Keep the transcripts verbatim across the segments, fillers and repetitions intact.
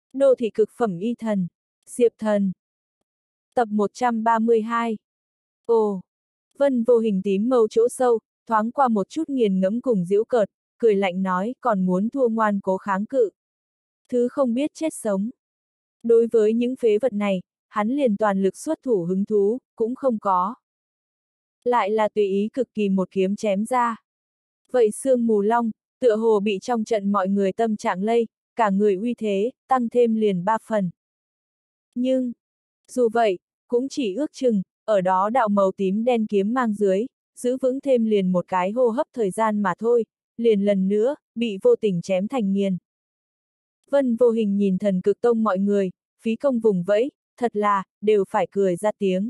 Đô thị cực phẩm y thần. Diệp Thần. Tập một trăm ba mươi hai. Ồ! Vân Vô Hình tím mâu chỗ sâu, thoáng qua một chút nghiền ngẫm cùng giễu cợt, cười lạnh nói còn muốn thua ngoan cố kháng cự. Thứ không biết chết sống. Đối với những phế vật này, hắn liền toàn lực xuất thủ hứng thú, cũng không có. Lại là tùy ý cực kỳ một kiếm chém ra. Vậy Sương Mù Long, tựa hồ bị trong trận mọi người tâm trạng lây, cả người uy thế, tăng thêm liền ba phần. Nhưng, dù vậy, cũng chỉ ước chừng, ở đó đạo màu tím đen kiếm mang dưới, giữ vững thêm liền một cái hô hấp thời gian mà thôi, liền lần nữa, bị vô tình chém thành nghiền. Vân Vô Hình nhìn Thần Cực Tông mọi người, phí công vùng vẫy, thật là, đều phải cười ra tiếng.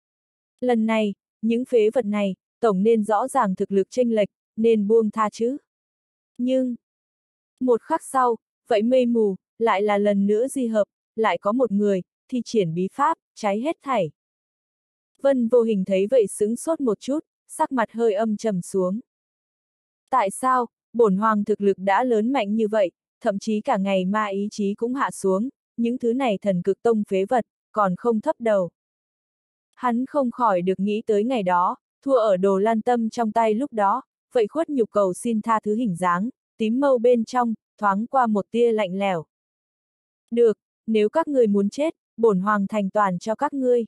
Lần này, những phế vật này, tổng nên rõ ràng thực lực chênh lệch, nên buông tha chứ. Nhưng, một khắc sau, vậy mây mù, lại là lần nữa di hợp, lại có một người, thi triển bí pháp, cháy hết thảy. Vân Vô Hình thấy vậy sững sốt một chút, sắc mặt hơi âm trầm xuống. Tại sao, bổn hoàng thực lực đã lớn mạnh như vậy, thậm chí cả ngày ma ý chí cũng hạ xuống, những thứ này Thần Cực Tông phế vật, còn không thấp đầu. Hắn không khỏi được nghĩ tới ngày đó, thua ở Đồ Lan Tâm trong tay lúc đó, vậy khuất nhục cầu xin tha thứ hình dáng, tím mâu bên trong, thoáng qua một tia lạnh lẽo. Được, nếu các ngươi muốn chết, bổn hoàng thành toàn cho các ngươi.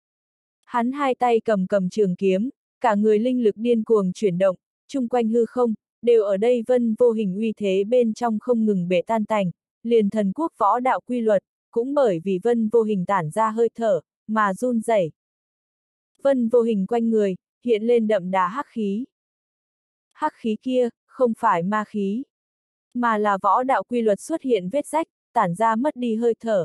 Hắn hai tay cầm cầm trường kiếm, cả người linh lực điên cuồng chuyển động, chung quanh hư không, đều ở đây Vân Vô Hình uy thế bên trong không ngừng bể tan tành, liền thần quốc võ đạo quy luật, cũng bởi vì Vân Vô Hình tản ra hơi thở, mà run rẩy. Vân Vô Hình quanh người, hiện lên đậm đà hắc khí. Hắc khí kia, không phải ma khí, mà là võ đạo quy luật xuất hiện vết rách, tản ra mất đi hơi thở.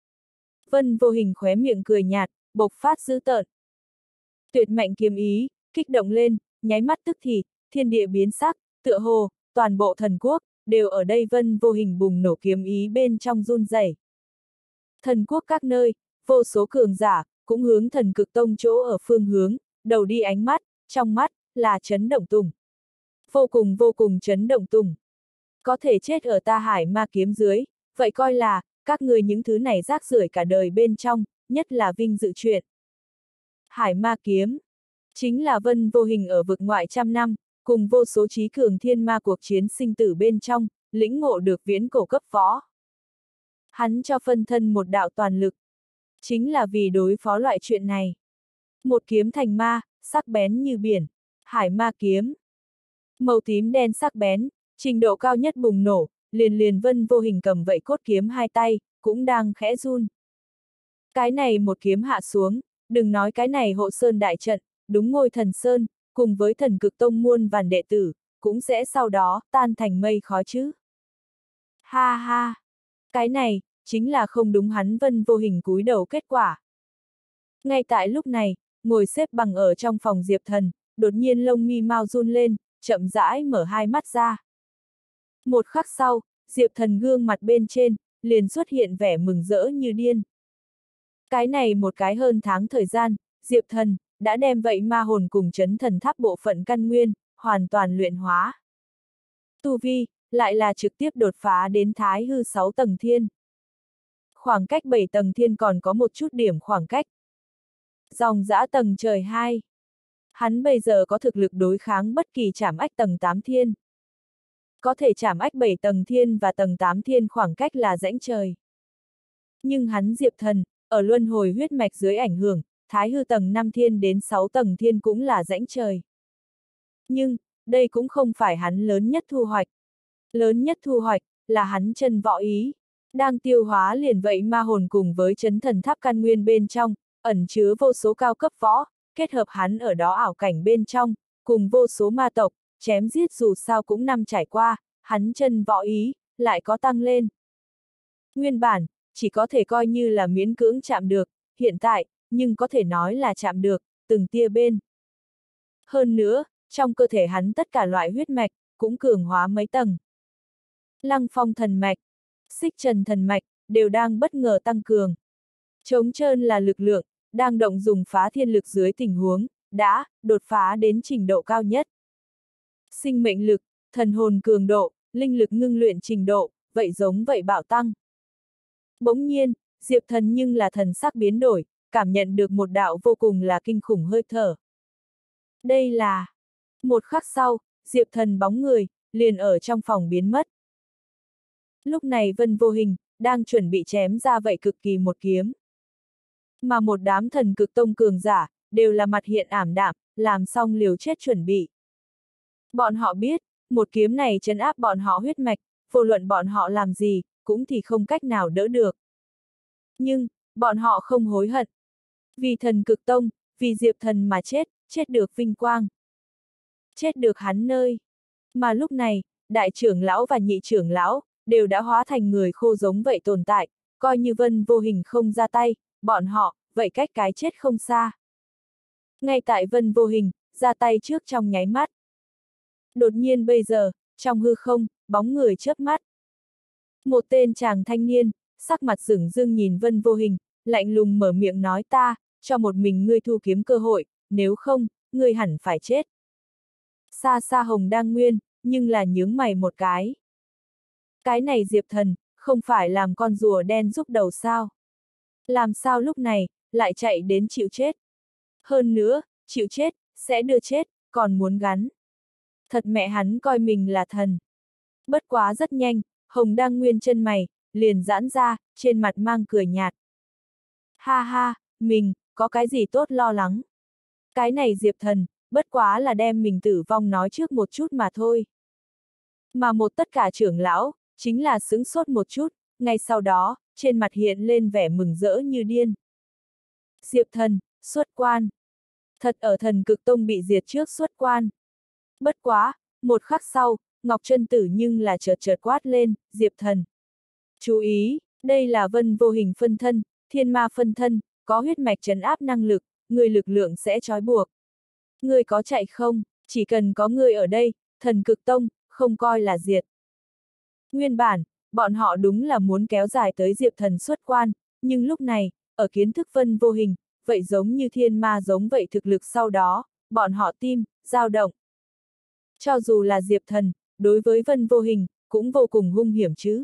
Vân Vô Hình khóe miệng cười nhạt, bộc phát dữ tợn. Tuyệt mạnh kiếm ý, kích động lên, nháy mắt tức thì, thiên địa biến sắc, tựa hồ, toàn bộ thần quốc, đều ở đây Vân Vô Hình bùng nổ kiếm ý bên trong run rẩy. Thần quốc các nơi, vô số cường giả, cũng hướng Thần Cực Tông chỗ ở phương hướng, đầu đi ánh mắt, trong mắt, là chấn động tùng. Vô cùng vô cùng chấn động tùng. Có thể chết ở ta hải ma kiếm dưới, vậy coi là, các người những thứ này rác rưởi cả đời bên trong, nhất là vinh dự chuyện. Hải ma kiếm, chính là Vân Vô Hình ở vực ngoại trăm năm, cùng vô số trí cường thiên ma cuộc chiến sinh tử bên trong, lĩnh ngộ được viễn cổ cấp võ. Hắn cho phân thân một đạo toàn lực, chính là vì đối phó loại chuyện này. Một kiếm thành ma, sắc bén như biển, hải ma kiếm. Màu tím đen sắc bén, trình độ cao nhất bùng nổ, liền liền Vân Vô Hình cầm vậy cốt kiếm hai tay, cũng đang khẽ run. Cái này một kiếm hạ xuống, đừng nói cái này hộ sơn đại trận, đúng ngôi thần sơn, cùng với Thần Cực Tông muôn vàn đệ tử, cũng sẽ sau đó tan thành mây khói chứ. Ha ha! Cái này, chính là không đúng hắn Vân Vô Hình cúi đầu kết quả. Ngay tại lúc này, ngồi xếp bằng ở trong phòng Diệp Thần, đột nhiên lông mi mau run lên, chậm rãi mở hai mắt ra. Một khắc sau, Diệp Thần gương mặt bên trên, liền xuất hiện vẻ mừng rỡ như điên. Cái này một cái hơn tháng thời gian, Diệp Thần, đã đem vậy ma hồn cùng chấn thần tháp bộ phận căn nguyên, hoàn toàn luyện hóa. Tu vi, lại là trực tiếp đột phá đến thái hư sáu tầng thiên. Khoảng cách bảy tầng thiên còn có một chút điểm khoảng cách. Dòng dã tầng trời hai. Hắn bây giờ có thực lực đối kháng bất kỳ trảm ách tầng tám thiên. Có thể trảm ách bảy tầng thiên và tầng tám thiên khoảng cách là rãnh trời. Nhưng hắn Diệp Thần, ở luân hồi huyết mạch dưới ảnh hưởng, thái hư tầng năm thiên đến sáu tầng thiên cũng là rãnh trời. Nhưng, đây cũng không phải hắn lớn nhất thu hoạch. Lớn nhất thu hoạch, là hắn chân võ ý. Đang tiêu hóa liền vậy ma hồn cùng với chấn thần tháp căn nguyên bên trong, ẩn chứa vô số cao cấp võ, kết hợp hắn ở đó ảo cảnh bên trong, cùng vô số ma tộc, chém giết dù sao cũng năm trải qua, hắn chân võ ý, lại có tăng lên. Nguyên bản, chỉ có thể coi như là miễn cưỡng chạm được, hiện tại, nhưng có thể nói là chạm được, từng tia bên. Hơn nữa, trong cơ thể hắn tất cả loại huyết mạch, cũng cường hóa mấy tầng. Lăng phong thần mạch, xích trần thần mạch, đều đang bất ngờ tăng cường. Trống trơn là lực lượng, đang động dùng phá thiên lực dưới tình huống, đã, đột phá đến trình độ cao nhất. Sinh mệnh lực, thần hồn cường độ, linh lực ngưng luyện trình độ, vậy giống vậy bạo tăng. Bỗng nhiên, Diệp Thần nhưng là thần sắc biến đổi, cảm nhận được một đạo vô cùng là kinh khủng hơi thở. Đây là... Một khắc sau, Diệp Thần bóng người, liền ở trong phòng biến mất. Lúc này Vân Vô Hình, đang chuẩn bị chém ra vậy cực kỳ một kiếm. Mà một đám thần cực tông cường giả, đều là mặt hiện ảm đạm, làm xong liều chết chuẩn bị. Bọn họ biết, một kiếm này trấn áp bọn họ huyết mạch, vô luận bọn họ làm gì, cũng thì không cách nào đỡ được. Nhưng, bọn họ không hối hận. Vì thần cực tông, vì Diệp Thần mà chết, chết được vinh quang. Chết được hắn nơi. Mà lúc này, đại trưởng lão và nhị trưởng lão, đều đã hóa thành người khô giống vậy tồn tại, coi như Vân Vô Hình không ra tay, bọn họ, vậy cách cái chết không xa. Ngay tại Vân Vô Hình, ra tay trước trong nháy mắt. Đột nhiên bây giờ, trong hư không, bóng người chớp mắt. Một tên chàng thanh niên, sắc mặt sửng dưng nhìn Vân Vô Hình, lạnh lùng mở miệng nói ta, cho một mình ngươi thu kiếm cơ hội, nếu không, ngươi hẳn phải chết. Xa xa Hồng Đang Nguyên, nhưng là nhướng mày một cái. Cái này Diệp Thần, không phải làm con rùa đen rúc đầu sao? Làm sao lúc này, lại chạy đến chịu chết? Hơn nữa, chịu chết, sẽ đưa chết, còn muốn gắn. Thật mẹ hắn coi mình là thần. Bất quá rất nhanh, Hồng Đang Nguyên chân mày, liền giãn ra, trên mặt mang cười nhạt. Ha ha, mình, có cái gì tốt lo lắng? Cái này Diệp Thần, bất quá là đem mình tử vong nói trước một chút mà thôi. Mà một tất cả trưởng lão, chính là sững sốt một chút, ngay sau đó, trên mặt hiện lên vẻ mừng rỡ như điên. Diệp Thần, xuất quan. Thật ở thần cực tông bị diệt trước xuất quan. Bất quá, một khắc sau, Ngọc Trân Tử nhưng là chợt chợt quát lên, Diệp Thần. Chú ý, đây là Vân Vô Hình phân thân, thiên ma phân thân, có huyết mạch trấn áp năng lực, người lực lượng sẽ trói buộc. Ngươi có chạy không, chỉ cần có ngươi ở đây, thần cực tông, không coi là diệt. Nguyên bản, bọn họ đúng là muốn kéo dài tới Diệp Thần xuất quan, nhưng lúc này, ở kiến thức Vân Vô Hình, vậy giống như thiên ma giống vậy thực lực sau đó, bọn họ tim, dao động. Cho dù là Diệp Thần, đối với Vân Vô Hình, cũng vô cùng hung hiểm chứ.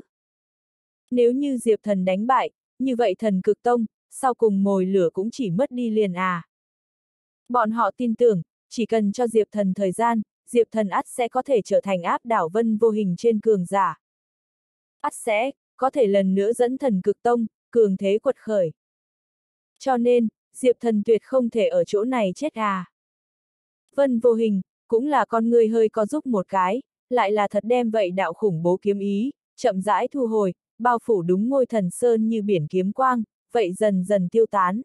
Nếu như Diệp Thần đánh bại, như vậy thần cực tông, sau cùng mồi lửa cũng chỉ mất đi liền à. Bọn họ tin tưởng, chỉ cần cho Diệp Thần thời gian, Diệp Thần ắt sẽ có thể trở thành áp đảo Vân Vô Hình trên cường giả. Ắt sẽ, có thể lần nữa dẫn thần cực tông, cường thế quật khởi. Cho nên, Diệp Thần tuyệt không thể ở chỗ này chết à. Vân Vô Hình, cũng là con người hơi có giúp một cái, lại là thật đem vậy đạo khủng bố kiếm ý, chậm rãi thu hồi, bao phủ đúng ngôi thần sơn như biển kiếm quang, vậy dần dần tiêu tán.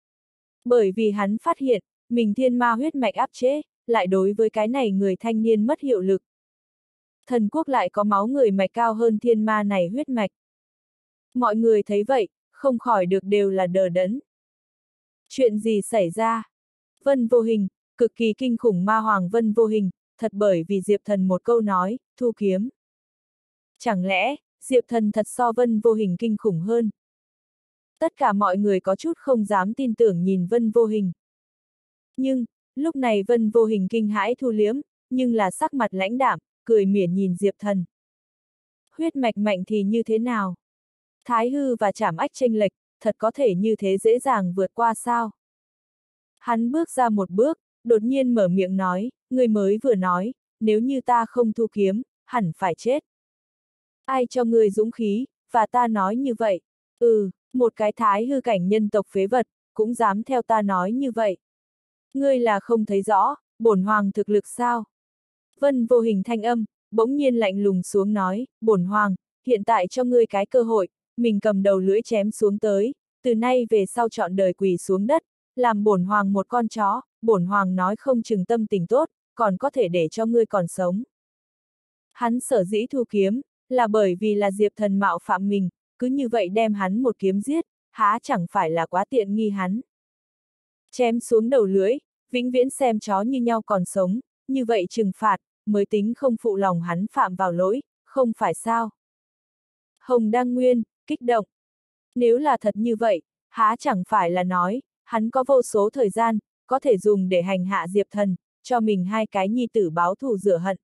Bởi vì hắn phát hiện, mình thiên ma huyết mạch áp chế, lại đối với cái này người thanh niên mất hiệu lực. Thần quốc lại có máu người mạch cao hơn thiên ma này huyết mạch. Mọi người thấy vậy, không khỏi được đều là đờ đẫn. Chuyện gì xảy ra? Vân Vô Hình, cực kỳ kinh khủng ma hoàng Vân Vô Hình, thật bởi vì Diệp Thần một câu nói, thu kiếm. Chẳng lẽ, Diệp Thần thật so Vân Vô Hình kinh khủng hơn? Tất cả mọi người có chút không dám tin tưởng nhìn Vân Vô Hình. Nhưng, lúc này Vân Vô Hình kinh hãi thu liếm, nhưng là sắc mặt lãnh đạm, cười mỉa nhìn Diệp Thần. Huyết mạch mạnh thì như thế nào? Thái hư và trảm ách chênh lệch, thật có thể như thế dễ dàng vượt qua sao? Hắn bước ra một bước, đột nhiên mở miệng nói, người mới vừa nói, nếu như ta không thu kiếm, hẳn phải chết. Ai cho người dũng khí, và ta nói như vậy? Ừ, một cái thái hư cảnh nhân tộc phế vật, cũng dám theo ta nói như vậy. Ngươi là không thấy rõ, bổn hoàng thực lực sao? Vân Vô Hình thanh âm, bỗng nhiên lạnh lùng xuống nói, bổn hoàng, hiện tại cho ngươi cái cơ hội, mình cầm đầu lưỡi chém xuống tới, từ nay về sau chọn đời quỳ xuống đất, làm bổn hoàng một con chó, bổn hoàng nói không chừng tâm tình tốt, còn có thể để cho ngươi còn sống. Hắn sở dĩ thu kiếm, là bởi vì là Diệp Thần mạo phạm mình, cứ như vậy đem hắn một kiếm giết, há chẳng phải là quá tiện nghi hắn. Chém xuống đầu lưỡi, vĩnh viễn xem chó như nhau còn sống, như vậy trừng phạt, mới tính không phụ lòng hắn phạm vào lỗi, không phải sao? Hồng Đang Nguyên, kích động. Nếu là thật như vậy, há chẳng phải là nói, hắn có vô số thời gian, có thể dùng để hành hạ Diệp Thần, cho mình hai cái nhi tử báo thù rửa hận.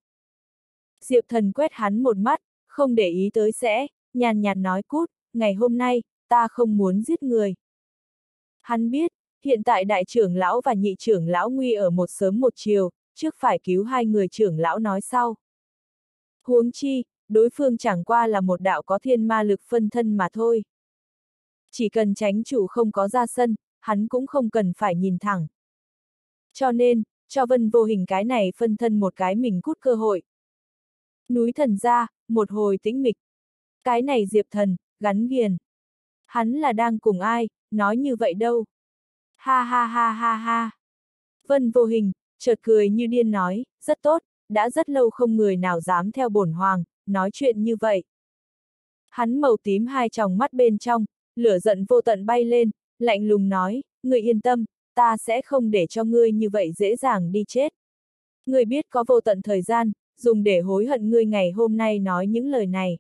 Diệp Thần quét hắn một mắt, không để ý tới sẽ, nhàn nhạt nói cút, ngày hôm nay, ta không muốn giết người. Hắn biết, hiện tại đại trưởng lão và nhị trưởng lão nguy ở một sớm một chiều, trước phải cứu hai người trưởng lão nói sau. Huống chi, đối phương chẳng qua là một đạo có thiên ma lực phân thân mà thôi. Chỉ cần chánh chủ không có ra sân, hắn cũng không cần phải nhìn thẳng. Cho nên, cho Vân Vô Hình cái này phân thân một cái mình cút cơ hội. Núi Thần ra, một hồi tĩnh mịch. Cái này Diệp Thần, gắn ghiền. Hắn là đang cùng ai, nói như vậy đâu. Ha ha ha ha ha. Vân Vô Hình, chợt cười như điên nói, rất tốt, đã rất lâu không người nào dám theo bổn hoàng, nói chuyện như vậy. Hắn màu tím hai tròng mắt bên trong, lửa giận vô tận bay lên, lạnh lùng nói, ngươi yên tâm, ta sẽ không để cho ngươi như vậy dễ dàng đi chết. Ngươi biết có vô tận thời gian, dùng để hối hận ngươi ngày hôm nay nói những lời này.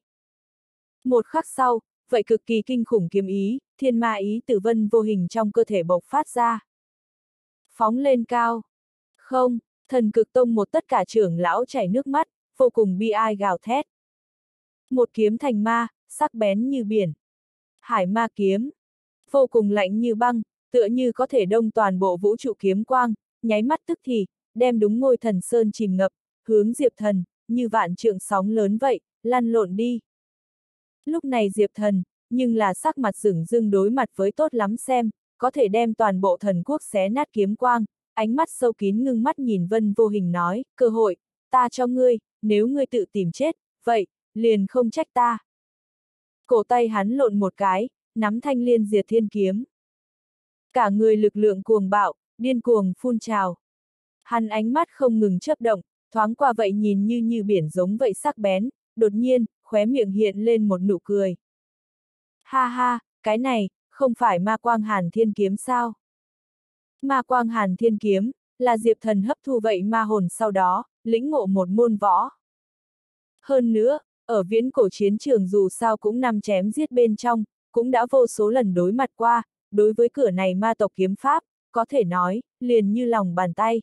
Một khắc sau, vậy cực kỳ kinh khủng kiếm ý, thiên ma ý từ Vân Vô Hình trong cơ thể bộc phát ra. Phóng lên cao. Không, Thần Cực Tông một tất cả trưởng lão chảy nước mắt, vô cùng bi ai gào thét. Một kiếm thành ma, sắc bén như biển. Hải ma kiếm. Vô cùng lạnh như băng, tựa như có thể đông toàn bộ vũ trụ kiếm quang, nháy mắt tức thì, đem đúng ngôi thần sơn chìm ngập, hướng Diệp Thần, như vạn trượng sóng lớn vậy, lăn lộn đi. Lúc này Diệp Thần, nhưng là sắc mặt rửng rưng đối mặt với tốt lắm xem, có thể đem toàn bộ thần quốc xé nát kiếm quang, ánh mắt sâu kín ngưng mắt nhìn Vân Vô Hình nói, cơ hội, ta cho ngươi, nếu ngươi tự tìm chết, vậy, liền không trách ta. Cổ tay hắn lộn một cái, nắm thanh liên diệt thiên kiếm. Cả người lực lượng cuồng bạo, điên cuồng phun trào. Hắn ánh mắt không ngừng chớp động, thoáng qua vậy nhìn như như biển giống vậy sắc bén, đột nhiên, khóe miệng hiện lên một nụ cười. Ha ha, cái này, không phải ma quang hàn thiên kiếm sao? Ma quang hàn thiên kiếm, là Diệp Thần hấp thu vậy ma hồn sau đó, lĩnh ngộ một môn võ. Hơn nữa, ở viễn cổ chiến trường dù sao cũng nằm chém giết bên trong, cũng đã vô số lần đối mặt qua, đối với cửa này ma tộc kiếm pháp, có thể nói, liền như lòng bàn tay.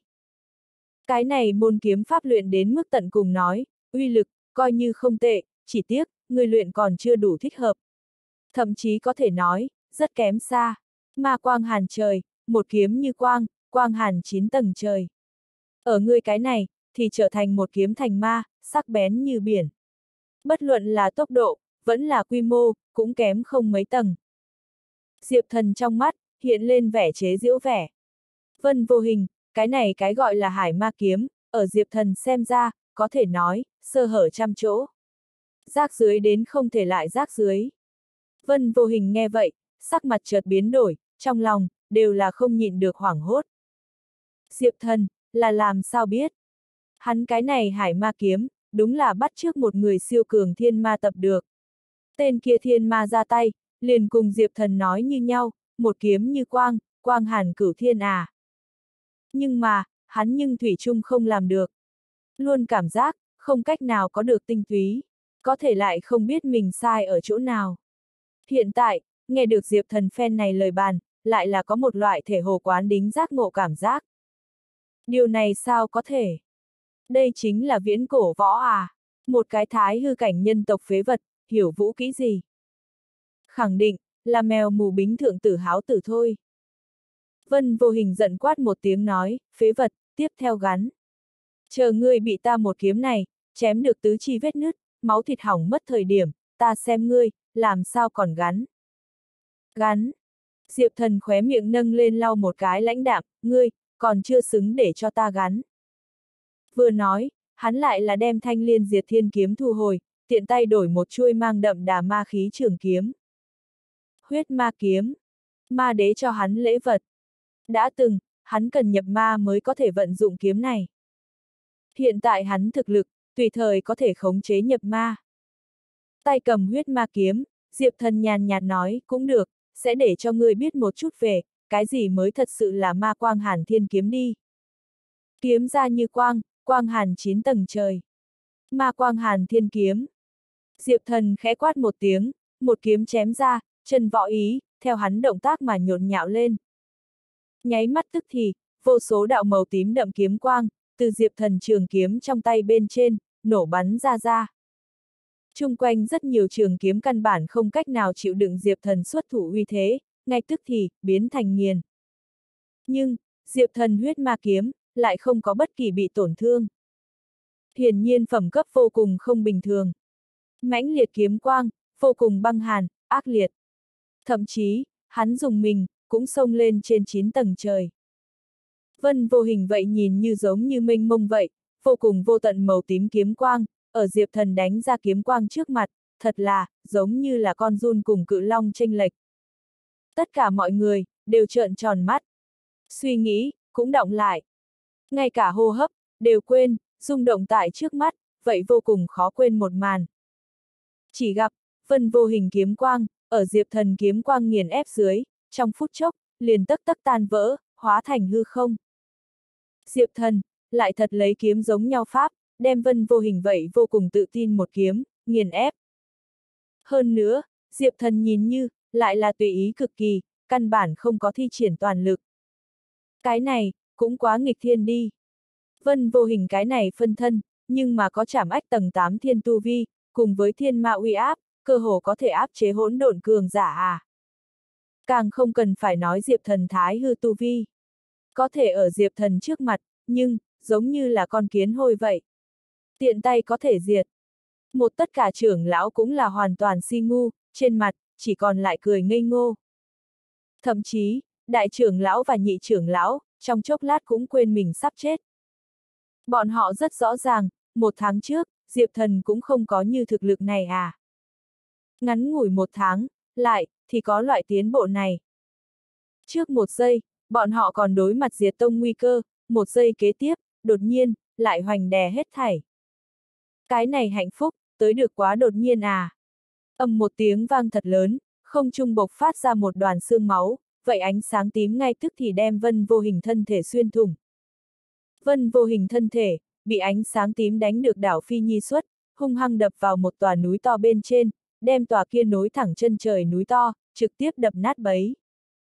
Cái này môn kiếm pháp luyện đến mức tận cùng nói, uy lực, coi như không tệ, chỉ tiếc, người luyện còn chưa đủ thích hợp. Thậm chí có thể nói, rất kém xa. Ma quang hàn trời, một kiếm như quang, quang hàn chín tầng trời. Ở ngươi cái này, thì trở thành một kiếm thành ma, sắc bén như biển. Bất luận là tốc độ, vẫn là quy mô, cũng kém không mấy tầng. Diệp Thần trong mắt, hiện lên vẻ chế giễu vẻ. Vân Vô Hình, cái này cái gọi là hải ma kiếm, ở Diệp Thần xem ra, có thể nói, sơ hở trăm chỗ. Rác dưới đến không thể lại rác dưới. Vân Vô Hình nghe vậy, sắc mặt chợt biến đổi, trong lòng, đều là không nhịn được hoảng hốt. Diệp Thần, là làm sao biết? Hắn cái này hải ma kiếm, đúng là bắt chước một người siêu cường thiên ma tập được. Tên kia thiên ma ra tay, liền cùng Diệp Thần nói như nhau, một kiếm như quang, quang hàn cửu thiên à. Nhưng mà, hắn nhưng thủy chung không làm được. Luôn cảm giác, không cách nào có được tinh túy, có thể lại không biết mình sai ở chỗ nào. Hiện tại, nghe được Diệp Thần phen này lời bàn, lại là có một loại thể hồ quán đính giác ngộ cảm giác. Điều này sao có thể? Đây chính là viễn cổ võ à? Một cái thái hư cảnh nhân tộc phế vật, hiểu vũ kỹ gì? Khẳng định, là mèo mù bính thượng tử háo tử thôi. Vân Vô Hình giận quát một tiếng nói, phế vật, tiếp theo gắn. Chờ ngươi bị ta một kiếm này, chém được tứ chi vết nứt, máu thịt hỏng mất thời điểm, ta xem ngươi, làm sao còn gắn. Gắn. Diệp Thần khóe miệng nâng lên lau một cái lãnh đạm, ngươi, còn chưa xứng để cho ta gắn. Vừa nói, hắn lại là đem thanh liên diệt thiên kiếm thu hồi, tiện tay đổi một chuôi mang đậm đà ma khí trường kiếm. Huyết ma kiếm. Ma đế cho hắn lễ vật. Đã từng, hắn cần nhập ma mới có thể vận dụng kiếm này. Hiện tại hắn thực lực, tùy thời có thể khống chế nhập ma. Tay cầm huyết ma kiếm, Diệp Thần nhàn nhạt nói, cũng được, sẽ để cho ngươi biết một chút về, cái gì mới thật sự là ma quang hàn thiên kiếm đi. Kiếm ra như quang, quang hàn chín tầng trời. Ma quang hàn thiên kiếm. Diệp Thần khẽ quát một tiếng, một kiếm chém ra, chân võ ý, theo hắn động tác mà nhộn nhạo lên. Nháy mắt tức thì, vô số đạo màu tím đậm kiếm quang, từ Diệp Thần trường kiếm trong tay bên trên, nổ bắn ra ra. Chung quanh rất nhiều trường kiếm căn bản không cách nào chịu đựng Diệp Thần xuất thủ uy thế, ngay tức thì, biến thành nghiền. Nhưng, Diệp Thần huyết ma kiếm, lại không có bất kỳ bị tổn thương. Hiển nhiên phẩm cấp vô cùng không bình thường. Mãnh liệt kiếm quang, vô cùng băng hàn, ác liệt. Thậm chí, hắn dùng mình, cũng xông lên trên chín tầng trời. Vân Vô Hình vậy nhìn như giống như mênh mông vậy, vô cùng vô tận màu tím kiếm quang, ở Diệp Thần đánh ra kiếm quang trước mặt, thật là, giống như là con giun cùng cự long chênh lệch. Tất cả mọi người, đều trợn tròn mắt. Suy nghĩ, cũng đọng lại. Ngay cả hô hấp, đều quên, rung động tại trước mắt, vậy vô cùng khó quên một màn. Chỉ gặp, Vân Vô Hình kiếm quang, ở Diệp Thần kiếm quang nghiền ép dưới, trong phút chốc, liền tấc tấc tan vỡ, hóa thành hư không. Diệp Thần, lại thật lấy kiếm giống nhau pháp, đem Vân Vô Hình vậy vô cùng tự tin một kiếm, nghiền ép. Hơn nữa, Diệp Thần nhìn như, lại là tùy ý cực kỳ, căn bản không có thi triển toàn lực. Cái này, cũng quá nghịch thiên đi. Vân Vô Hình cái này phân thân, nhưng mà có trảm ách tầng tám thiên tu vi, cùng với thiên ma uy áp, cơ hồ có thể áp chế hỗn độn cường giả à. Càng không cần phải nói Diệp Thần thái hư tu vi. Có thể ở Diệp Thần trước mặt, nhưng, giống như là con kiến hôi vậy. Tiện tay có thể diệt. Một tất cả trưởng lão cũng là hoàn toàn si ngu, trên mặt, chỉ còn lại cười ngây ngô. Thậm chí, đại trưởng lão và nhị trưởng lão, trong chốc lát cũng quên mình sắp chết. Bọn họ rất rõ ràng, một tháng trước, Diệp Thần cũng không có như thực lực này à. Ngắn ngủi một tháng, lại, thì có loại tiến bộ này. Trước một giây, bọn họ còn đối mặt diệt tông nguy cơ, một giây kế tiếp, đột nhiên, lại hoành đè hết thảy. Cái này hạnh phúc, tới được quá đột nhiên à. Ầm một tiếng vang thật lớn, không trung bộc phát ra một đoàn xương máu, vậy ánh sáng tím ngay tức thì đem Vân Vô Hình thân thể xuyên thủng. Vân Vô Hình thân thể, bị ánh sáng tím đánh được đảo phi nhi xuất, hung hăng đập vào một tòa núi to bên trên, đem tòa kia nối thẳng chân trời núi to, trực tiếp đập nát bấy.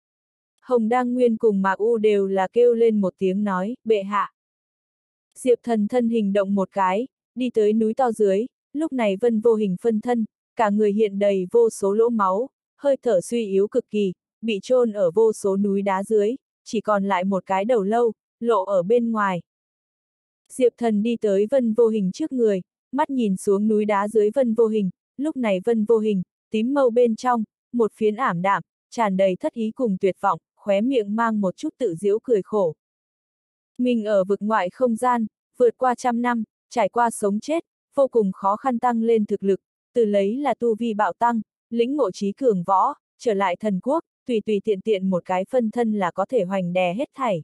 Hồng Đăng Nguyên cùng Mạc U đều là kêu lên một tiếng nói, bệ hạ. Diệp Thần thân hình động một cái, đi tới núi to dưới, lúc này Vân Vô Hình phân thân, cả người hiện đầy vô số lỗ máu, hơi thở suy yếu cực kỳ, bị chôn ở vô số núi đá dưới, chỉ còn lại một cái đầu lâu, lộ ở bên ngoài. Diệp Thần đi tới Vân Vô Hình trước người, mắt nhìn xuống núi đá dưới Vân Vô Hình, lúc này Vân Vô Hình, tím mâu bên trong, một phiến ảm đạm, tràn đầy thất ý cùng tuyệt vọng, khóe miệng mang một chút tự giễu cười khổ. Mình ở vực ngoại không gian, vượt qua trăm năm, trải qua sống chết, vô cùng khó khăn tăng lên thực lực, từ lấy là tu vi bạo tăng, lĩnh ngộ trí cường võ, trở lại thần quốc, tùy tùy tiện tiện một cái phân thân là có thể hoành đè hết thảy.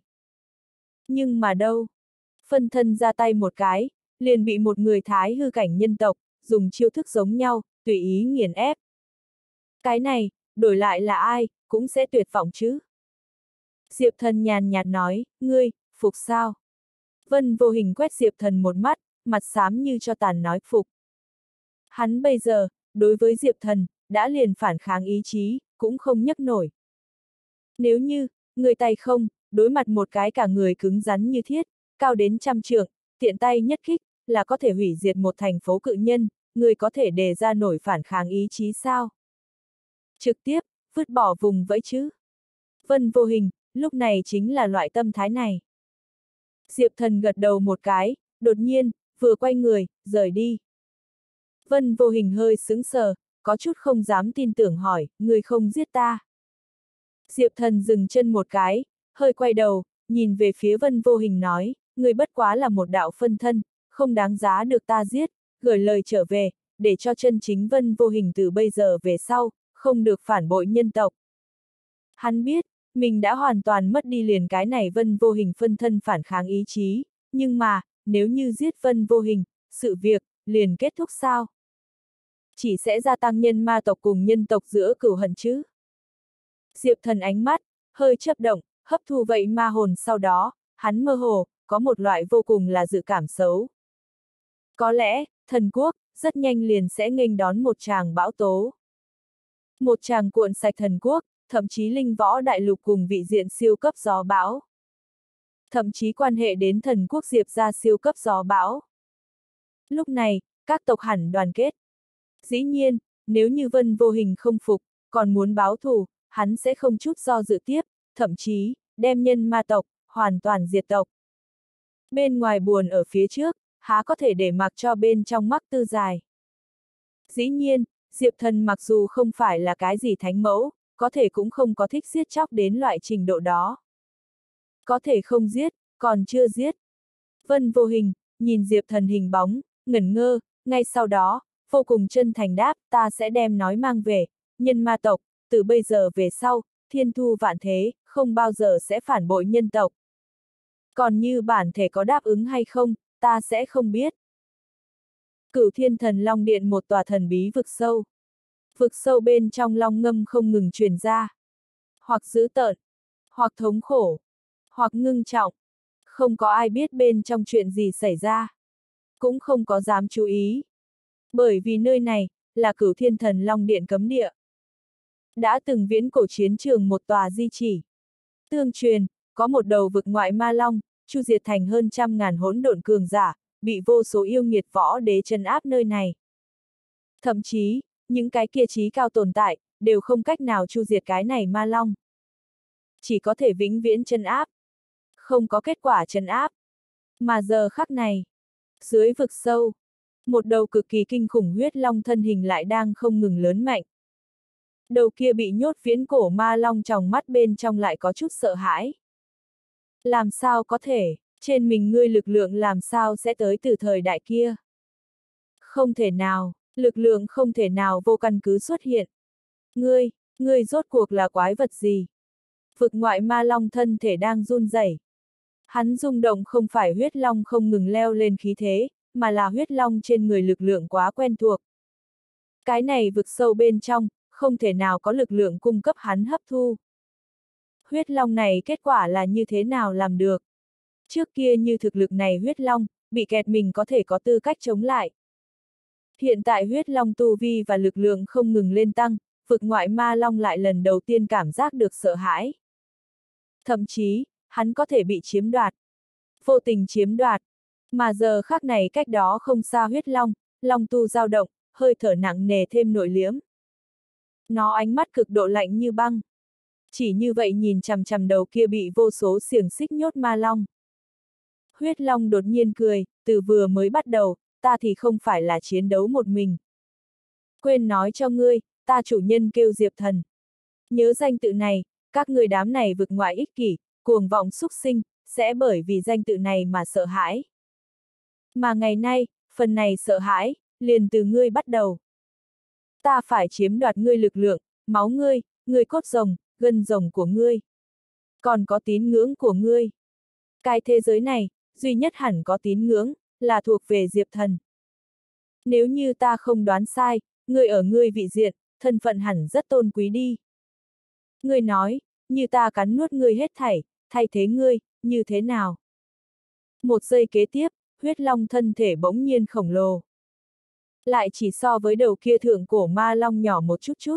Nhưng mà đâu? Phân thân ra tay một cái, liền bị một người thái hư cảnh nhân tộc, dùng chiêu thức giống nhau, tùy ý nghiền ép. Cái này, đổi lại là ai, cũng sẽ tuyệt vọng chứ. Diệp Thần nhàn nhạt nói, ngươi, phục sao? Vân Vô Hình quét Diệp Thần một mắt, mặt xám như cho tàn nói phục. Hắn bây giờ, đối với Diệp Thần, đã liền phản kháng ý chí, cũng không nhấc nổi. Nếu như, người tay không, đối mặt một cái cả người cứng rắn như thiết, cao đến trăm trượng, tiện tay nhất kích, là có thể hủy diệt một thành phố cự nhân, người có thể đề ra nổi phản kháng ý chí sao? Trực tiếp, vứt bỏ vùng vẫy chứ. Vân Vô Hình, lúc này chính là loại tâm thái này. Diệp Thần gật đầu một cái, đột nhiên, vừa quay người, rời đi. Vân Vô Hình hơi sững sờ, có chút không dám tin tưởng hỏi, người không giết ta. Diệp Thần dừng chân một cái, hơi quay đầu, nhìn về phía Vân Vô Hình nói, người bất quá là một đạo phân thân, không đáng giá được ta giết, gửi lời trở về, để cho chân chính Vân Vô Hình từ bây giờ về sau, không được phản bội nhân tộc. Hắn biết, mình đã hoàn toàn mất đi liền cái này Vân Vô Hình phân thân phản kháng ý chí, nhưng mà, nếu như giết Vân Vô Hình, sự việc, liền kết thúc sao? Chỉ sẽ gia tăng nhân ma tộc cùng nhân tộc giữa cửu hận chứ? Diệp Thần ánh mắt, hơi chớp động, hấp thu vậy ma hồn sau đó, hắn mơ hồ, có một loại vô cùng là dự cảm xấu. Có lẽ, thần quốc, rất nhanh liền sẽ nghênh đón một tràng bão tố. Một tràng cuộn sạch thần quốc, thậm chí linh võ đại lục cùng vị diện siêu cấp gió bão. Thậm chí quan hệ đến thần quốc Diệp ra siêu cấp gió bão. Lúc này, các tộc hẳn đoàn kết. Dĩ nhiên, nếu như Vân Vô Hình không phục, còn muốn báo thù, hắn sẽ không chút do dự tiếp, thậm chí, đem nhân ma tộc, hoàn toàn diệt tộc. Bên ngoài buồn ở phía trước, há có thể để mặc cho bên trong mắc tư dài. Dĩ nhiên, Diệp Thần mặc dù không phải là cái gì thánh mẫu, có thể cũng không có thích giết chóc đến loại trình độ đó. Có thể không giết, còn chưa giết. Vân Vô Hình, nhìn Diệp Thần hình bóng, ngẩn ngơ, ngay sau đó, vô cùng chân thành đáp, ta sẽ đem nói mang về, nhân ma tộc, từ bây giờ về sau, thiên thu vạn thế, không bao giờ sẽ phản bội nhân tộc. Còn như bản thể có đáp ứng hay không, ta sẽ không biết. Cửu Thiên Thần Long Điện, một tòa thần bí vực sâu. Vực sâu bên trong long ngâm không ngừng truyền ra. Hoặc dữ tợn, hoặc thống khổ, hoặc ngưng trọng. Không có ai biết bên trong chuyện gì xảy ra. Cũng không có dám chú ý. Bởi vì nơi này, là Cửu Thiên Thần Long Điện cấm địa. Đã từng viễn cổ chiến trường một tòa di chỉ. Tương truyền, có một đầu vực ngoại ma long, chu diệt thành hơn trăm ngàn hỗn độn cường giả, bị vô số yêu nghiệt võ đế trấn áp nơi này. Thậm chí, những cái kia trí cao tồn tại, đều không cách nào chu diệt cái này ma long. Chỉ có thể vĩnh viễn trấn áp. Không có kết quả trấn áp. Mà giờ khắc này, dưới vực sâu, một đầu cực kỳ kinh khủng huyết long thân hình lại đang không ngừng lớn mạnh. Đầu kia bị nhốt viễn cổ ma long trong mắt bên trong lại có chút sợ hãi. Làm sao có thể, trên mình ngươi lực lượng làm sao sẽ tới từ thời đại kia? Không thể nào, lực lượng không thể nào vô căn cứ xuất hiện. Ngươi, ngươi rốt cuộc là quái vật gì? Vực ngoại ma long thân thể đang run rẩy. Hắn rung động không phải huyết long không ngừng leo lên khí thế, mà là huyết long trên người lực lượng quá quen thuộc. Cái này vực sâu bên trong, không thể nào có lực lượng cung cấp hắn hấp thu. Huyết long này kết quả là như thế nào làm được? Trước kia như thực lực này huyết long, bị kẹt mình có thể có tư cách chống lại. Hiện tại huyết long tu vi và lực lượng không ngừng lên tăng, vực ngoại ma long lại lần đầu tiên cảm giác được sợ hãi. Thậm chí, hắn có thể bị chiếm đoạt. Vô tình chiếm đoạt. Mà giờ khắc này cách đó không xa huyết long, long tu dao động, hơi thở nặng nề thêm nội liếm. Nó ánh mắt cực độ lạnh như băng. Chỉ như vậy nhìn chằm chằm đầu kia bị vô số xiềng xích nhốt ma long. Huyết long đột nhiên cười, từ vừa mới bắt đầu, ta thì không phải là chiến đấu một mình. Quên nói cho ngươi, ta chủ nhân kêu Diệp Thần. Nhớ danh tự này, các ngươi đám này vực ngoại ích kỷ, cuồng vọng xúc sinh, sẽ bởi vì danh tự này mà sợ hãi. Mà ngày nay, phần này sợ hãi, liền từ ngươi bắt đầu. Ta phải chiếm đoạt ngươi lực lượng, máu ngươi, ngươi cốt rồng, gân rồng của ngươi. Còn có tín ngưỡng của ngươi. Cái thế giới này, duy nhất hẳn có tín ngưỡng, là thuộc về Diệp Thần. Nếu như ta không đoán sai, ngươi ở ngươi vị diện, thân phận hẳn rất tôn quý đi. Ngươi nói, như ta cắn nuốt ngươi hết thảy, thay thế ngươi, như thế nào? Một giây kế tiếp, huyết long thân thể bỗng nhiên khổng lồ. Lại chỉ so với đầu kia thượng cổ ma long nhỏ một chút chút.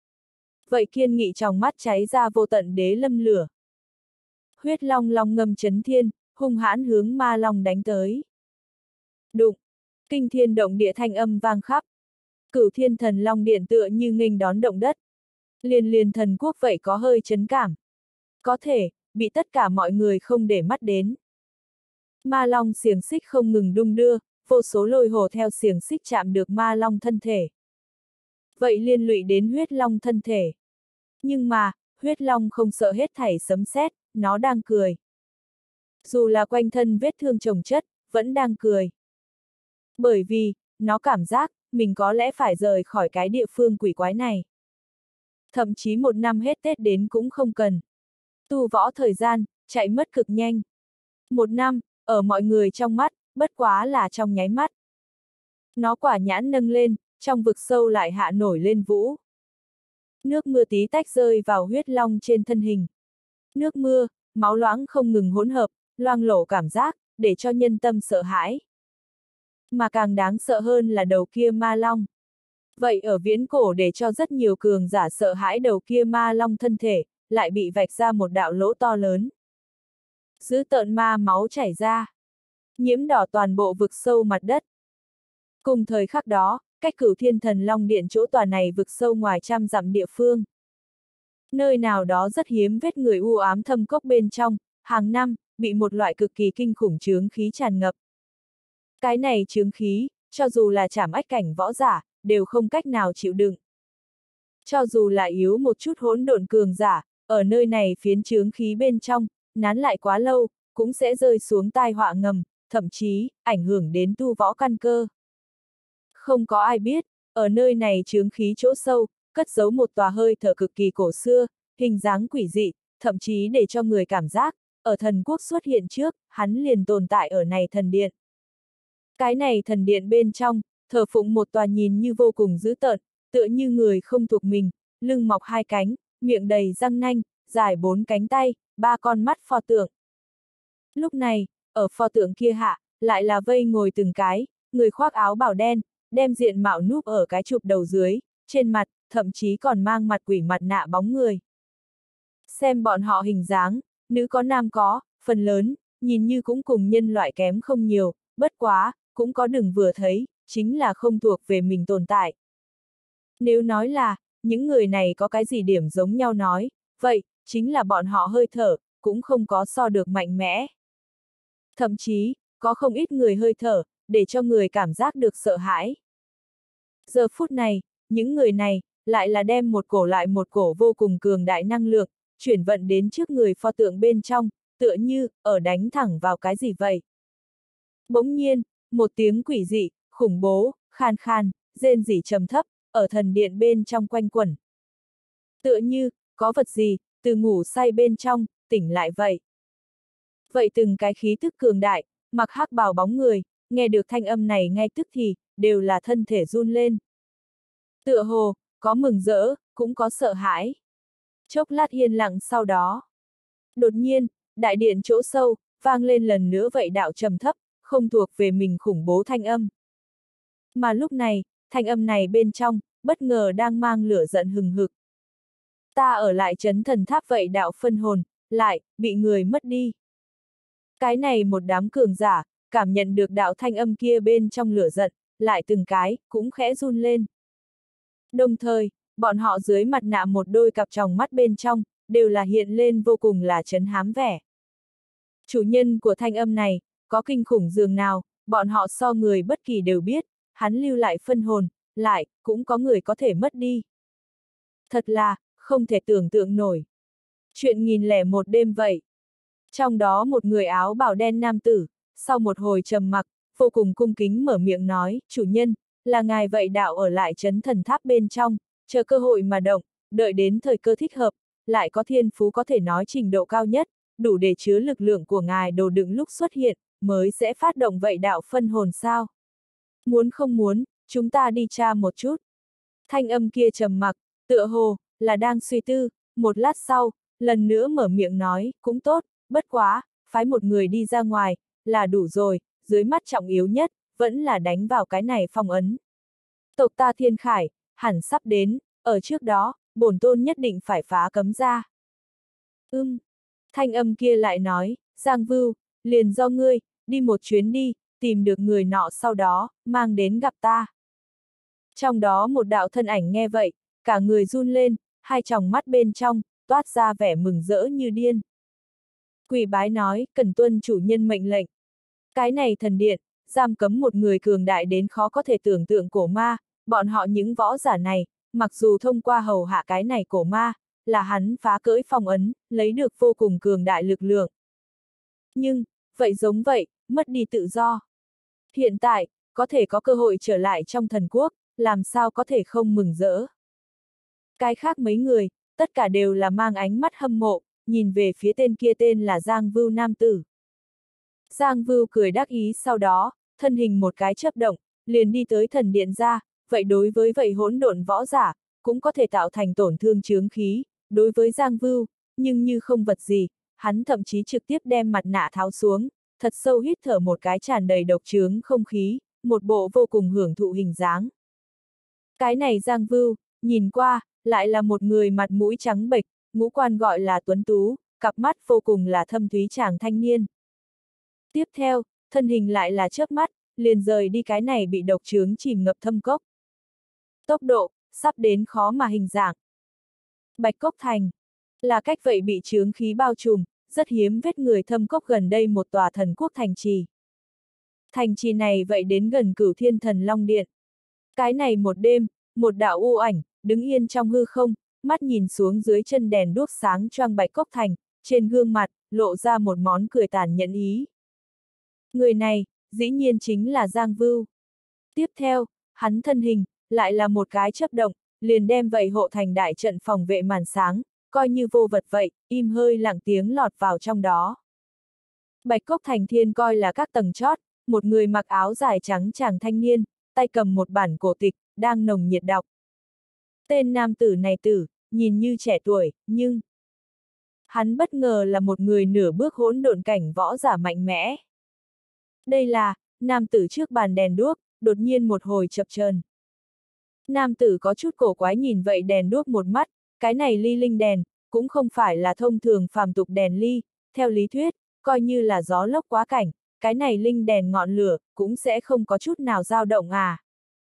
Vậy kiên nghị trong mắt cháy ra vô tận đế lâm lửa. Huyết long long ngâm chấn thiên, hung hãn hướng ma long đánh tới. Đụng! Kinh thiên động địa thanh âm vang khắp. Cửu Thiên Thần Long Điện tựa như nghênh đón động đất. Liền liền thần quốc vậy có hơi chấn cảm. Có thể, bị tất cả mọi người không để mắt đến. Ma long xiềng xích không ngừng đung đưa, vô số lôi hồ theo xiềng xích chạm được ma long thân thể. Vậy liên lụy đến huyết long thân thể. Nhưng mà, huyết long không sợ hết thảy sấm sét, nó đang cười. Dù là quanh thân vết thương chồng chất, vẫn đang cười. Bởi vì, nó cảm giác, mình có lẽ phải rời khỏi cái địa phương quỷ quái này. Thậm chí một năm hết Tết đến cũng không cần. Tu võ thời gian, chạy mất cực nhanh. Một năm, ở mọi người trong mắt, bất quá là trong nháy mắt. Nó quả nhãn nâng lên, trong vực sâu lại hạ nổi lên vũ. Nước mưa tí tách rơi vào huyết long trên thân hình. Nước mưa, máu loãng không ngừng hỗn hợp, loang lổ cảm giác, để cho nhân tâm sợ hãi. Mà càng đáng sợ hơn là đầu kia ma long. Vậy ở viễn cổ để cho rất nhiều cường giả sợ hãi đầu kia ma long thân thể, lại bị vạch ra một đạo lỗ to lớn. Dữ tợn ma máu chảy ra. Nhiễm đỏ toàn bộ vực sâu mặt đất. Cùng thời khắc đó, cách Cửu Thiên Thần Long Điện chỗ tòa này vực sâu ngoài trăm dặm địa phương. Nơi nào đó rất hiếm vết người u ám thâm cốc bên trong, hàng năm, bị một loại cực kỳ kinh khủng chướng khí tràn ngập. Cái này chướng khí, cho dù là trảm ách cảnh võ giả, đều không cách nào chịu đựng. Cho dù là yếu một chút hỗn độn cường giả, ở nơi này phiến chướng khí bên trong, nán lại quá lâu, cũng sẽ rơi xuống tai họa ngầm, thậm chí, ảnh hưởng đến tu võ căn cơ. Không có ai biết, ở nơi này chướng khí chỗ sâu, cất giấu một tòa hơi thở cực kỳ cổ xưa, hình dáng quỷ dị, thậm chí để cho người cảm giác, ở thần quốc xuất hiện trước, hắn liền tồn tại ở này thần điện. Cái này thần điện bên trong, thờ phụng một tòa nhìn như vô cùng dữ tợn, tựa như người không thuộc mình, lưng mọc hai cánh, miệng đầy răng nanh, dài bốn cánh tay, ba con mắt pho tượng. Lúc này, ở pho tượng kia hạ, lại là vây ngồi từng cái, người khoác áo bào đen, đem diện mạo núp ở cái chụp đầu dưới, trên mặt, thậm chí còn mang mặt quỷ mặt nạ bóng người. Xem bọn họ hình dáng, nữ có nam có, phần lớn, nhìn như cũng cùng nhân loại kém không nhiều, bất quá, cũng có đừng vừa thấy, chính là không thuộc về mình tồn tại. Nếu nói là, những người này có cái gì điểm giống nhau nói, vậy, chính là bọn họ hơi thở, cũng không có so được mạnh mẽ. Thậm chí, có không ít người hơi thở, để cho người cảm giác được sợ hãi. Giờ phút này, những người này, lại là đem một cổ lại một cổ vô cùng cường đại năng lượng, chuyển vận đến trước người pho tượng bên trong, tựa như, ở đánh thẳng vào cái gì vậy. Bỗng nhiên, một tiếng quỷ dị, khủng bố, khan khan, rên rỉ trầm thấp, ở thần điện bên trong quanh quẩn. Tựa như, có vật gì, từ ngủ say bên trong, tỉnh lại vậy. Vậy từng cái khí thức cường đại, mặc hắc bào bóng người, nghe được thanh âm này ngay tức thì, đều là thân thể run lên. Tựa hồ, có mừng rỡ, cũng có sợ hãi. Chốc lát yên lặng sau đó. Đột nhiên, đại điện chỗ sâu, vang lên lần nữa vậy đạo trầm thấp, không thuộc về mình khủng bố thanh âm. Mà lúc này, thanh âm này bên trong, bất ngờ đang mang lửa giận hừng hực. Ta ở lại trấn thần tháp vậy đạo phân hồn, lại, bị người mất đi. Cái này một đám cường giả, cảm nhận được đạo thanh âm kia bên trong lửa giận, lại từng cái, cũng khẽ run lên. Đồng thời, bọn họ dưới mặt nạ một đôi cặp tròng mắt bên trong, đều là hiện lên vô cùng là trấn hám vẻ. Chủ nhân của thanh âm này, có kinh khủng dường nào, bọn họ so người bất kỳ đều biết, hắn lưu lại phân hồn, lại, cũng có người có thể mất đi. Thật là, không thể tưởng tượng nổi. Chuyện nghìn lẻ một đêm vậy. Trong đó một người áo bào đen nam tử, sau một hồi trầm mặc, vô cùng cung kính mở miệng nói, chủ nhân, là ngài vậy đạo ở lại trấn thần tháp bên trong, chờ cơ hội mà động, đợi đến thời cơ thích hợp, lại có thiên phú có thể nói trình độ cao nhất, đủ để chứa lực lượng của ngài đồ đựng lúc xuất hiện, mới sẽ phát động vậy đạo phân hồn sao. Muốn không muốn, chúng ta đi tra một chút. Thanh âm kia trầm mặc, tựa hồ, là đang suy tư, một lát sau, lần nữa mở miệng nói, cũng tốt, bất quá, phái một người đi ra ngoài, là đủ rồi, dưới mắt trọng yếu nhất, vẫn là đánh vào cái này phong ấn. Tộc ta Thiên Khải, hẳn sắp đến, ở trước đó, bổn tôn nhất định phải phá cấm ra. Ưm, thanh âm kia lại nói, Giang Vưu, liền do ngươi, đi một chuyến đi, tìm được người nọ sau đó, mang đến gặp ta. Trong đó một đạo thân ảnh nghe vậy, cả người run lên, hai tròng mắt bên trong, toát ra vẻ mừng rỡ như điên. Quỷ bái nói, cần tuân chủ nhân mệnh lệnh. Cái này thần điện, giam cấm một người cường đại đến khó có thể tưởng tượng cổ ma, bọn họ những võ giả này, mặc dù thông qua hầu hạ cái này cổ ma, là hắn phá cỡi phong ấn, lấy được vô cùng cường đại lực lượng. Nhưng, vậy giống vậy, mất đi tự do. Hiện tại, có thể có cơ hội trở lại trong thần quốc, làm sao có thể không mừng rỡ. Cái khác mấy người, tất cả đều là mang ánh mắt hâm mộ, nhìn về phía tên kia tên là Giang Vưu nam tử. Giang Vưu cười đắc ý sau đó, thân hình một cái chớp động, liền đi tới thần điện ra, vậy đối với vậy hỗn độn võ giả, cũng có thể tạo thành tổn thương chướng khí, đối với Giang Vưu, nhưng như không vật gì, hắn thậm chí trực tiếp đem mặt nạ tháo xuống, thật sâu hít thở một cái tràn đầy độc chướng không khí, một bộ vô cùng hưởng thụ hình dáng. Cái này Giang Vưu, nhìn qua, lại là một người mặt mũi trắng bệch, ngũ quan gọi là tuấn tú, cặp mắt vô cùng là thâm thúy chàng thanh niên. Tiếp theo, thân hình lại là chớp mắt, liền rời đi cái này bị độc chướng chìm ngập thâm cốc. tốc độ, sắp đến khó mà hình dạng. Bạch Cốc Thành là cách vậy bị chướng khí bao trùm, rất hiếm vết người thâm cốc gần đây một tòa thần quốc thành trì. Thành trì này vậy đến gần Cửu Thiên Thần Long Điện. Cái này một đêm, một đạo u ảnh, đứng yên trong hư không, mắt nhìn xuống dưới chân đèn đuốc sáng choang Bạch Cốc Thành, trên gương mặt, lộ ra một món cười tàn nhẫn ý. Người này, dĩ nhiên chính là Giang Vưu. Tiếp theo, hắn thân hình, lại là một cái chớp động, liền đem vậy hộ thành đại trận phòng vệ màn sáng, coi như vô vật vậy, im hơi lặng tiếng lọt vào trong đó. Bạch Cốc Thành Thiên coi là các tầng chót, một người mặc áo dài trắng chàng thanh niên, tay cầm một bản cổ tịch, đang nồng nhiệt đọc. Tên nam tử này tử, nhìn như trẻ tuổi, nhưng hắn bất ngờ là một người nửa bước hỗn độn cảnh võ giả mạnh mẽ. Đây là, nam tử trước bàn đèn đuốc, đột nhiên một hồi chập chờn. Nam tử có chút cổ quái nhìn vậy đèn đuốc một mắt, cái này ly linh đèn, cũng không phải là thông thường phàm tục đèn ly, theo lý thuyết, coi như là gió lốc quá cảnh, cái này linh đèn ngọn lửa, cũng sẽ không có chút nào dao động à.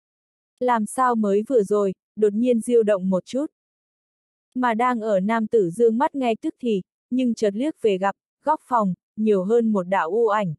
Làm sao mới vừa rồi, đột nhiên diêu động một chút. Mà đang ở nam tử dương mắt ngay tức thì, nhưng chợt liếc về gặp, góc phòng, nhiều hơn một đạo u ảnh.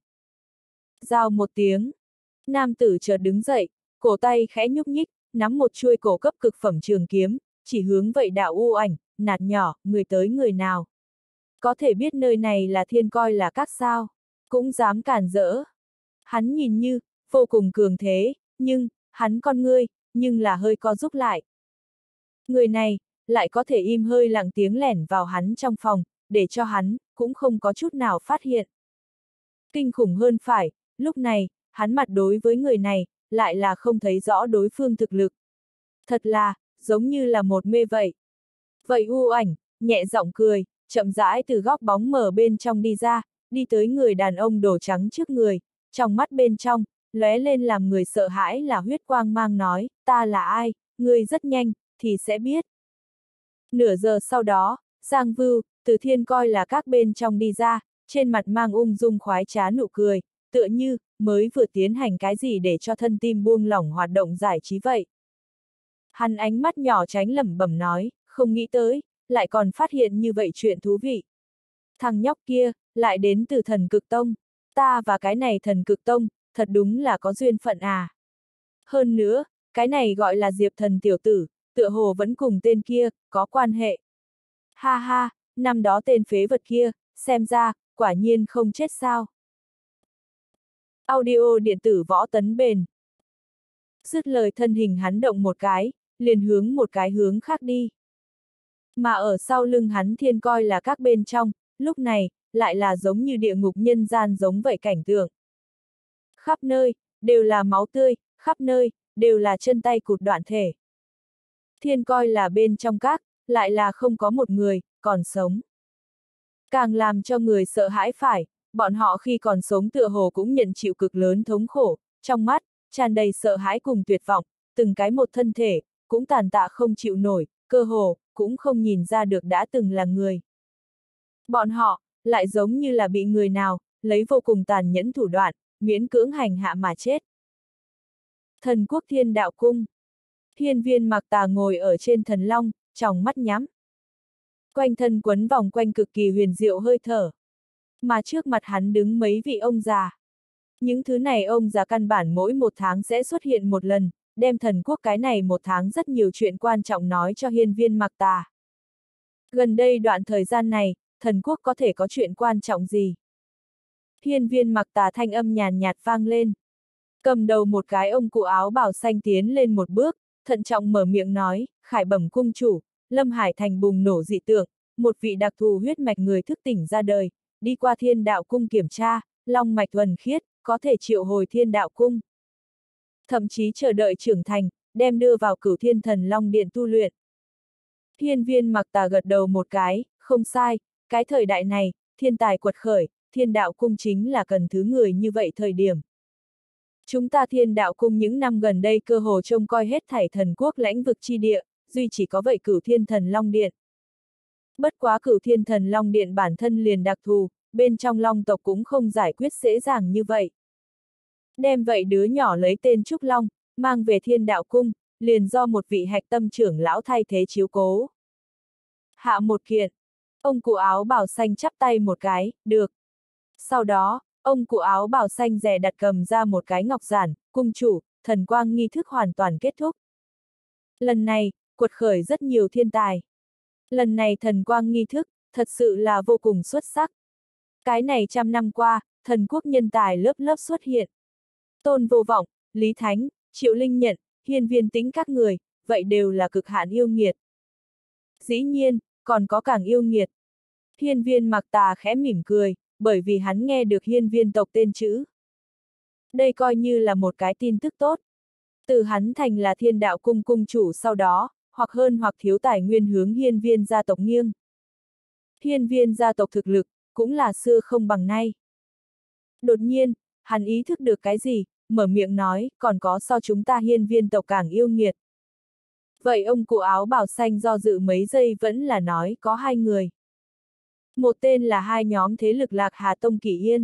Rào một tiếng, nam tử chợt đứng dậy, cổ tay khẽ nhúc nhích, nắm một chuôi cổ cấp cực phẩm trường kiếm, chỉ hướng vậy đạo u ảnh, nạt nhỏ, người tới người nào. Có thể biết nơi này là thiên coi là các sao, cũng dám cản rỡ. Hắn nhìn như, vô cùng cường thế, nhưng, hắn con ngươi, nhưng là hơi co rúm lại. Người này, lại có thể im hơi lặng tiếng lẻn vào hắn trong phòng, để cho hắn, cũng không có chút nào phát hiện. Kinh khủng hơn phải, lúc này, hắn mặt đối với người này, lại là không thấy rõ đối phương thực lực. Thật là, giống như là một mê vậy. Vậy u ảnh, nhẹ giọng cười, chậm rãi từ góc bóng mờ bên trong đi ra, đi tới người đàn ông đồ trắng trước người, trong mắt bên trong, lóe lên làm người sợ hãi là huyết quang mang nói, ta là ai, người rất nhanh, thì sẽ biết. Nửa giờ sau đó, Giang Vưu, từ thiên coi là các bên trong đi ra, trên mặt mang ung dung khoái trá nụ cười, tựa như, mới vừa tiến hành cái gì để cho thân tim buông lỏng hoạt động giải trí vậy. Hắn ánh mắt nhỏ tránh lẩm bẩm nói, không nghĩ tới, lại còn phát hiện như vậy chuyện thú vị. Thằng nhóc kia, lại đến từ thần cực tông, ta và cái này thần cực tông, thật đúng là có duyên phận à. Hơn nữa, cái này gọi là Diệp thần tiểu tử, tựa hồ vẫn cùng tên kia, có quan hệ. Ha ha, năm đó tên phế vật kia, xem ra, quả nhiên không chết sao. Audio điện tử võ tấn bền. Dứt lời thân hình hắn động một cái, liền hướng một cái hướng khác đi. Mà ở sau lưng hắn thiên coi là các bên trong, lúc này, lại là giống như địa ngục nhân gian giống vậy cảnh tượng. Khắp nơi, đều là máu tươi, khắp nơi, đều là chân tay cụt đoạn thể. Thiên coi là bên trong các, lại là không có một người, còn sống. Càng làm cho người sợ hãi phải, bọn họ khi còn sống tựa hồ cũng nhận chịu cực lớn thống khổ, trong mắt, tràn đầy sợ hãi cùng tuyệt vọng, từng cái một thân thể, cũng tàn tạ không chịu nổi, cơ hồ, cũng không nhìn ra được đã từng là người. Bọn họ, lại giống như là bị người nào, lấy vô cùng tàn nhẫn thủ đoạn, miễn cưỡng hành hạ mà chết. Thần quốc Thiên Đạo Cung. Hiên Viên Mạc Tà ngồi ở trên thần long, tròng mắt nhắm. Quanh thân quấn vòng quanh cực kỳ huyền diệu hơi thở. Mà trước mặt hắn đứng mấy vị ông già. Những thứ này ông già căn bản mỗi một tháng sẽ xuất hiện một lần, đem thần quốc cái này một tháng rất nhiều chuyện quan trọng nói cho Hiên Viên Mạc Tà. Gần đây đoạn thời gian này, thần quốc có thể có chuyện quan trọng gì? Hiên Viên Mạc Tà thanh âm nhàn nhạt vang lên. Cầm đầu một cái ông cụ áo bào xanh tiến lên một bước, thận trọng mở miệng nói, Khải Bẩm cung chủ, Lâm Hải Thành bùng nổ dị tượng, một vị đặc thù huyết mạch người thức tỉnh ra đời, đi qua Thiên Đạo Cung kiểm tra, long mạch thuần khiết, có thể triệu hồi Thiên Đạo Cung. Thậm chí chờ đợi trưởng thành, đem đưa vào Cửu Thiên Thần Long Điện tu luyện. Hiên Viên Mạc Tà gật đầu một cái, không sai, cái thời đại này, thiên tài quật khởi, Thiên Đạo Cung chính là cần thứ người như vậy thời điểm. Chúng ta Thiên Đạo Cung những năm gần đây cơ hồ trông coi hết thảy thần quốc lãnh vực chi địa, duy chỉ có vậy Cửu Thiên Thần Long Điện. Bất quá Cửu Thiên Thần Long Điện bản thân liền đặc thù, bên trong Long tộc cũng không giải quyết dễ dàng như vậy. Đem vậy đứa nhỏ lấy tên Trúc Long, mang về Thiên Đạo Cung, liền do một vị hạch tâm trưởng lão thay thế chiếu cố. Hạ một kiện. Ông cụ áo bào xanh chắp tay một cái, được. Sau đó, ông cụ áo bào xanh dè đặt cầm ra một cái ngọc giản, cung chủ, thần quang nghi thức hoàn toàn kết thúc. Lần này, quật khởi rất nhiều thiên tài. Lần này thần quang nghi thức, thật sự là vô cùng xuất sắc. Cái này trăm năm qua, thần quốc nhân tài lớp lớp xuất hiện. Tôn Vô Vọng, Lý Thánh, Triệu Linh Nhận, Hiên Viên Tĩnh các người, vậy đều là cực hạn yêu nghiệt. Dĩ nhiên, còn có càng yêu nghiệt. Hiên Viên Mặc Tà khẽ mỉm cười, bởi vì hắn nghe được hiên viên tộc tên chữ. Đây coi như là một cái tin tức tốt. Từ hắn thành là Thiên Đạo Cung cung chủ sau đó, hoặc hơn hoặc thiếu tài nguyên hướng hiên viên gia tộc nghiêng. Hiên viên gia tộc thực lực, cũng là xưa không bằng nay. Đột nhiên, hắn ý thức được cái gì, mở miệng nói, còn có so chúng ta hiên viên tộc càng yêu nghiệt. Vậy ông cụ áo bào xanh do dự mấy giây vẫn là nói có hai người. Một tên là hai nhóm thế lực Lạc Hà Tông Kỷ Yên.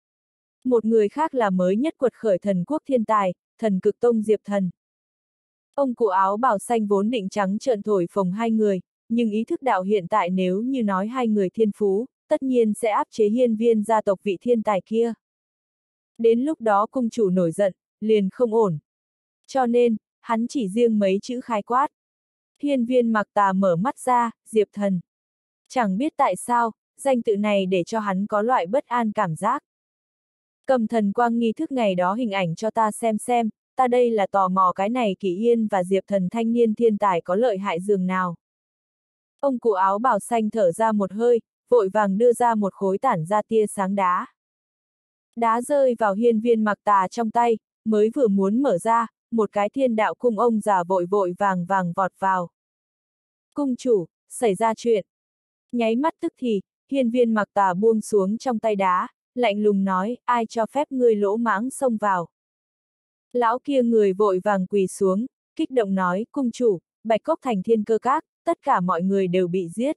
Một người khác là mới nhất quật khởi thần quốc thiên tài, thần cực tông Diệp Thần. Ông cụ áo bào xanh vốn định trắng trợn thổi phồng hai người, nhưng ý thức đạo hiện tại nếu như nói hai người thiên phú, tất nhiên sẽ áp chế hiên viên gia tộc vị thiên tài kia. Đến lúc đó cung chủ nổi giận, liền không ổn. Cho nên, hắn chỉ riêng mấy chữ khai quát. Hiên viên Mặc Tà mở mắt ra, Diệp Thần. Chẳng biết tại sao, danh tự này để cho hắn có loại bất an cảm giác. Cầm thần quang nghi thức ngày đó hình ảnh cho ta xem xem, ta đây là tò mò cái này Kỷ Yên và Diệp Thần thanh niên thiên tài có lợi hại dường nào. Ông cụ áo bào xanh thở ra một hơi, vội vàng đưa ra một khối tản ra tia sáng đá. Đá rơi vào hiên viên Mặc Tà trong tay, mới vừa muốn mở ra, một cái Thiên Đạo Cung ông già vội vội vàng vàng vọt vào. Cung chủ, xảy ra chuyện. Nháy mắt tức thì, hiên viên Mặc Tà buông xuống trong tay đá, lạnh lùng nói, ai cho phép ngươi lỗ mãng xông vào. Lão kia người vội vàng quỳ xuống, kích động nói, cung chủ, Bạch Cốc Thành Thiên Cơ Các, tất cả mọi người đều bị giết.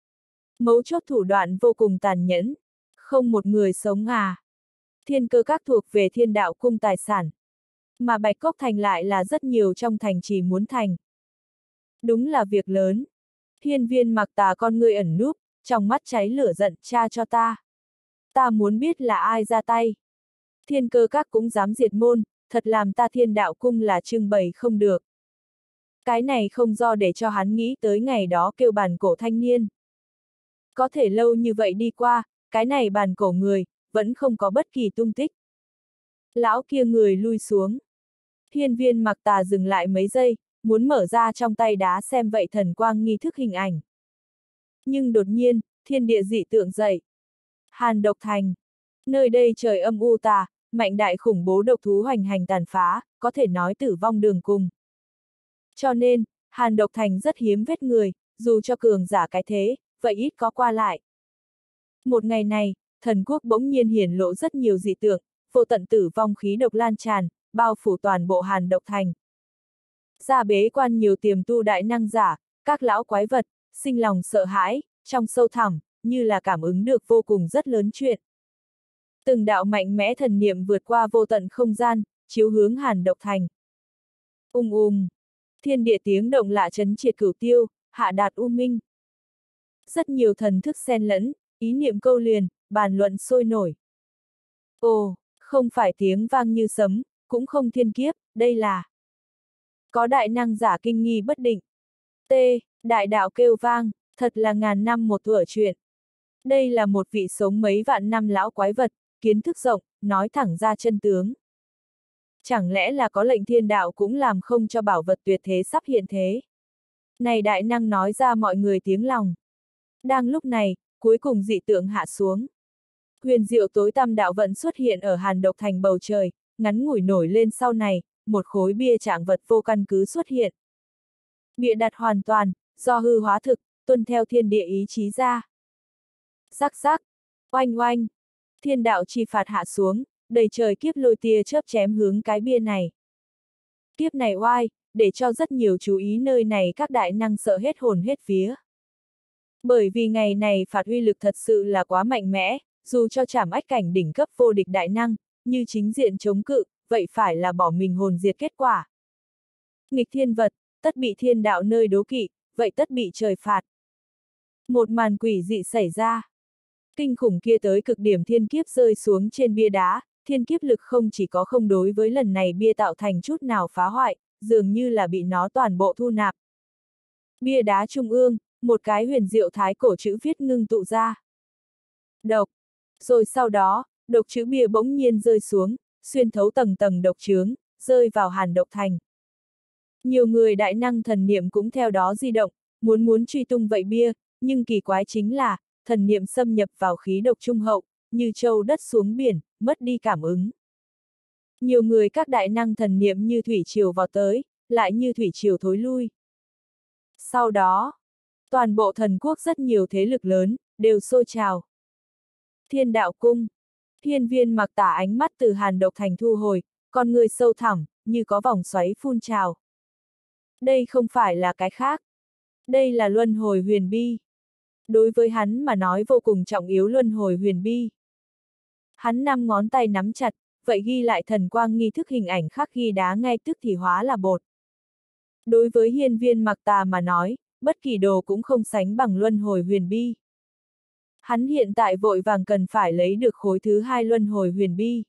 Mấu chốt thủ đoạn vô cùng tàn nhẫn, không một người sống à. Thiên Cơ Các thuộc về Thiên Đạo Cung tài sản, mà Bạch Cốc Thành lại là rất nhiều trong thành trì muốn thành. Đúng là việc lớn. Hiên viên Mặc Tà con ngươi ẩn núp, trong mắt cháy lửa giận, tra cho ta. Ta muốn biết là ai ra tay. Thiên Cơ Các cũng dám diệt môn, thật làm ta Thiên Đạo Cung là trưng bày không được. Cái này không do để cho hắn nghĩ tới ngày đó kêu bàn cổ thanh niên. Có thể lâu như vậy đi qua, cái này bàn cổ người, vẫn không có bất kỳ tung tích. Lão kia người lui xuống. Hiên viên Mặc Tà dừng lại mấy giây, muốn mở ra trong tay đá xem vậy thần quang nghi thức hình ảnh. Nhưng đột nhiên, thiên địa dị tượng dậy. Hàn Độc Thành. Nơi đây trời âm u tà, mạnh đại khủng bố độc thú hoành hành tàn phá, có thể nói tử vong đường cùng. Cho nên, Hàn Độc Thành rất hiếm vết người, dù cho cường giả cái thế, vậy ít có qua lại. Một ngày này, thần quốc bỗng nhiên hiển lộ rất nhiều dị tượng, vô tận tử vong khí độc lan tràn, bao phủ toàn bộ Hàn Độc Thành. Ra bế quan nhiều tiềm tu đại năng giả, các lão quái vật, sinh lòng sợ hãi, trong sâu thẳm, như là cảm ứng được vô cùng rất lớn chuyện. Từng đạo mạnh mẽ thần niệm vượt qua vô tận không gian, chiếu hướng Hàn Độc Thành. Ung ung, thiên địa tiếng động lạ chấn triệt cửu tiêu, hạ đạt u minh. Rất nhiều thần thức xen lẫn, ý niệm câu liền, bàn luận sôi nổi. Ồ, không phải tiếng vang như sấm, cũng không thiên kiếp, đây là... Có đại năng giả kinh nghi bất định. T, đại đạo kêu vang, thật là ngàn năm một thuở chuyện. Đây là một vị sống mấy vạn năm lão quái vật, kiến thức rộng, nói thẳng ra chân tướng. Chẳng lẽ là có lệnh thiên đạo cũng làm không cho bảo vật tuyệt thế sắp hiện thế? Này đại năng nói ra mọi người tiếng lòng. Đang lúc này, cuối cùng dị tượng hạ xuống. Huyền diệu tối tăm đạo vận xuất hiện ở Hàn Độc Thành bầu trời, ngắn ngủi nổi lên sau này, một khối bia trạng vật vô căn cứ xuất hiện. Bịa đặt hoàn toàn, do hư hóa thực, tuân theo thiên địa ý chí ra. Rắc rắc, oanh oanh, thiên đạo chi phạt hạ xuống, đầy trời kiếp lôi tia chớp chém hướng cái bia này. Kiếp này oai, để cho rất nhiều chú ý nơi này các đại năng sợ hết hồn hết vía. Bởi vì ngày này phạt uy lực thật sự là quá mạnh mẽ, dù cho trảm ách cảnh đỉnh cấp vô địch đại năng, như chính diện chống cự, vậy phải là bỏ mình hồn diệt kết quả. Nghịch thiên vật, tất bị thiên đạo nơi đố kỵ, vậy tất bị trời phạt. Một màn quỷ dị xảy ra. Kinh khủng kia tới cực điểm thiên kiếp rơi xuống trên bia đá, thiên kiếp lực không chỉ có không đối với lần này bia tạo thành chút nào phá hoại, dường như là bị nó toàn bộ thu nạp. Bia đá trung ương, một cái huyền diệu thái cổ chữ viết ngưng tụ ra. Độc. Rồi sau đó, độc chữ bia bỗng nhiên rơi xuống, xuyên thấu tầng tầng độc chướng, rơi vào Hàn Độc Thành. Nhiều người đại năng thần niệm cũng theo đó di động, muốn muốn truy tung vậy bia, nhưng kỳ quái chính là, thần niệm xâm nhập vào khí độc trung hậu, như châu đất xuống biển, mất đi cảm ứng. Nhiều người các đại năng thần niệm như thủy triều vào tới, lại như thủy triều thối lui. Sau đó, toàn bộ thần quốc rất nhiều thế lực lớn, đều sôi trào. Thiên đạo cung. Hiên Viên Mặc Tả ánh mắt từ Hàn Độc Thành thu hồi, con người sâu thẳm, như có vòng xoáy phun trào. Đây không phải là cái khác. Đây là luân hồi huyền bi. Đối với hắn mà nói vô cùng trọng yếu luân hồi huyền bi. Hắn năm ngón tay nắm chặt, vậy ghi lại thần quang nghi thức hình ảnh khắc ghi đá ngay tức thì hóa là bột. Đối với Hiên Viên Mặc Tà mà nói, bất kỳ đồ cũng không sánh bằng luân hồi huyền bi. Hắn hiện tại vội vàng cần phải lấy được khối thứ hai luân hồi huyền bi.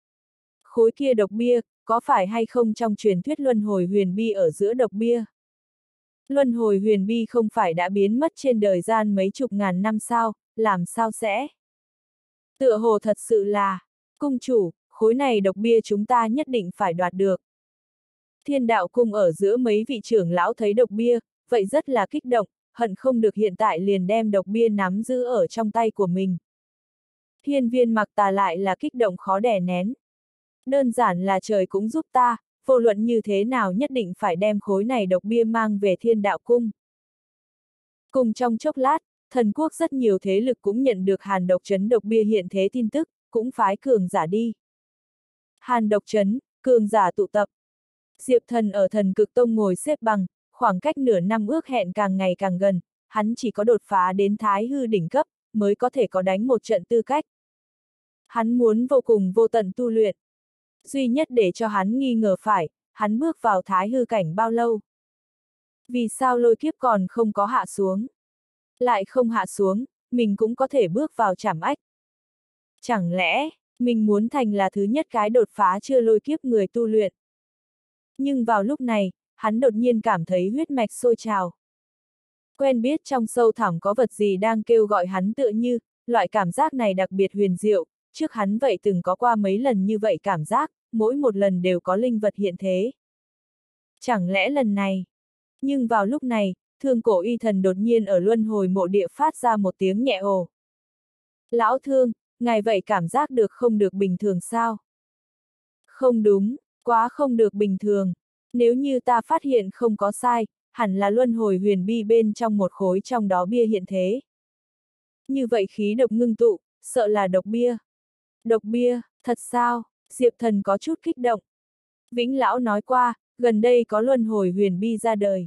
Khối kia độc bia, có phải hay không trong truyền thuyết luân hồi huyền bi ở giữa độc bia? Luân hồi huyền bi không phải đã biến mất trên đời gian mấy chục ngàn năm sao, làm sao sẽ? Tựa hồ thật sự là, cung chủ, khối này độc bia chúng ta nhất định phải đoạt được. Thiên đạo cung ở giữa mấy vị trưởng lão thấy độc bia, vậy rất là kích động, hận không được hiện tại liền đem độc bia nắm giữ ở trong tay của mình. Hiên Viên Mặc Tà lại là kích động khó đè nén. Đơn giản là trời cũng giúp ta, vô luận như thế nào nhất định phải đem khối này độc bia mang về thiên đạo cung. Cùng trong chốc lát, thần quốc rất nhiều thế lực cũng nhận được Hàn Độc Trấn độc bia hiện thế tin tức, cũng phái cường giả đi. Hàn Độc Trấn, cường giả tụ tập. Diệp Thần ở Thần Cực Tông ngồi xếp bằng, khoảng cách nửa năm ước hẹn càng ngày càng gần, hắn chỉ có đột phá đến Thái Hư đỉnh cấp, mới có thể có đánh một trận tư cách. Hắn muốn vô cùng vô tận tu luyện. Duy nhất để cho hắn nghi ngờ phải, hắn bước vào Thái Hư cảnh bao lâu? Vì sao lôi kiếp còn không có hạ xuống? Lại không hạ xuống, mình cũng có thể bước vào trảm ách. Chẳng lẽ, mình muốn thành là thứ nhất cái đột phá chưa lôi kiếp người tu luyện? Nhưng vào lúc này, hắn đột nhiên cảm thấy huyết mạch sôi trào. Quen biết trong sâu thẳm có vật gì đang kêu gọi hắn tựa như, loại cảm giác này đặc biệt huyền diệu, trước hắn vậy từng có qua mấy lần như vậy cảm giác, mỗi một lần đều có linh vật hiện thế. Chẳng lẽ lần này? Nhưng vào lúc này, Thương Cổ Y Thần đột nhiên ở luân hồi mộ địa phát ra một tiếng nhẹ ồ. Lão Thương, ngài vậy cảm giác được không được bình thường sao? Không đúng, quá không được bình thường. Nếu như ta phát hiện không có sai, hẳn là luân hồi huyền bi bên trong một khối trong đó bia hiện thế. Như vậy khí độc ngưng tụ, sợ là độc bia. Độc bia, thật sao? Diệp Thần có chút kích động. Vĩnh Lão nói qua, gần đây có luân hồi huyền bi ra đời.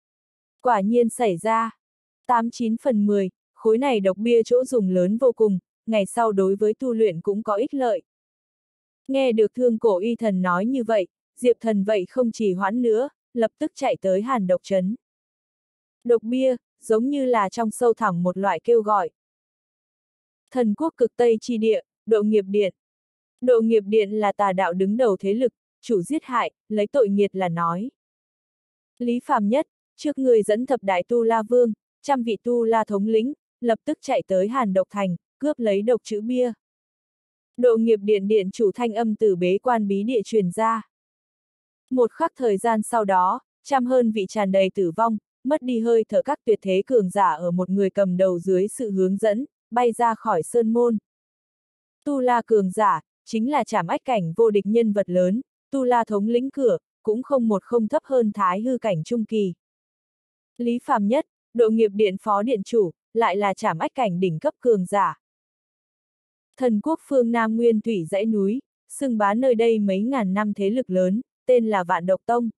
Quả nhiên xảy ra. tám chín phần mười, khối này độc bia chỗ dùng lớn vô cùng, ngày sau đối với tu luyện cũng có ích lợi. Nghe được Thương Cổ Y Thần nói như vậy, Diệp Thần vậy không trì hoãn nữa, lập tức chạy tới Hàn Độc Trấn. Độc bia, giống như là trong sâu thẳm một loại kêu gọi. Thần quốc cực Tây chi địa, Độ Nghiệp Điện. Độ Nghiệp Điện là tà đạo đứng đầu thế lực, chủ giết hại, lấy tội nghiệt là nói. Lý Phàm Nhất, trước người dẫn thập đại tu la vương, trăm vị tu la thống lĩnh, lập tức chạy tới Hàn Độc Thành, cướp lấy độc chữ bia. Độ Nghiệp Điện điện chủ thanh âm từ bế quan bí địa truyền ra. Một khắc thời gian sau đó, trăm hơn vị tràn đầy tử vong, mất đi hơi thở các tuyệt thế cường giả ở một người cầm đầu dưới sự hướng dẫn, bay ra khỏi sơn môn. Tu la cường giả, chính là trảm ách cảnh vô địch nhân vật lớn, tu la thống lĩnh cửa, cũng không một không thấp hơn Thái Hư cảnh trung kỳ. Lý Phàm Nhất, Độ Nghiệp Điện phó điện chủ, lại là trảm ách cảnh đỉnh cấp cường giả. Thần quốc phương Nam Nguyên Thủy dãy núi, xưng bá nơi đây mấy ngàn năm thế lực lớn, tên là Vạn Độc Tông.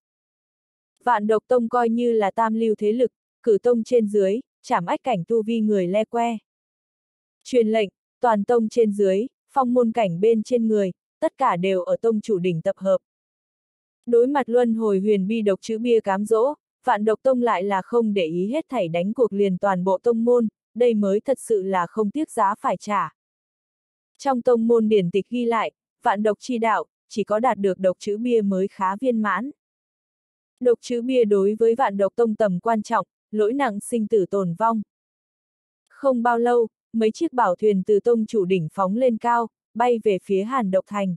Vạn Độc Tông coi như là tam lưu thế lực, cử tông trên dưới, trảm ách cảnh tu vi người le que. Truyền lệnh, toàn tông trên dưới, phong môn cảnh bên trên người, tất cả đều ở tông chủ đỉnh tập hợp. Đối mặt luân hồi huyền bi độc chữ bia cám dỗ, Vạn Độc Tông lại là không để ý hết thảy đánh cuộc liền toàn bộ tông môn, đây mới thật sự là không tiếc giá phải trả. Trong tông môn điển tịch ghi lại, vạn độc chi đạo, chỉ có đạt được độc chữ bia mới khá viên mãn. Độc chữ bia đối với Vạn Độc Tông tầm quan trọng, lỗi nặng sinh tử tồn vong. Không bao lâu, mấy chiếc bảo thuyền từ tông chủ đỉnh phóng lên cao, bay về phía Hàn Độc Thành.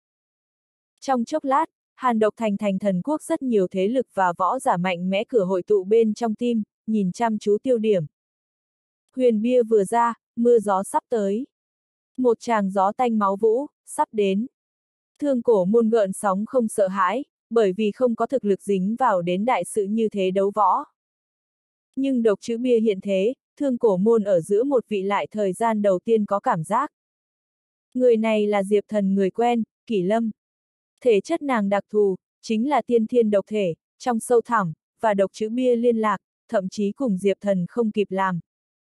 Trong chốc lát, Hàn Độc Thành thành thần quốc rất nhiều thế lực và võ giả mạnh mẽ cửa hội tụ bên trong tim, nhìn chăm chú tiêu điểm. Huyền bia vừa ra, mưa gió sắp tới. Một tràng gió tanh máu vũ, sắp đến. Thương cổ môn gợn sóng không sợ hãi, bởi vì không có thực lực dính vào đến đại sự như thế đấu võ. Nhưng độc chữ bia hiện thế, thương cổ môn ở giữa một vị lại thời gian đầu tiên có cảm giác. Người này là Diệp Thần người quen, Kỷ Lâm. Thể chất nàng đặc thù, chính là tiên thiên độc thể, trong sâu thẳm, và độc chữ bia liên lạc, thậm chí cùng Diệp Thần không kịp làm.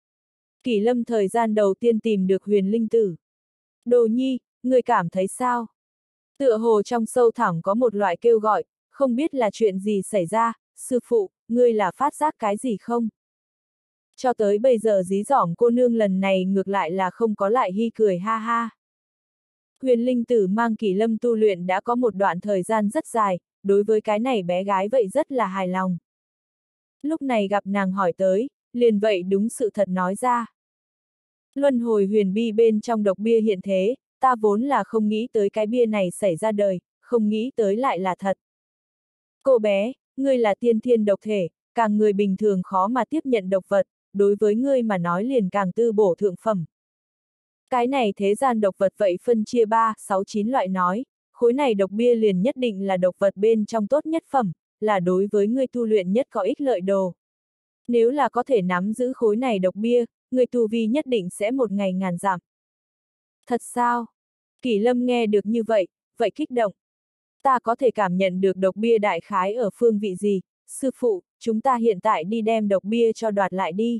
Kỷ Lâm thời gian đầu tiên tìm được huyền linh tử. Đồ nhi, người cảm thấy sao? Tựa hồ trong sâu thẳm có một loại kêu gọi, không biết là chuyện gì xảy ra, sư phụ, ngươi là phát giác cái gì không? Cho tới bây giờ dí dỏm cô nương lần này ngược lại là không có lại hi cười ha ha. Huyền linh tử mang Kỷ Lâm tu luyện đã có một đoạn thời gian rất dài, đối với cái này bé gái vậy rất là hài lòng. Lúc này gặp nàng hỏi tới, liền vậy đúng sự thật nói ra. Luân hồi huyền bi bên trong độc bia hiện thế, ta vốn là không nghĩ tới cái bia này xảy ra đời, không nghĩ tới lại là thật. Cô bé, ngươi là tiên thiên độc thể, càng người bình thường khó mà tiếp nhận độc vật, đối với ngươi mà nói liền càng tư bổ thượng phẩm. Cái này thế gian độc vật vậy phân chia ba, sáu, chín loại nói, khối này độc bia liền nhất định là độc vật bên trong tốt nhất phẩm, là đối với ngươi tu luyện nhất có ích lợi đồ. Nếu là có thể nắm giữ khối này độc bia, người tu vi nhất định sẽ một ngày ngàn giảm. Thật sao? Kỷ Lâm nghe được như vậy, vậy kích động. Ta có thể cảm nhận được độc bia đại khái ở phương vị gì, sư phụ, chúng ta hiện tại đi đem độc bia cho đoạt lại đi.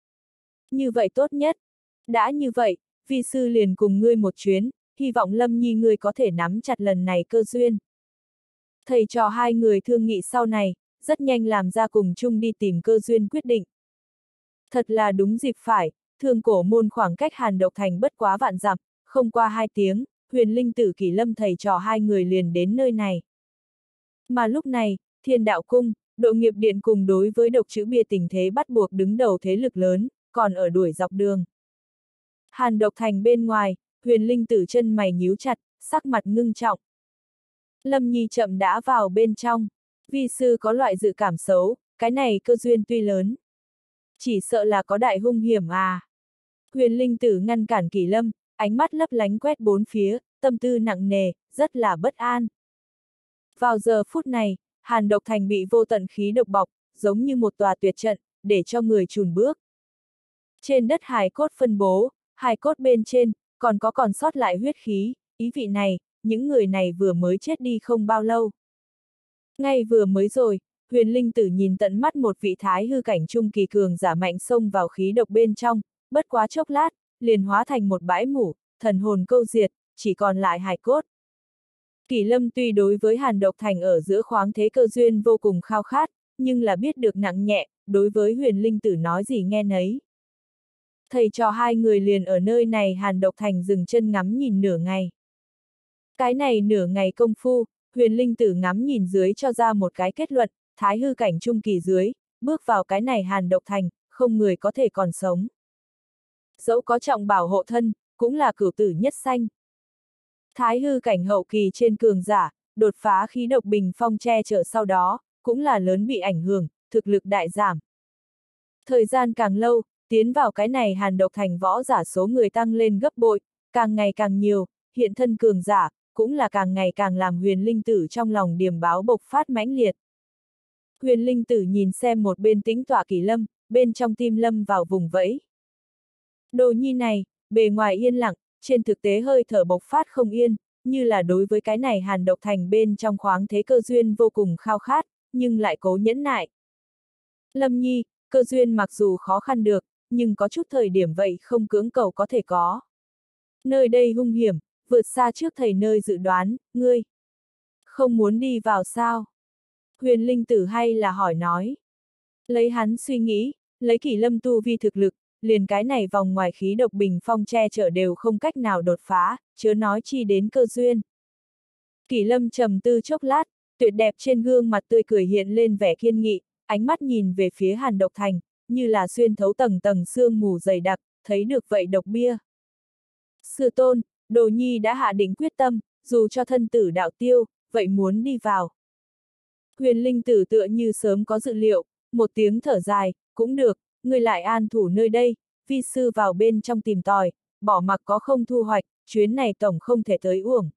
Như vậy tốt nhất. Đã như vậy, vi sư liền cùng ngươi một chuyến, hy vọng Lâm Nhi ngươi có thể nắm chặt lần này cơ duyên. Thầy trò hai người thương nghị sau này, rất nhanh làm ra cùng chung đi tìm cơ duyên quyết định. Thật là đúng dịp phải, thương cổ môn khoảng cách Hàn Độc Thành bất quá vạn dặm, không qua hai tiếng, huyền linh tử Kỷ Lâm thầy trò hai người liền đến nơi này. Mà lúc này, Thiên Đạo Cung, Độ Nghiệp Điện cùng đối với độc chữ bia tình thế bắt buộc đứng đầu thế lực lớn, còn ở đuổi dọc đường. Hàn Độc Thành bên ngoài, huyền linh tử chân mày nhíu chặt, sắc mặt ngưng trọng. Lâm Nhi chậm đã vào bên trong, vi sư có loại dự cảm xấu, cái này cơ duyên tuy lớn. Chỉ sợ là có đại hung hiểm à. Huyền linh tử ngăn cản Kỷ Lâm, ánh mắt lấp lánh quét bốn phía, tâm tư nặng nề, rất là bất an. Vào giờ phút này, Hàn Độc Thành bị vô tận khí độc bọc, giống như một tòa tuyệt trận, để cho người chùn bước. Trên đất hài cốt phân bố, hài cốt bên trên, còn có còn sót lại huyết khí, ý vị này, những người này vừa mới chết đi không bao lâu. Ngay vừa mới rồi, huyền linh tử nhìn tận mắt một vị thái hư cảnh trung kỳ cường giả mạnh xông vào khí độc bên trong, bất quá chốc lát, liền hóa thành một bãi mủ, thần hồn câu diệt, chỉ còn lại hài cốt. Kỷ Lâm tuy đối với Hàn Độc Thành ở giữa khoáng thế cơ duyên vô cùng khao khát, nhưng là biết được nặng nhẹ, đối với huyền linh tử nói gì nghe nấy. Thầy trò hai người liền ở nơi này Hàn Độc Thành dừng chân ngắm nhìn nửa ngày. Cái này nửa ngày công phu, huyền linh tử ngắm nhìn dưới cho ra một cái kết luận, thái hư cảnh trung kỳ dưới, bước vào cái này Hàn Độc Thành, không người có thể còn sống. Dẫu có trọng bảo hộ thân, cũng là cửu tử nhất sanh. Thái hư cảnh hậu kỳ trên cường giả, đột phá khí độc bình phong che chở sau đó, cũng là lớn bị ảnh hưởng, thực lực đại giảm. Thời gian càng lâu, tiến vào cái này Hàn Độc Thành võ giả số người tăng lên gấp bội, càng ngày càng nhiều, hiện thân cường giả, cũng là càng ngày càng làm huyền linh tử trong lòng điềm báo bộc phát mãnh liệt. Huyền linh tử nhìn xem một bên tĩnh tọa Kỷ Lâm, bên trong tim lâm vào vùng vẫy. Đồ nhi này, bề ngoài yên lặng, trên thực tế hơi thở bộc phát không yên, như là đối với cái này Hàn Độc Thành bên trong khoáng thế cơ duyên vô cùng khao khát, nhưng lại cố nhẫn nại. Lâm Nhi, cơ duyên mặc dù khó khăn được, nhưng có chút thời điểm vậy không cưỡng cầu có thể có. Nơi đây hung hiểm, vượt xa trước thầy nơi dự đoán, ngươi Không muốn đi vào sao? Huyền Linh Tử hay là hỏi nói. Lấy hắn suy nghĩ, lấy Kỷ Lâm tu vi thực lực, liền cái này vòng ngoài khí độc bình phong che chở đều không cách nào đột phá, chớ nói chi đến cơ duyên. Kỷ Lâm trầm tư chốc lát, tuyệt đẹp trên gương mặt tươi cười hiện lên vẻ kiên nghị, ánh mắt nhìn về phía Hàn Độc Thành, như là xuyên thấu tầng tầng sương mù dày đặc, thấy được vậy độc bia. Sư tôn, Đồ Nhi đã hạ định quyết tâm, dù cho thân tử đạo tiêu, vậy muốn đi vào. Huyền Linh Tử tựa như sớm có dự liệu, một tiếng thở dài, cũng được, ngươi lại an thủ nơi đây, vi sư vào bên trong tìm tòi, bỏ mặc có không thu hoạch, chuyến này tổng không thể tới uổng.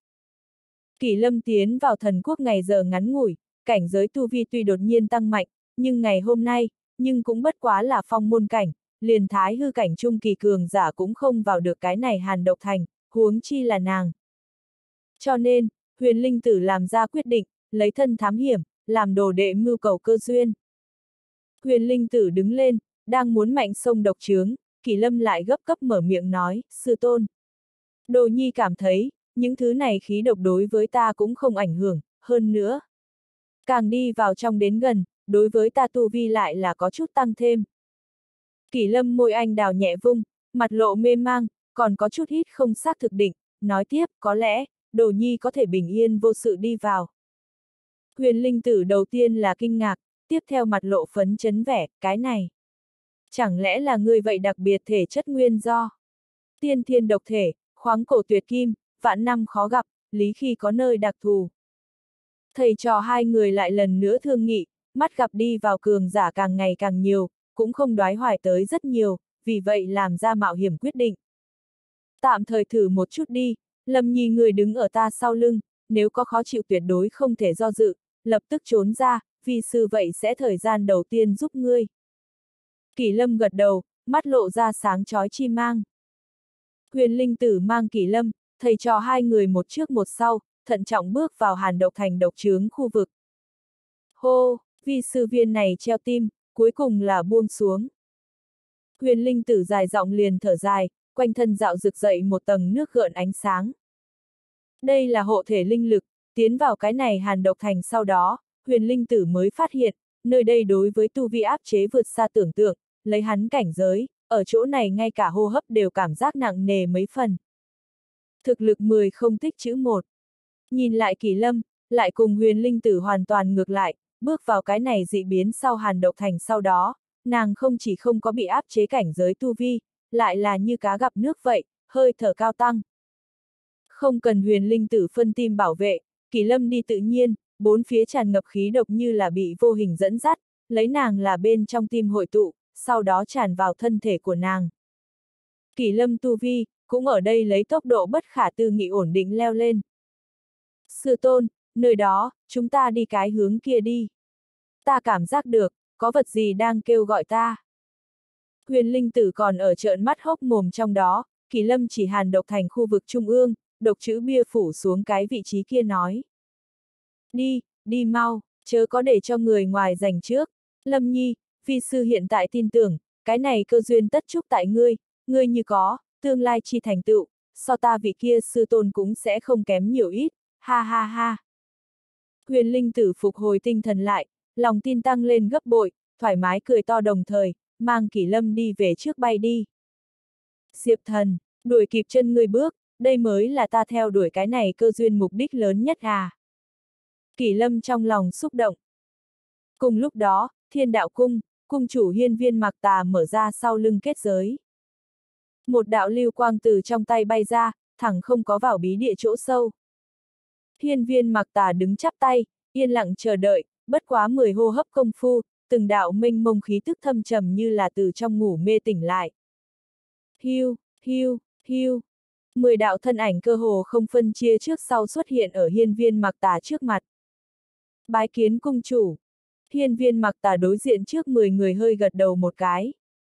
Kỷ Lâm tiến vào thần quốc ngày giờ ngắn ngủi, cảnh giới tu vi tuy đột nhiên tăng mạnh, nhưng ngày hôm nay, nhưng cũng bất quá là phong môn cảnh, liền thái hư cảnh trung kỳ cường giả cũng không vào được cái này Hàn Độc Thành, huống chi là nàng. Cho nên, Huyền Linh Tử làm ra quyết định, lấy thân thám hiểm, làm đồ đệ mưu cầu cơ duyên. Huyền Linh Tử đứng lên, đang muốn mạnh xông độc chướng, Kỷ Lâm lại gấp gấp mở miệng nói, sư tôn. Đồ Nhi cảm thấy, những thứ này khí độc đối với ta cũng không ảnh hưởng, hơn nữa. Càng đi vào trong đến gần, đối với ta tu vi lại là có chút tăng thêm. Kỷ Lâm môi anh đào nhẹ vung, mặt lộ mê mang, còn có chút hít không xác thực định, nói tiếp, có lẽ, Đồ Nhi có thể bình yên vô sự đi vào. Huyền Linh Tử đầu tiên là kinh ngạc, tiếp theo mặt lộ phấn chấn vẻ, cái này. Chẳng lẽ là người vậy đặc biệt thể chất nguyên do? Tiên thiên độc thể, khoáng cổ tuyệt kim, vạn năm khó gặp, lý khi có nơi đặc thù. Thầy trò hai người lại lần nữa thương nghị, mắt gặp đi vào cường giả càng ngày càng nhiều, cũng không đoái hoài tới rất nhiều, vì vậy làm ra mạo hiểm quyết định. Tạm thời thử một chút đi, Lâm Nhi người đứng ở ta sau lưng, nếu có khó chịu tuyệt đối không thể do dự, lập tức trốn ra, vì sư vậy sẽ thời gian đầu tiên giúp ngươi. Kỷ Lâm gật đầu, mắt lộ ra sáng chói chi mang. Huyền Linh Tử mang Kỷ Lâm, thầy trò hai người một trước một sau, thận trọng bước vào Hàn Độc Thành độc chướng khu vực. Hô, vi sư viên này treo tim, cuối cùng là buông xuống. Huyền Linh Tử dài giọng liền thở dài, quanh thân dạo rực dậy một tầng nước gợn ánh sáng. Đây là hộ thể linh lực, tiến vào cái này Hàn Độc Thành sau đó, Huyền Linh Tử mới phát hiện, nơi đây đối với tu vi áp chế vượt xa tưởng tượng, lấy hắn cảnh giới, ở chỗ này ngay cả hô hấp đều cảm giác nặng nề mấy phần. Thực lực mười không tích chữ một. Nhìn lại Kỷ Lâm, lại cùng Huyền Linh Tử hoàn toàn ngược lại, bước vào cái này dị biến sau Hàn Độc Thành sau đó, nàng không chỉ không có bị áp chế cảnh giới tu vi, lại là như cá gặp nước vậy, hơi thở cao tăng. Không cần Huyền Linh Tử phân tim bảo vệ, Kỷ Lâm đi tự nhiên, bốn phía tràn ngập khí độc như là bị vô hình dẫn dắt, lấy nàng là bên trong tim hội tụ, sau đó tràn vào thân thể của nàng. Kỷ Lâm tu vi, cũng ở đây lấy tốc độ bất khả tư nghị ổn định leo lên. Sư tôn, nơi đó, chúng ta đi cái hướng kia đi. Ta cảm giác được, có vật gì đang kêu gọi ta. Huyền Linh Tử còn ở trợn mắt hốc mồm trong đó, Kỷ Lâm chỉ Hàn Độc Thành khu vực trung ương, độc chữ bia phủ xuống cái vị trí kia nói. Đi, đi mau, chớ có để cho người ngoài giành trước. Lâm Nhi, vi sư hiện tại tin tưởng, cái này cơ duyên tất chúc tại ngươi, ngươi như có, tương lai chi thành tựu, so ta vị kia sư tôn cũng sẽ không kém nhiều ít, ha ha ha. Huyền Linh Tử phục hồi tinh thần lại, lòng tin tăng lên gấp bội, thoải mái cười to đồng thời, mang Kỷ Lâm đi về trước bay đi. Diệp Thần, đuổi kịp chân ngươi bước, đây mới là ta theo đuổi cái này cơ duyên mục đích lớn nhất à. Kỷ Lâm trong lòng xúc động. Cùng lúc đó, Thiên Đạo Cung, cung chủ Hiên Viên Mạc Tà mở ra sau lưng kết giới. Một đạo lưu quang từ trong tay bay ra, thẳng không có vào bí địa chỗ sâu. Hiên Viên Mạc Tà đứng chắp tay, yên lặng chờ đợi, bất quá mười hô hấp công phu, từng đạo mênh mông khí tức thâm trầm như là từ trong ngủ mê tỉnh lại. Hiu, hiu, hiu. Mười đạo thân ảnh cơ hồ không phân chia trước sau xuất hiện ở Hiên Viên Mạc Tà trước mặt. Bái kiến cung chủ. Hiên Viên Mạc Tà đối diện trước mười người hơi gật đầu một cái.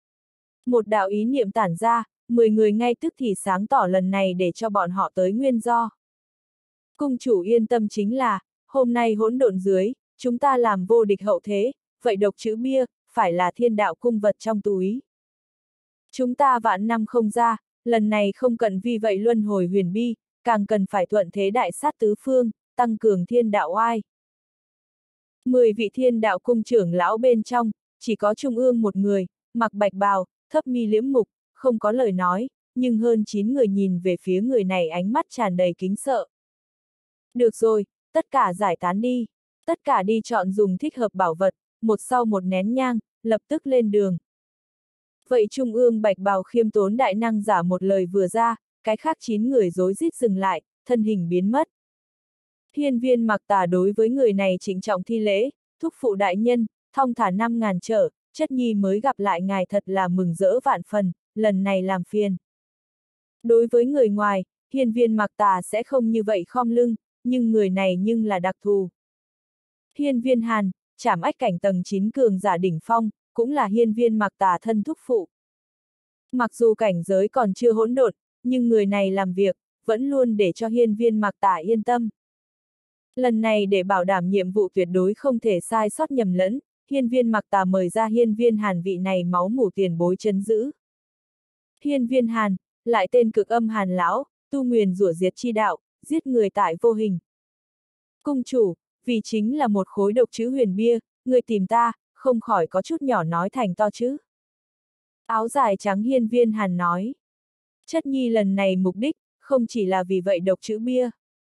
Một đạo ý niệm tản ra, mười người ngay tức thì sáng tỏ lần này để cho bọn họ tới nguyên do. Cung chủ yên tâm chính là, hôm nay hỗn độn dưới, chúng ta làm vô địch hậu thế, vậy độc chữ bia, phải là Thiên Đạo Cung vật trong túi. Chúng ta vạn năm không ra, lần này không cần vì vậy luân hồi huyền bi, càng cần phải thuận thế đại sát tứ phương, tăng cường thiên đạo oai. Mười vị thiên đạo cung trưởng lão bên trong, chỉ có trung ương một người, mặc bạch bào, thấp mi liễm mục, không có lời nói, nhưng hơn chín người nhìn về phía người này ánh mắt tràn đầy kính sợ. Được rồi, tất cả giải tán đi. Tất cả đi chọn dùng thích hợp bảo vật, một sau một nén nhang, lập tức lên đường. Vậy trung ương bạch bào khiêm tốn đại năng giả một lời vừa ra, cái khác chín người rối rít dừng lại, thân hình biến mất. Hiên viên mặc tà đối với người này trịnh trọng thi lễ, thúc phụ đại nhân, thong thả năm ngàn trở, chất nhi mới gặp lại ngài thật là mừng rỡ vạn phần, lần này làm phiền. Đối với người ngoài, hiên viên mặc tà sẽ không như vậy khom lưng, nhưng người này nhưng là đặc thù. Hiên viên hàn, trảm ách cảnh tầng chín cường giả đỉnh phong, cũng là hiên viên mặc tà thân thúc phụ. Mặc dù cảnh giới còn chưa hỗn độn, nhưng người này làm việc, vẫn luôn để cho hiên viên mặc tà yên tâm. Lần này để bảo đảm nhiệm vụ tuyệt đối không thể sai sót nhầm lẫn, hiên viên mặc tà mời ra hiên viên hàn vị này máu mủ tiền bối trấn giữ. Hiên viên hàn, lại tên cực âm hàn lão, tu nguyền rủa diệt chi đạo, giết người tại vô hình. Cung chủ, vì chính là một khối độc chữ huyền bia, người tìm ta, không khỏi có chút nhỏ nói thành to chứ. Áo dài trắng hiên viên hàn nói. Chất nhi lần này mục đích, không chỉ là vì vậy độc chữ bia.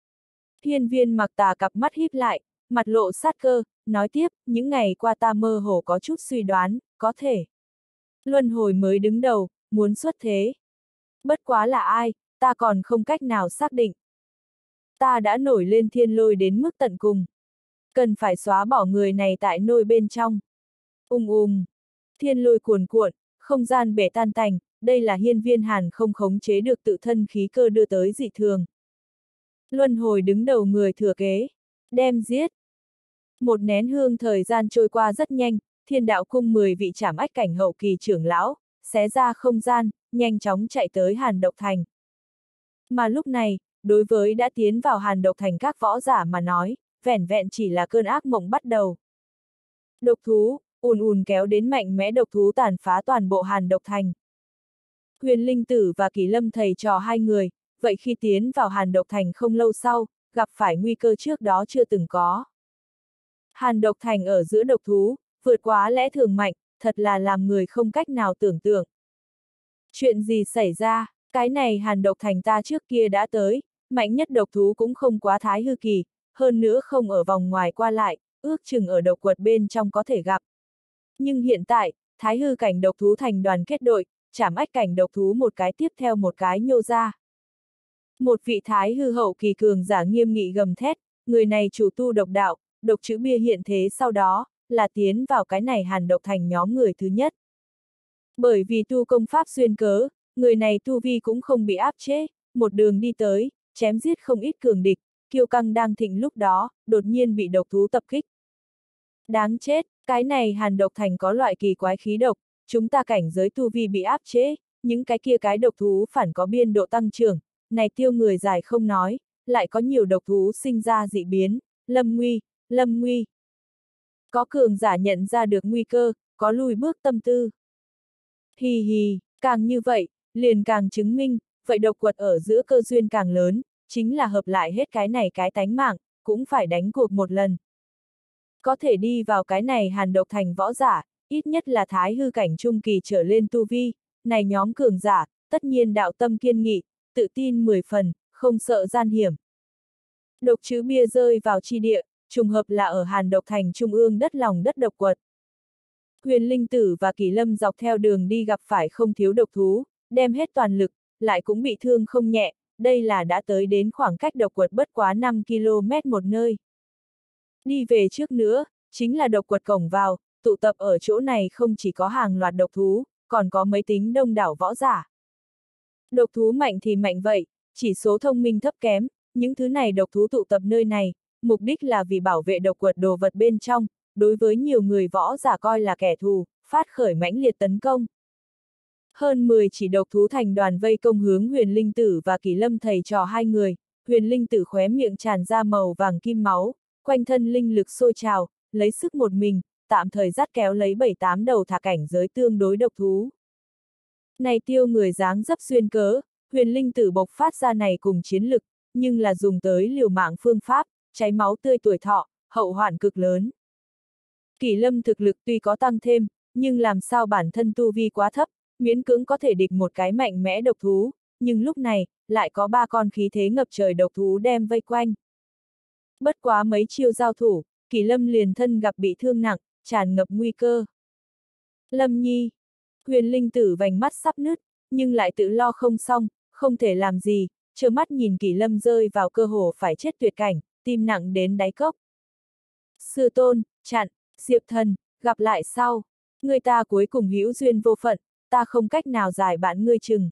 Hiên viên mặc tà cặp mắt híp lại, mặt lộ sát cơ, nói tiếp, những ngày qua ta mơ hồ có chút suy đoán, có thể. Luân hồi mới đứng đầu, muốn xuất thế. Bất quá là ai, ta còn không cách nào xác định. Ta đã nổi lên thiên lôi đến mức tận cùng. Cần phải xóa bỏ người này tại nôi bên trong. Ung ung. Thiên lôi cuồn cuộn, không gian bể tan tành, đây là hiên viên hàn không khống chế được tự thân khí cơ đưa tới dị thường. Luân hồi đứng đầu người thừa kế. Đem giết. Một nén hương thời gian trôi qua rất nhanh, thiên đạo cung mười vị trảm ách cảnh hậu kỳ trưởng lão, xé ra không gian, nhanh chóng chạy tới Hàn Độc Thành. Mà lúc này, đối với đã tiến vào Hàn Độc Thành các võ giả mà nói, vẻn vẹn chỉ là cơn ác mộng bắt đầu. Độc thú, ùn ùn kéo đến mạnh mẽ độc thú tàn phá toàn bộ Hàn Độc Thành. Huyền Linh Tử và Kỳ Lâm thầy trò hai người, vậy khi tiến vào Hàn Độc Thành không lâu sau, gặp phải nguy cơ trước đó chưa từng có. Hàn Độc Thành ở giữa độc thú, vượt quá lẽ thường mạnh, thật là làm người không cách nào tưởng tượng. Chuyện gì xảy ra, cái này Hàn Độc Thành ta trước kia đã tới, mạnh nhất độc thú cũng không quá thái hư kỳ, hơn nữa không ở vòng ngoài qua lại, ước chừng ở độc quật bên trong có thể gặp. Nhưng hiện tại, thái hư cảnh độc thú thành đoàn kết đội, trảm ách cảnh độc thú một cái tiếp theo một cái nhô ra. Một vị thái hư hậu kỳ cường giả nghiêm nghị gầm thét, người này chủ tu độc đạo, độc chữ bia hiện thế sau đó, là tiến vào cái này Hàn Độc Thành nhóm người thứ nhất. Bởi vì tu công pháp xuyên cớ, người này tu vi cũng không bị áp chế, một đường đi tới, chém giết không ít cường địch, kiêu căng đang thịnh lúc đó, đột nhiên bị độc thú tập kích. Đáng chết, cái này Hàn Độc Thành có loại kỳ quái khí độc, chúng ta cảnh giới tu vi bị áp chế, những cái kia cái độc thú phản có biên độ tăng trưởng, này tiêu người dài không nói, lại có nhiều độc thú sinh ra dị biến, lâm nguy, lâm nguy. Có cường giả nhận ra được nguy cơ, có lùi bước tâm tư. Hì hì, càng như vậy, liền càng chứng minh, vậy độc quật ở giữa cơ duyên càng lớn, chính là hợp lại hết cái này cái tánh mạng, cũng phải đánh cuộc một lần. Có thể đi vào cái này Hàn Độc Thành võ giả, ít nhất là thái hư cảnh trung kỳ trở lên tu vi, này nhóm cường giả, tất nhiên đạo tâm kiên nghị, tự tin mười phần, không sợ gian hiểm. Độc chữ bia rơi vào chi địa, trùng hợp là ở Hàn Độc Thành trung ương đất lòng đất độc quật. Huyền Linh Tử và Kỳ Lâm dọc theo đường đi gặp phải không thiếu độc thú, đem hết toàn lực, lại cũng bị thương không nhẹ, đây là đã tới đến khoảng cách độc quật bất quá năm ki lô mét một nơi. Đi về trước nữa, chính là độc quật cổng vào, tụ tập ở chỗ này không chỉ có hàng loạt độc thú, còn có mấy tính đông đảo võ giả. Độc thú mạnh thì mạnh vậy, chỉ số thông minh thấp kém, những thứ này độc thú tụ tập nơi này, mục đích là vì bảo vệ độc quật đồ vật bên trong, đối với nhiều người võ giả coi là kẻ thù, phát khởi mãnh liệt tấn công. Hơn mười chỉ độc thú thành đoàn vây công hướng Huyền Linh Tử và Kỳ Lâm thầy trò hai người, Huyền Linh Tử khóe miệng tràn ra màu vàng kim máu, quanh thân linh lực sôi trào, lấy sức một mình, tạm thời dắt kéo lấy bảy tám đầu thả cảnh giới tương đối độc thú. Này tiêu người dáng dấp xuyên cớ, Huyền Linh Tử bộc phát ra này cùng chiến lực, nhưng là dùng tới liều mạng phương pháp, cháy máu tươi tuổi thọ, hậu hoạn cực lớn. Kỷ Lâm thực lực tuy có tăng thêm, nhưng làm sao bản thân tu vi quá thấp, miễn cưỡng có thể địch một cái mạnh mẽ độc thú, nhưng lúc này, lại có ba con khí thế ngập trời độc thú đem vây quanh. Bất quá mấy chiêu giao thủ, Kỷ Lâm liền thân gặp bị thương nặng, tràn ngập nguy cơ. Lâm Nhi, Huyền Linh Tử vành mắt sắp nứt, nhưng lại tự lo không xong, không thể làm gì, trơ mắt nhìn Kỷ Lâm rơi vào cơ hồ phải chết tuyệt cảnh, tim nặng đến đáy cốc. Sư tôn, chặn, Diệp Thần, gặp lại sau. Người ta cuối cùng hữu duyên vô phận, ta không cách nào giải bạn ngươi chừng.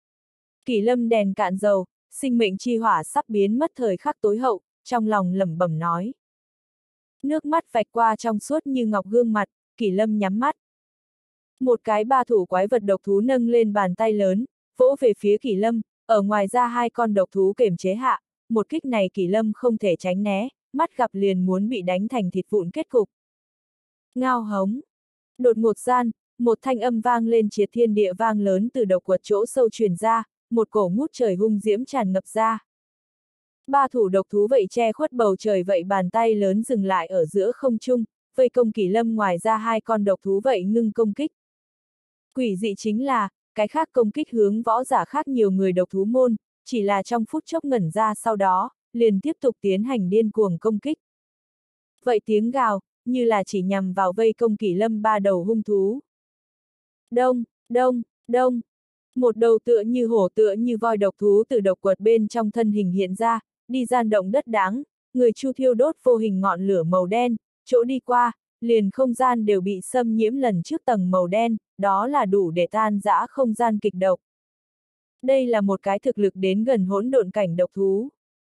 Kỷ Lâm đèn cạn dầu, sinh mệnh chi hỏa sắp biến mất thời khắc tối hậu, trong lòng lẩm bẩm nói. Nước mắt vạch qua trong suốt như ngọc gương mặt, Kỷ Lâm nhắm mắt. Một cái ba thủ quái vật độc thú nâng lên bàn tay lớn, vỗ về phía Kỷ Lâm, ở ngoài ra hai con độc thú kiềm chế hạ, một kích này Kỷ Lâm không thể tránh né, mắt gặp liền muốn bị đánh thành thịt vụn kết cục. Ngao hống. Đột ngột gian, một thanh âm vang lên triệt thiên địa vang lớn từ độc quật chỗ sâu truyền ra, một cổ ngút trời hung diễm tràn ngập ra. Ba thủ độc thú vậy che khuất bầu trời vậy bàn tay lớn dừng lại ở giữa không trung, vây công Kỷ Lâm ngoài ra hai con độc thú vậy ngưng công kích. Quỷ dị chính là, cái khác công kích hướng võ giả khác nhiều người độc thú môn, chỉ là trong phút chốc ngẩn ra sau đó, liền tiếp tục tiến hành điên cuồng công kích. Vậy tiếng gào, như là chỉ nhằm vào vây công Kỷ Lâm ba đầu hung thú. Đông, đông, đông. Một đầu tựa như hổ tựa như voi độc thú từ độc quật bên trong thân hình hiện ra, đi gian động đất đáng, người chu thiêu đốt vô hình ngọn lửa màu đen, chỗ đi qua, liền không gian đều bị xâm nhiễm lần trước tầng màu đen, đó là đủ để tan rã không gian kịch độc. Đây là một cái thực lực đến gần hỗn độn cảnh độc thú.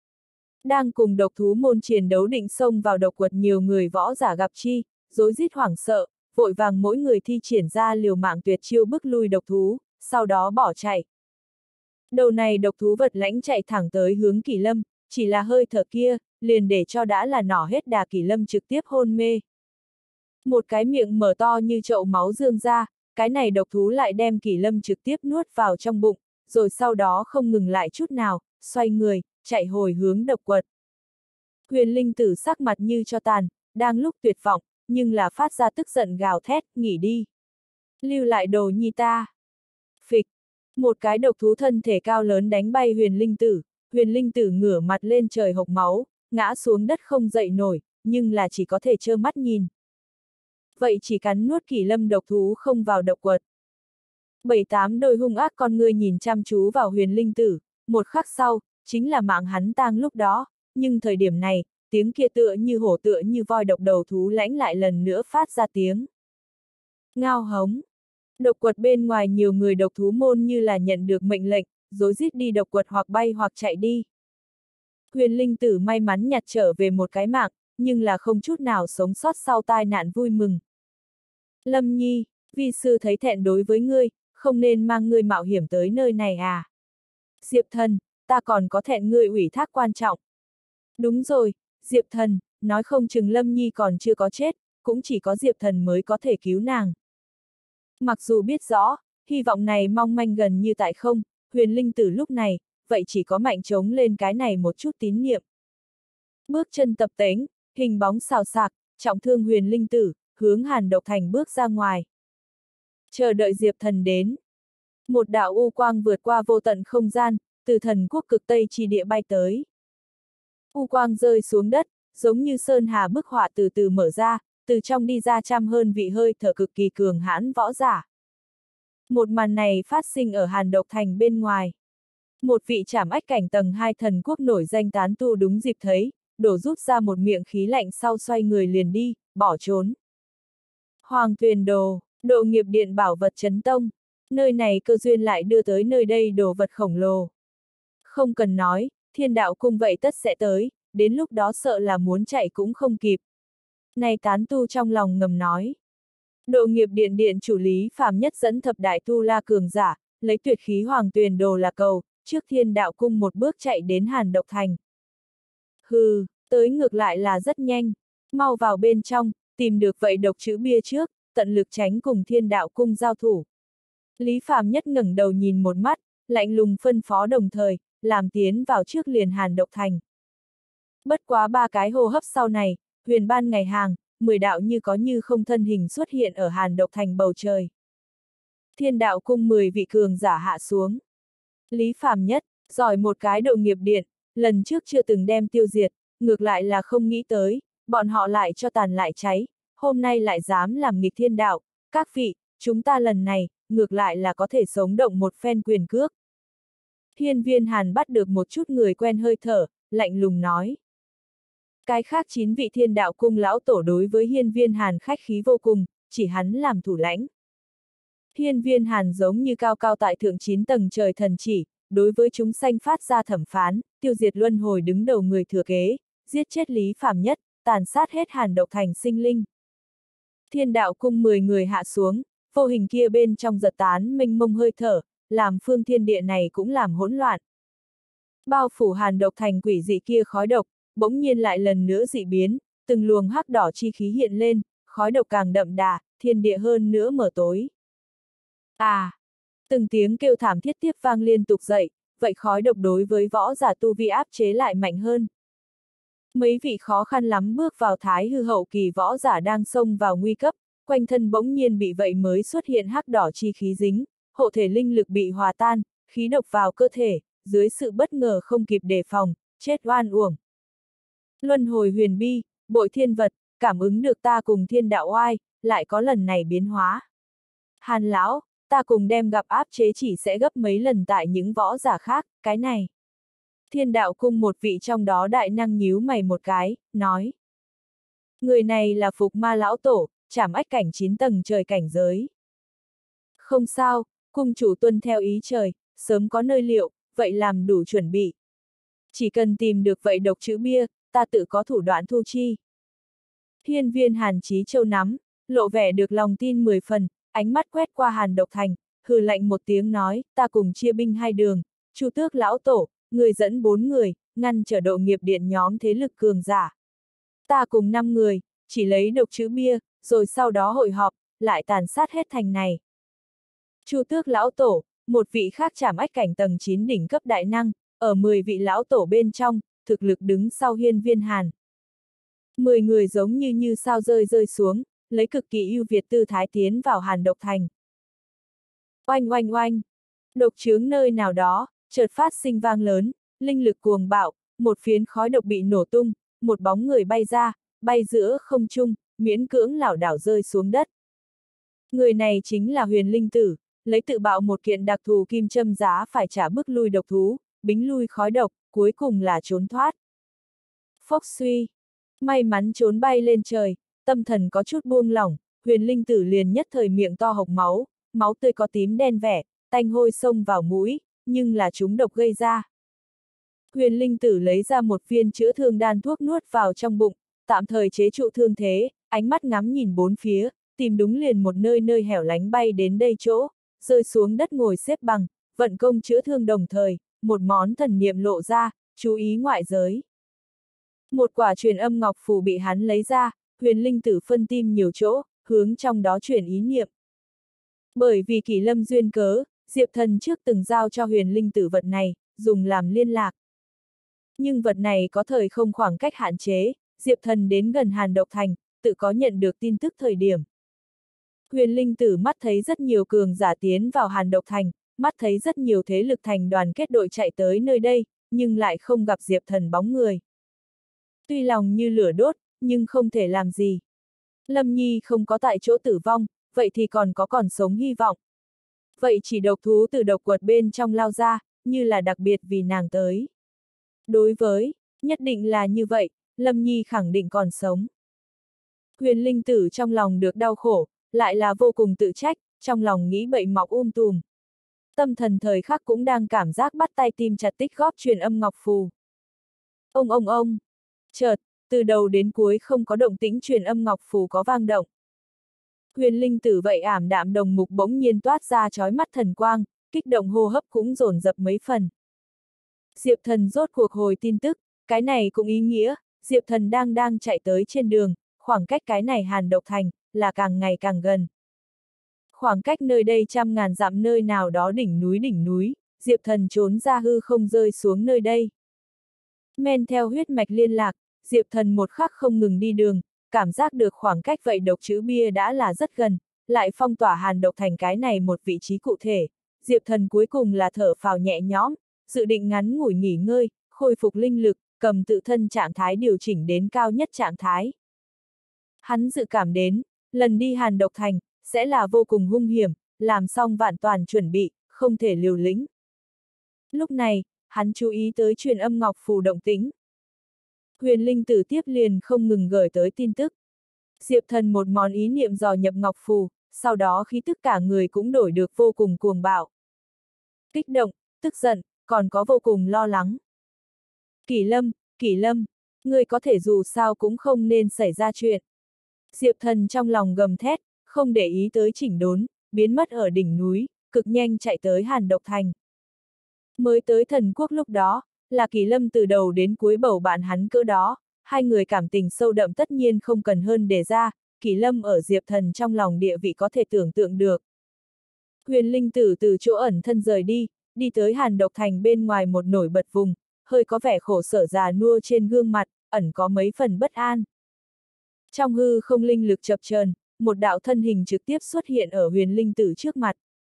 Đang cùng độc thú môn chiến đấu định xông vào độc quật nhiều người võ giả gặp chi, rối rít hoảng sợ, vội vàng mỗi người thi triển ra liều mạng tuyệt chiêu bức lui độc thú, sau đó bỏ chạy. Đầu này độc thú vật lãnh chạy thẳng tới hướng Kỷ Lâm, chỉ là hơi thở kia, liền để cho đã là nỏ hết đà Kỷ Lâm trực tiếp hôn mê. Một cái miệng mở to như chậu máu dương ra, cái này độc thú lại đem Kỷ Lâm trực tiếp nuốt vào trong bụng, rồi sau đó không ngừng lại chút nào, xoay người, chạy hồi hướng độc quật. Huyền Linh Tử sắc mặt như cho tàn, đang lúc tuyệt vọng, nhưng là phát ra tức giận gào thét, nghỉ đi. Lưu lại đồ nhi ta. Phịch. Một cái độc thú thân thể cao lớn đánh bay Huyền Linh Tử, Huyền Linh Tử ngửa mặt lên trời hộc máu, ngã xuống đất không dậy nổi, nhưng là chỉ có thể trơ mắt nhìn. Vậy chỉ cắn nuốt Kỷ Lâm độc thú không vào độc quật. Bảy tám đôi hung ác con ngươi nhìn chăm chú vào Huyền Linh Tử, một khắc sau, chính là mạng hắn tang lúc đó, nhưng thời điểm này, tiếng kia tựa như hổ tựa như voi độc đầu thú lãnh lại lần nữa phát ra tiếng. Ngao hống. Độc quật bên ngoài nhiều người độc thú môn như là nhận được mệnh lệnh, rối rít đi độc quật hoặc bay hoặc chạy đi. Huyền Linh Tử may mắn nhặt trở về một cái mạng, nhưng là không chút nào sống sót sau tai nạn vui mừng. Lâm Nhi, vi sư thấy thẹn đối với ngươi, không nên mang ngươi mạo hiểm tới nơi này à. Diệp Thần, ta còn có thẹn ngươi ủy thác quan trọng. Đúng rồi, Diệp Thần, nói không chừng Lâm Nhi còn chưa có chết, cũng chỉ có Diệp Thần mới có thể cứu nàng. Mặc dù biết rõ, hy vọng này mong manh gần như tại không, Huyền Linh Tử lúc này, vậy chỉ có mạnh trống lên cái này một chút tín niệm. Bước chân tập tễnh, hình bóng xào xạc, trọng thương Huyền Linh Tử, hướng Hàn Độc Thành bước ra ngoài. Chờ đợi Diệp Thần đến. Một đạo u quang vượt qua vô tận không gian, từ thần quốc cực Tây chi địa bay tới. U quang rơi xuống đất, giống như sơn hà bức họa từ từ mở ra, từ trong đi ra trăm hơn vị hơi thở cực kỳ cường hãn võ giả. Một màn này phát sinh ở Hàn Độc Thành bên ngoài. Một vị trảm ách cảnh tầng hai thần quốc nổi danh tán tu đúng dịp thấy, đổ rút ra một miệng khí lạnh sau xoay người liền đi, bỏ trốn. Hoàng Tuyền Đồ, Độ Nghiệp Điện bảo vật chấn tông, nơi này cơ duyên lại đưa tới nơi đây đồ vật khổng lồ. Không cần nói, Thiên Đạo Cung vậy tất sẽ tới, đến lúc đó sợ là muốn chạy cũng không kịp. Này tán tu trong lòng ngầm nói. Độ Nghiệp Điện điện chủ Lý Phàm nhất dẫn thập đại tu la cường giả, lấy tuyệt khí Hoàng Tuyền Đồ là cầu, trước Thiên Đạo Cung một bước chạy đến Hàn Độc Thành. Hừ, tới ngược lại là rất nhanh, mau vào bên trong, tìm được vậy độc chữ bia trước, tận lực tránh cùng Thiên Đạo Cung giao thủ. Lý Phàm nhất ngẩng đầu nhìn một mắt, lạnh lùng phân phó đồng thời, làm tiến vào trước liền Hàn Độc Thành. Bất quá ba cái hô hấp sau này, huyền ban ngày hàng, mười đạo như có như không thân hình xuất hiện ở Hàn Độc Thành bầu trời. Thiên đạo cung mười vị cường giả hạ xuống. Lý Phàm Nhất, giỏi một cái độ nghiệp điện, lần trước chưa từng đem tiêu diệt, ngược lại là không nghĩ tới, bọn họ lại cho tàn lại cháy, hôm nay lại dám làm nghịch thiên đạo, các vị, chúng ta lần này, ngược lại là có thể sống động một phen quyền cước. Hiên Viên Hàn bắt được một chút người quen hơi thở, lạnh lùng nói. Cái khác chín vị thiên đạo cung lão tổ đối với Hiên Viên Hàn khách khí vô cùng, chỉ hắn làm thủ lãnh. Hiên Viên Hàn giống như cao cao tại thượng chín tầng trời thần chỉ, đối với chúng sanh phát ra thẩm phán, tiêu diệt luân hồi đứng đầu người thừa kế, giết chết Lý Phàm Nhất, tàn sát hết Hàn Độc Thành sinh linh. Thiên đạo cung mười người hạ xuống, vô hình kia bên trong giật tán mênh mông hơi thở, làm phương thiên địa này cũng làm hỗn loạn. Bao phủ Hàn Độc Thành quỷ dị kia khói độc, bỗng nhiên lại lần nữa dị biến, từng luồng hắc đỏ chi khí hiện lên, khói độc càng đậm đà, thiên địa hơn nữa mở tối. À! Từng tiếng kêu thảm thiết tiếp vang liên tục dậy, vậy khói độc đối với võ giả tu vi áp chế lại mạnh hơn. Mấy vị khó khăn lắm bước vào thái hư hậu kỳ võ giả đang xông vào nguy cấp, quanh thân bỗng nhiên bị vậy mới xuất hiện hắc đỏ chi khí dính, hộ thể linh lực bị hòa tan, khí độc vào cơ thể, dưới sự bất ngờ không kịp đề phòng, chết oan uổng. Luân hồi huyền bi, bội thiên vật, cảm ứng được ta cùng thiên đạo oai, lại có lần này biến hóa. Hàn lão, ta cùng đem gặp áp chế chỉ sẽ gấp mấy lần tại những võ giả khác, cái này. Thiên đạo cung một vị trong đó đại năng nhíu mày một cái, nói. Người này là Phục Ma lão tổ, trảm ách cảnh chín tầng trời cảnh giới. Không sao, cung chủ tuân theo ý trời, sớm có nơi liệu, vậy làm đủ chuẩn bị. Chỉ cần tìm được vậy độc chữ bia, ta tự có thủ đoạn thu chi. Hiên Viên Hàn Chí Châu nắm, lộ vẻ được lòng tin mười phần, ánh mắt quét qua Hàn Độc Thành, hừ lạnh một tiếng nói, ta cùng chia binh hai đường, Chu Tước lão tổ, người dẫn bốn người, ngăn trở độ nghiệp điện nhóm thế lực cường giả. Ta cùng năm người, chỉ lấy độc chữ bia, rồi sau đó hội họp, lại tàn sát hết thành này. Chu Tước lão tổ, một vị khác trảm ách cảnh tầng chín đỉnh cấp đại năng, ở mười vị lão tổ bên trong, thực lực đứng sau Hiên Viên Hàn. Mười người giống như như sao rơi rơi xuống, lấy cực kỳ ưu việt tư thái tiến vào Hàn Độc Thành. Oanh oanh oanh, độc chướng nơi nào đó, chợt phát sinh vang lớn, linh lực cuồng bạo, một phiến khói độc bị nổ tung, một bóng người bay ra, bay giữa không trung, miễn cưỡng lảo đảo rơi xuống đất. Người này chính là Huyền Linh Tử, lấy tự bạo một kiện đặc thù kim châm giá phải trả bức lui độc thú, bính lui khói độc, cuối cùng là trốn thoát. Phốc suy, may mắn trốn bay lên trời, tâm thần có chút buông lỏng, Huyền Linh Tử liền nhất thời miệng to hộc máu, máu tươi có tím đen vẻ, tanh hôi xông vào mũi, nhưng là chúng độc gây ra. Huyền Linh Tử lấy ra một viên chữa thương đan thuốc nuốt vào trong bụng, tạm thời chế trụ thương thế, ánh mắt ngắm nhìn bốn phía, tìm đúng liền một nơi nơi hẻo lánh bay đến đây chỗ, rơi xuống đất ngồi xếp bằng, vận công chữa thương đồng thời, một món thần niệm lộ ra, chú ý ngoại giới. Một quả truyền âm ngọc phù bị hắn lấy ra, Huyền Linh Tử phân tim nhiều chỗ, hướng trong đó chuyển ý niệm. Bởi vì Kỷ Lâm duyên cớ, Diệp Thần trước từng giao cho Huyền Linh Tử vật này, dùng làm liên lạc. Nhưng vật này có thời không khoảng cách hạn chế, Diệp Thần đến gần Hàn Độc Thành, tự có nhận được tin tức thời điểm. Huyền Linh Tử mắt thấy rất nhiều cường giả tiến vào Hàn Độc Thành, mắt thấy rất nhiều thế lực thành đoàn kết đội chạy tới nơi đây, nhưng lại không gặp Diệp Thần bóng người. Tuy lòng như lửa đốt, nhưng không thể làm gì. Lâm Nhi không có tại chỗ tử vong, vậy thì còn có còn sống hy vọng. Vậy chỉ độc thú từ độc quật bên trong lao ra, như là đặc biệt vì nàng tới. Đối với, nhất định là như vậy, Lâm Nhi khẳng định còn sống. Huyền Linh Tử trong lòng được đau khổ, lại là vô cùng tự trách, trong lòng nghĩ bậy mọc um tùm. Tâm thần thời khắc cũng đang cảm giác bắt tay tim chặt tích góp truyền âm ngọc phù. Ông ông ông, chợt, từ đầu đến cuối không có động tĩnh truyền âm ngọc phù có vang động. Huyền Linh Tử vậy ảm đạm đồng mục bỗng nhiên toát ra chói mắt thần quang, kích động hô hấp cũng dồn dập mấy phần. Diệp Thần rốt cuộc hồi tin tức, cái này cũng ý nghĩa, Diệp Thần đang đang chạy tới trên đường, khoảng cách cái này Hàn Độc Thành, là càng ngày càng gần. Khoảng cách nơi đây trăm ngàn dặm nơi nào đó đỉnh núi đỉnh núi, Diệp Thần trốn ra hư không rơi xuống nơi đây. Men theo huyết mạch liên lạc, Diệp Thần một khắc không ngừng đi đường, cảm giác được khoảng cách vậy độc chữ bia đã là rất gần, lại phong tỏa hàn độc thành cái này một vị trí cụ thể. Diệp Thần cuối cùng là thở phào nhẹ nhõm, dự định ngắn ngủi nghỉ ngơi, khôi phục linh lực, cầm tự thân trạng thái điều chỉnh đến cao nhất trạng thái. Hắn dự cảm đến, lần đi hàn độc thành, sẽ là vô cùng hung hiểm, làm xong vạn toàn chuẩn bị, không thể liều lĩnh. Lúc này, hắn chú ý tới truyền âm ngọc phù động tĩnh. Huyền Linh Tử tiếp liền không ngừng gửi tới tin tức. Diệp Thần một món ý niệm dò nhập ngọc phù, sau đó khi tất cả người cũng đổi được vô cùng cuồng bạo. Kích động, tức giận, còn có vô cùng lo lắng. Kỷ Lâm, Kỷ Lâm, ngươi có thể dù sao cũng không nên xảy ra chuyện. Diệp Thần trong lòng gầm thét, không để ý tới chỉnh đốn, biến mất ở đỉnh núi, cực nhanh chạy tới Hàn Độc Thành. Mới tới thần quốc lúc đó, là Kỷ Lâm từ đầu đến cuối bầu bạn hắn cỡ đó, hai người cảm tình sâu đậm tất nhiên không cần hơn đề ra, Kỷ Lâm ở Diệp Thần trong lòng địa vị có thể tưởng tượng được. Huyền Linh Tử từ chỗ ẩn thân rời đi, đi tới Hàn Độc Thành bên ngoài một nổi bật vùng, hơi có vẻ khổ sở già nua trên gương mặt, ẩn có mấy phần bất an. Trong hư không linh lực chập chờn, một đạo thân hình trực tiếp xuất hiện ở Huyền Linh Tử trước mặt.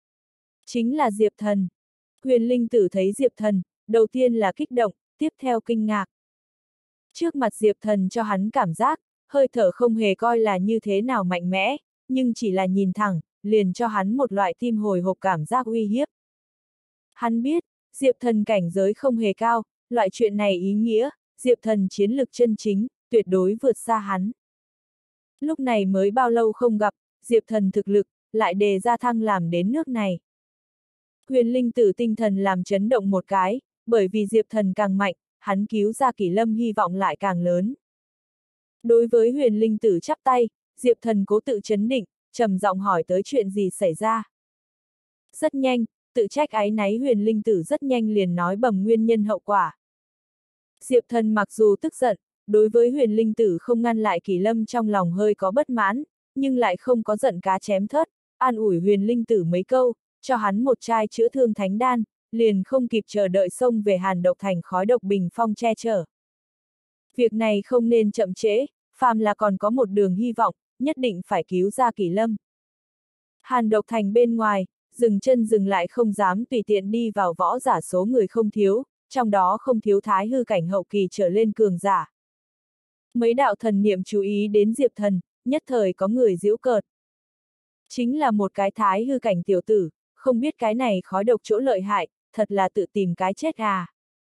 Chính là Diệp Thần. Huyền Linh Tử thấy Diệp Thần, đầu tiên là kích động, tiếp theo kinh ngạc. Trước mặt Diệp Thần cho hắn cảm giác, hơi thở không hề coi là như thế nào mạnh mẽ, nhưng chỉ là nhìn thẳng, liền cho hắn một loại tim hồi hộp cảm giác uy hiếp. Hắn biết, Diệp Thần cảnh giới không hề cao, loại chuyện này ý nghĩa, Diệp Thần chiến lực chân chính, tuyệt đối vượt xa hắn. Lúc này mới bao lâu không gặp, Diệp Thần thực lực, lại đề ra thăng làm đến nước này. Huyền Linh Tử tinh thần làm chấn động một cái, bởi vì Diệp Thần càng mạnh, hắn cứu ra Kỷ Lâm hy vọng lại càng lớn. Đối với Huyền Linh Tử chắp tay, Diệp Thần cố tự chấn định, trầm giọng hỏi tới chuyện gì xảy ra. Rất nhanh, tự trách áy náy Huyền Linh Tử rất nhanh liền nói bẩm nguyên nhân hậu quả. Diệp Thần mặc dù tức giận, đối với Huyền Linh Tử không ngăn lại Kỷ Lâm trong lòng hơi có bất mãn, nhưng lại không có giận cá chém thớt, an ủi Huyền Linh Tử mấy câu, cho hắn một chai chữa thương thánh đan, liền không kịp chờ đợi xông về Hàn Độc Thành khói độc bình phong che chở. Việc này không nên chậm trễ, phàm là còn có một đường hy vọng, nhất định phải cứu ra Kỷ Lâm. Hàn Độc Thành bên ngoài, dừng chân dừng lại không dám tùy tiện đi vào võ giả số người không thiếu, trong đó không thiếu thái hư cảnh hậu kỳ trở lên cường giả. Mấy đạo thần niệm chú ý đến Diệp Thần, nhất thời có người giễu cợt. Chính là một cái thái hư cảnh tiểu tử, không biết cái này khói độc chỗ lợi hại, thật là tự tìm cái chết à.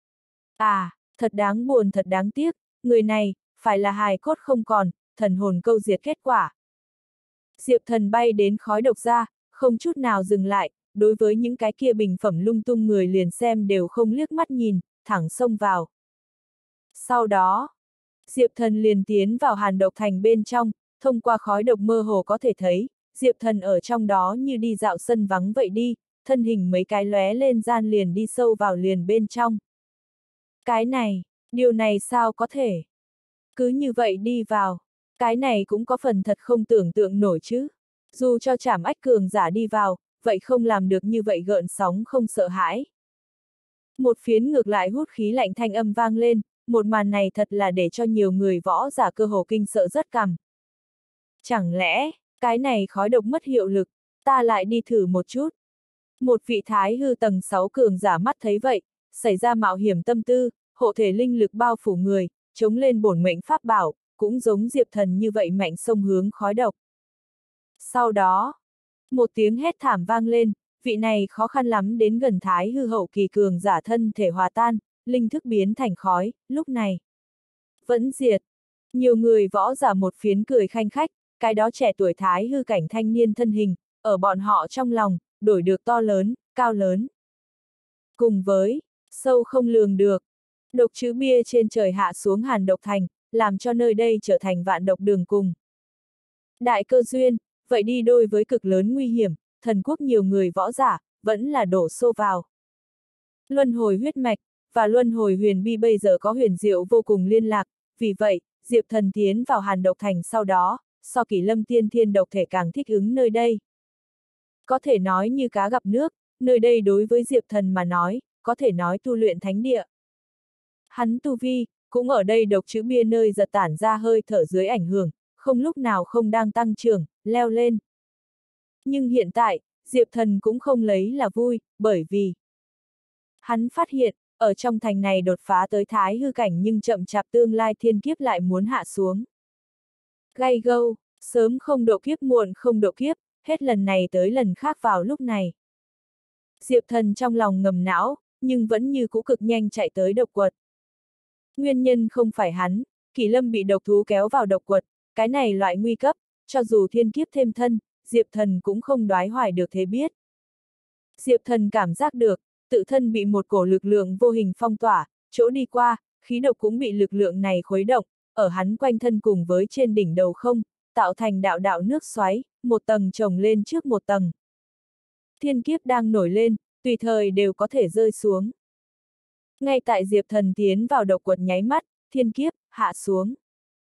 À, thật đáng buồn thật đáng tiếc, người này, phải là hài cốt không còn, thần hồn câu diệt kết quả. Diệp Thần bay đến khói độc ra, không chút nào dừng lại, đối với những cái kia bình phẩm lung tung người liền xem đều không liếc mắt nhìn, thẳng xông vào. Sau đó, Diệp Thần liền tiến vào Hàn Độc Thành bên trong, thông qua khói độc mơ hồ có thể thấy, Diệp Thần ở trong đó như đi dạo sân vắng vậy đi, thân hình mấy cái lóe lên gian liền đi sâu vào liền bên trong. Cái này, điều này sao có thể? Cứ như vậy đi vào, cái này cũng có phần thật không tưởng tượng nổi chứ. Dù cho Trảm Ách cường giả đi vào, vậy không làm được như vậy gợn sóng không sợ hãi. Một phiến ngược lại hút khí lạnh thanh âm vang lên, một màn này thật là để cho nhiều người võ giả cơ hồ kinh sợ rất cằm. Chẳng lẽ, cái này khói độc mất hiệu lực, ta lại đi thử một chút. Một vị thái hư tầng sáu cường giả mắt thấy vậy, xảy ra mạo hiểm tâm tư, hộ thể linh lực bao phủ người, chống lên bổn mệnh pháp bảo, cũng giống Diệp Thần như vậy mạnh xông hướng khói độc. Sau đó, một tiếng hét thảm vang lên, vị này khó khăn lắm đến gần thái hư hậu kỳ cường giả thân thể hòa tan, linh thức biến thành khói, lúc này vẫn diệt. Nhiều người võ giả một phiến cười khanh khách, cái đó trẻ tuổi thái hư cảnh thanh niên thân hình, ở bọn họ trong lòng, đổi được to lớn, cao lớn. Cùng với, sâu không lường được, độc chữ bia trên trời hạ xuống Hàn Độc Thành, làm cho nơi đây trở thành vạn độc đường cùng. Đại cơ duyên, vậy đi đôi với cực lớn nguy hiểm, thần quốc nhiều người võ giả, vẫn là đổ xô vào. Luân hồi huyết mạch, và luân hồi huyền bi bây giờ có huyền diệu vô cùng liên lạc, vì vậy, Diệp Thần tiến vào Hàn Độc Thành sau đó, so Kỷ Lâm tiên thiên độc thể càng thích ứng nơi đây. Có thể nói như cá gặp nước, nơi đây đối với Diệp Thần mà nói, có thể nói tu luyện thánh địa. Hắn tu vi, cũng ở đây độc chữ bia nơi giật tản ra hơi thở dưới ảnh hưởng, không lúc nào không đang tăng trưởng, leo lên. Nhưng hiện tại, Diệp Thần cũng không lấy là vui, bởi vì hắn phát hiện, ở trong thành này đột phá tới thái hư cảnh nhưng chậm chạp tương lai thiên kiếp lại muốn hạ xuống. Gay gâu, sớm không độ kiếp muộn không độ kiếp, hết lần này tới lần khác vào lúc này. Diệp Thần trong lòng ngầm não, nhưng vẫn như cũ cực nhanh chạy tới độc quật. Nguyên nhân không phải hắn, Kỷ Lâm bị độc thú kéo vào độc quật, cái này loại nguy cấp, cho dù thiên kiếp thêm thân, Diệp Thần cũng không đoái hoài được thế biết. Diệp Thần cảm giác được, tự thân bị một cổ lực lượng vô hình phong tỏa, chỗ đi qua, khí độc cũng bị lực lượng này khuấy động, ở hắn quanh thân cùng với trên đỉnh đầu không, tạo thành đạo đạo nước xoáy, một tầng chồng lên trước một tầng. Thiên kiếp đang nổi lên, tùy thời đều có thể rơi xuống. Ngay tại Diệp Thần tiến vào độc quật nháy mắt, thiên kiếp, hạ xuống.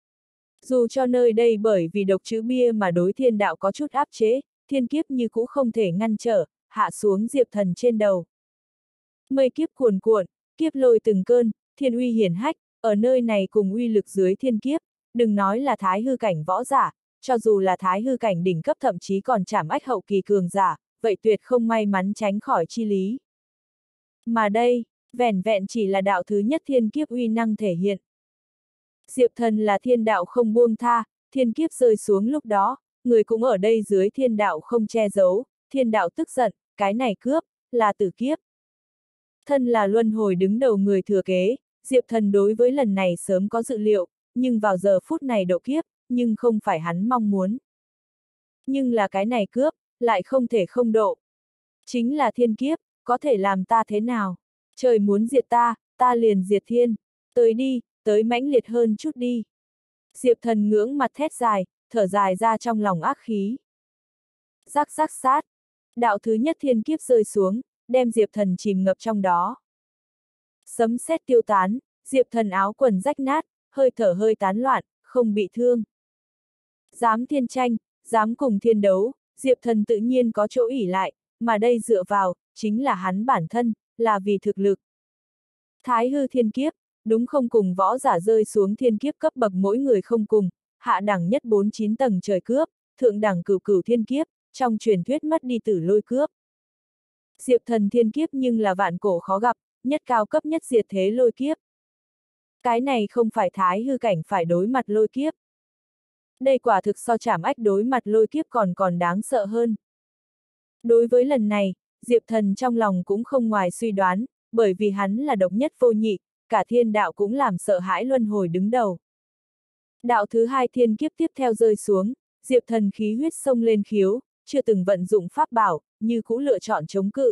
Dù cho nơi đây bởi vì độc chữ bia mà đối thiên đạo có chút áp chế, thiên kiếp như cũ không thể ngăn trở, hạ xuống Diệp Thần trên đầu. Mây kiếp cuồn cuộn, kiếp lôi từng cơn, thiên uy hiển hách, ở nơi này cùng uy lực dưới thiên kiếp, đừng nói là thái hư cảnh võ giả, cho dù là thái hư cảnh đỉnh cấp thậm chí còn trảm ách hậu kỳ cường giả, vậy tuyệt không may mắn tránh khỏi chi lý. Mà đây, vẻn vẹn chỉ là đạo thứ nhất thiên kiếp uy năng thể hiện. Diệp Thần là thiên đạo không buông tha, thiên kiếp rơi xuống lúc đó, người cũng ở đây dưới thiên đạo không che giấu, thiên đạo tức giận, cái này cướp, là tử kiếp. Thân là luân hồi đứng đầu người thừa kế, Diệp Thần đối với lần này sớm có dự liệu, nhưng vào giờ phút này độ kiếp, nhưng không phải hắn mong muốn. Nhưng là cái này cướp, lại không thể không độ. Chính là thiên kiếp, có thể làm ta thế nào? Trời muốn diệt ta, ta liền diệt thiên. Tới đi, tới mãnh liệt hơn chút đi. Diệp Thần ngưỡng mặt thét dài, thở dài ra trong lòng ác khí. Rắc rắc sát. Đạo thứ nhất thiên kiếp rơi xuống, đem Diệp Thần chìm ngập trong đó. Sấm sét tiêu tán, Diệp Thần áo quần rách nát, hơi thở hơi tán loạn, không bị thương. Dám thiên tranh, dám cùng thiên đấu, Diệp Thần tự nhiên có chỗ ỷ lại, mà đây dựa vào, chính là hắn bản thân, là vì thực lực. Thái hư thiên kiếp, đúng không cùng võ giả rơi xuống thiên kiếp cấp bậc mỗi người không cùng, hạ đẳng nhất bốn chín tầng trời cướp, thượng đẳng cửu cửu thiên kiếp, trong truyền thuyết mất đi tử lôi cướp. Diệp Thần thiên kiếp nhưng là vạn cổ khó gặp, nhất cao cấp nhất diệt thế lôi kiếp. Cái này không phải thái hư cảnh phải đối mặt lôi kiếp. Đây quả thực so trảm ách đối mặt lôi kiếp còn còn đáng sợ hơn. Đối với lần này, Diệp Thần trong lòng cũng không ngoài suy đoán, bởi vì hắn là độc nhất vô nhị, cả thiên đạo cũng làm sợ hãi luân hồi đứng đầu. Đạo thứ hai thiên kiếp tiếp theo rơi xuống, Diệp Thần khí huyết sông lên khiếu, chưa từng vận dụng pháp bảo, như cũ lựa chọn chống cự.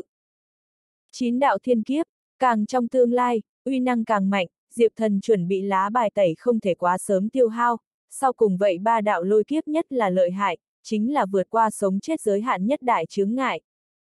Chín đạo thiên kiếp, càng trong tương lai, uy năng càng mạnh, Diệp Thần chuẩn bị lá bài tẩy không thể quá sớm tiêu hao, sau cùng vậy ba đạo lôi kiếp nhất là lợi hại, chính là vượt qua sống chết giới hạn nhất đại chướng ngại.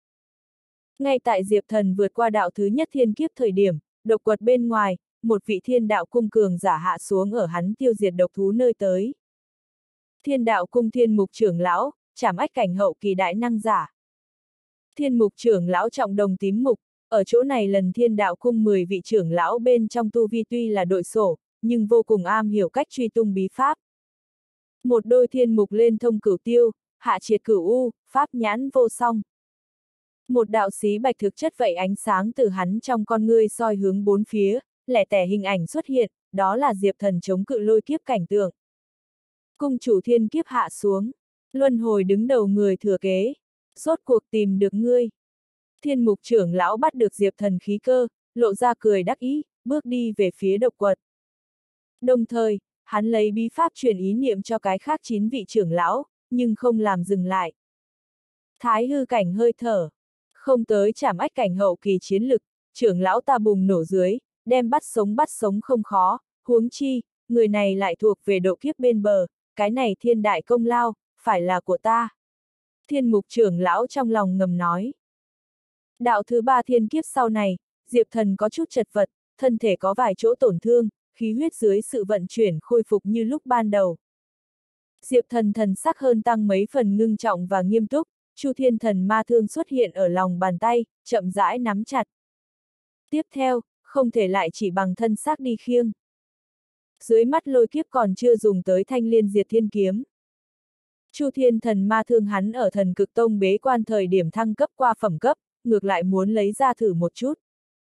Ngay tại Diệp Thần vượt qua đạo thứ nhất thiên kiếp thời điểm, độc quật bên ngoài, một vị thiên đạo cung cường giả hạ xuống ở hắn tiêu diệt độc thú nơi tới. Thiên đạo cung thiên mục trưởng lão, trảm ách cảnh hậu kỳ đại năng giả. Thiên mục trưởng lão trọng đồng tím mục, ở chỗ này lần thiên đạo cung mười vị trưởng lão bên trong tu vi tuy là đội sổ, nhưng vô cùng am hiểu cách truy tung bí pháp. Một đôi thiên mục lên thông cửu tiêu, hạ triệt cửu u, pháp nhãn vô song. Một đạo xí bạch thực chất vậy ánh sáng từ hắn trong con ngươi soi hướng bốn phía, lẻ tẻ hình ảnh xuất hiện, đó là Diệp Thần chống cự lôi kiếp cảnh tượng. Cung chủ thiên kiếp hạ xuống, luân hồi đứng đầu người thừa kế, rốt cuộc tìm được ngươi. Thiên mục trưởng lão bắt được Diệp Thần khí cơ, lộ ra cười đắc ý, bước đi về phía độc quật. Đồng thời, hắn lấy bí pháp truyền ý niệm cho cái khác chín vị trưởng lão, nhưng không làm dừng lại. Thái hư cảnh hơi thở, không tới trảm ách cảnh hậu kỳ chiến lực, trưởng lão ta bùng nổ dưới, đem bắt sống bắt sống không khó, huống chi, người này lại thuộc về độ kiếp bên bờ, cái này thiên đại công lao, phải là của ta. Thiên mục trưởng lão trong lòng ngầm nói. Đạo thứ ba thiên kiếp sau này, Diệp Thần có chút chật vật, thân thể có vài chỗ tổn thương, khí huyết dưới sự vận chuyển khôi phục như lúc ban đầu. Diệp Thần thần sắc hơn tăng mấy phần ngưng trọng và nghiêm túc, Chu Thiên Thần Ma Thương xuất hiện ở lòng bàn tay, chậm rãi nắm chặt. Tiếp theo, không thể lại chỉ bằng thân xác đi khiêng. Dưới mắt lôi kiếp còn chưa dùng tới thanh liên diệt thiên kiếm. Chu Thiên Thần Ma Thương hắn ở Thần Cực Tông bế quan thời điểm thăng cấp qua phẩm cấp, ngược lại muốn lấy ra thử một chút.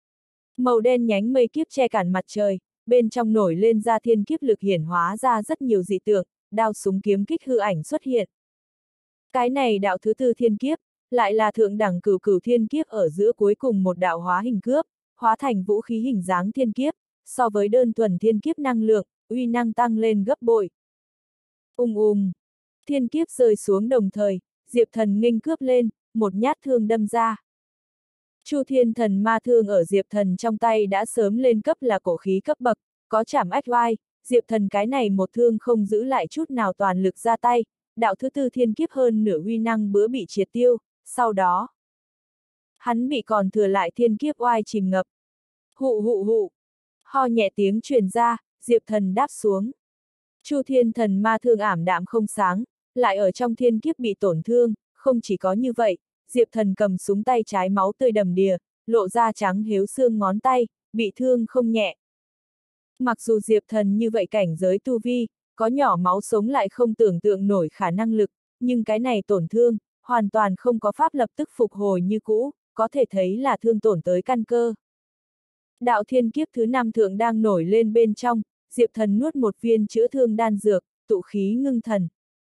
Màu đen nhánh mây kiếp che cản mặt trời, bên trong nổi lên ra thiên kiếp lực hiển hóa ra rất nhiều dị tượng, đao súng kiếm kích hư ảnh xuất hiện. Cái này đạo thứ tư thiên kiếp, lại là thượng đẳng cửu cửu thiên kiếp ở giữa cuối cùng một đạo hóa hình cướp, hóa thành vũ khí hình dáng thiên kiếp, so với đơn thuần thiên kiếp năng lượng, uy năng tăng lên gấp bội. Ung ung, thiên kiếp rơi xuống đồng thời, Diệp Thần nghênh cướp lên, một nhát thương đâm ra. Chu Thiên Thần Ma Thương ở Diệp Thần trong tay đã sớm lên cấp là cổ khí cấp bậc, có chảm ách oai, Diệp Thần cái này một thương không giữ lại chút nào toàn lực ra tay, đạo thứ tư thiên kiếp hơn nửa uy năng bữa bị triệt tiêu, sau đó hắn bị còn thừa lại thiên kiếp oai chìm ngập. Hụ hụ hụ, ho nhẹ tiếng truyền ra, Diệp Thần đáp xuống. Chu Thiên Thần Ma Thương ảm đạm không sáng, lại ở trong thiên kiếp bị tổn thương, không chỉ có như vậy, Diệp Thần cầm súng tay trái máu tươi đầm đìa, lộ ra trắng héo xương ngón tay, bị thương không nhẹ. Mặc dù Diệp Thần như vậy cảnh giới tu vi, có nhỏ máu sống lại không tưởng tượng nổi khả năng lực, nhưng cái này tổn thương, hoàn toàn không có pháp lập tức phục hồi như cũ, có thể thấy là thương tổn tới căn cơ. Đạo thiên kiếp thứ năm thượng đang nổi lên bên trong, Diệp Thần nuốt một viên chữa thương đan dược, tụ khí ngưng thần.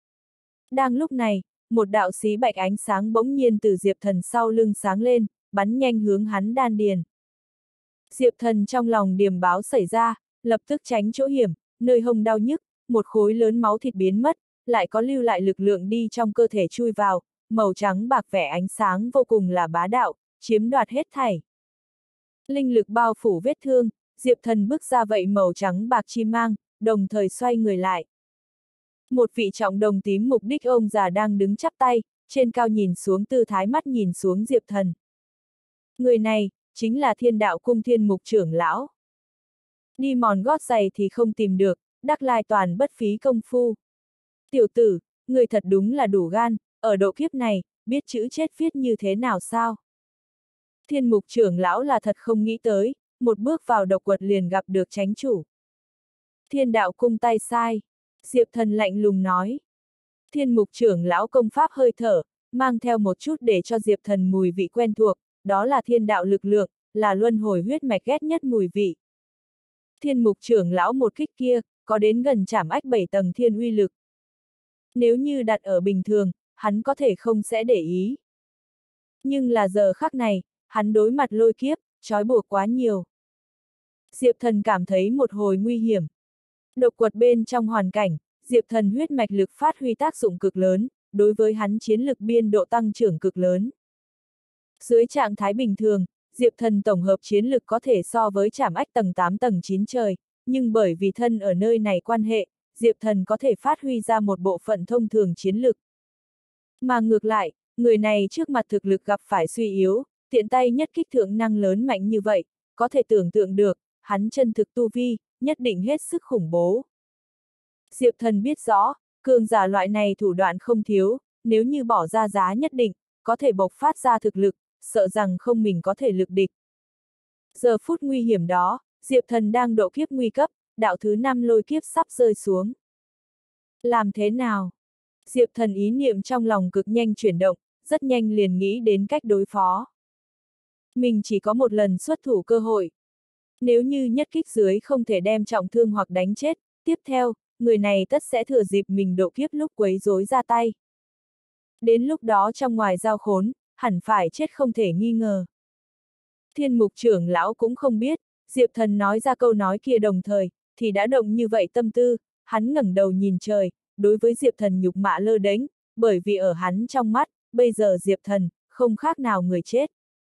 Đang lúc này, một đạo xí bạch ánh sáng bỗng nhiên từ Diệp Thần sau lưng sáng lên, bắn nhanh hướng hắn đan điền. Diệp Thần trong lòng điềm báo xảy ra, lập tức tránh chỗ hiểm, nơi hông đau nhức, một khối lớn máu thịt biến mất, lại có lưu lại lực lượng đi trong cơ thể chui vào, màu trắng bạc vẻ ánh sáng vô cùng là bá đạo, chiếm đoạt hết thảy. Linh lực bao phủ vết thương, Diệp Thần bước ra vậy màu trắng bạc chi mang, đồng thời xoay người lại. Một vị trọng đồng tím mục đích ông già đang đứng chắp tay, trên cao nhìn xuống tư thái mắt nhìn xuống Diệp Thần. Người này, chính là Thiên Đạo Cung Thiên Mục trưởng lão. Đi mòn gót giày thì không tìm được, đắc lai toàn bất phí công phu. Tiểu tử, người thật đúng là đủ gan, ở độ kiếp này, biết chữ chết viết như thế nào sao? Thiên Mục trưởng lão là thật không nghĩ tới, một bước vào độc quật liền gặp được chánh chủ. Thiên Đạo Cung tay sai, Diệp Thần lạnh lùng nói. Thiên Mục trưởng lão công pháp hơi thở, mang theo một chút để cho Diệp Thần mùi vị quen thuộc, đó là thiên đạo lực lượng, là luân hồi huyết mạch ghét nhất mùi vị. Thiên Mục trưởng lão một kích kia, có đến gần chảm ách bảy tầng thiên uy lực. Nếu như đặt ở bình thường, hắn có thể không sẽ để ý. Nhưng là giờ khắc này, hắn đối mặt lôi kiếp, trói buộc quá nhiều. Diệp Thần cảm thấy một hồi nguy hiểm. Độc quật bên trong hoàn cảnh, Diệp Thần huyết mạch lực phát huy tác dụng cực lớn, đối với hắn chiến lực biên độ tăng trưởng cực lớn. Dưới trạng thái bình thường, Diệp Thần tổng hợp chiến lực có thể so với trảm ách tầng tám tầng chín trời, nhưng bởi vì thân ở nơi này quan hệ, Diệp Thần có thể phát huy ra một bộ phận thông thường chiến lực. Mà ngược lại, người này trước mặt thực lực gặp phải suy yếu, tiện tay nhất kích thượng năng lớn mạnh như vậy, có thể tưởng tượng được, hắn chân thực tu vi, nhất định hết sức khủng bố. Diệp Thần biết rõ, cường giả loại này thủ đoạn không thiếu, nếu như bỏ ra giá nhất định, có thể bộc phát ra thực lực, sợ rằng không mình có thể lực địch. Giờ phút nguy hiểm đó, Diệp Thần đang độ kiếp nguy cấp, đạo thứ năm lôi kiếp sắp rơi xuống. Làm thế nào? Diệp Thần ý niệm trong lòng cực nhanh chuyển động, rất nhanh liền nghĩ đến cách đối phó. Mình chỉ có một lần xuất thủ cơ hội. Nếu như nhất kích dưới không thể đem trọng thương hoặc đánh chết, tiếp theo, người này tất sẽ thừa dịp mình độ kiếp lúc quấy rối ra tay. Đến lúc đó trong ngoài giao khốn, hẳn phải chết không thể nghi ngờ. Thiên Mục trưởng lão cũng không biết, Diệp Thần nói ra câu nói kia đồng thời, thì đã động như vậy tâm tư, hắn ngẩng đầu nhìn trời, đối với Diệp Thần nhục mạ lơ đễnh, bởi vì ở hắn trong mắt, bây giờ Diệp Thần, không khác nào người chết.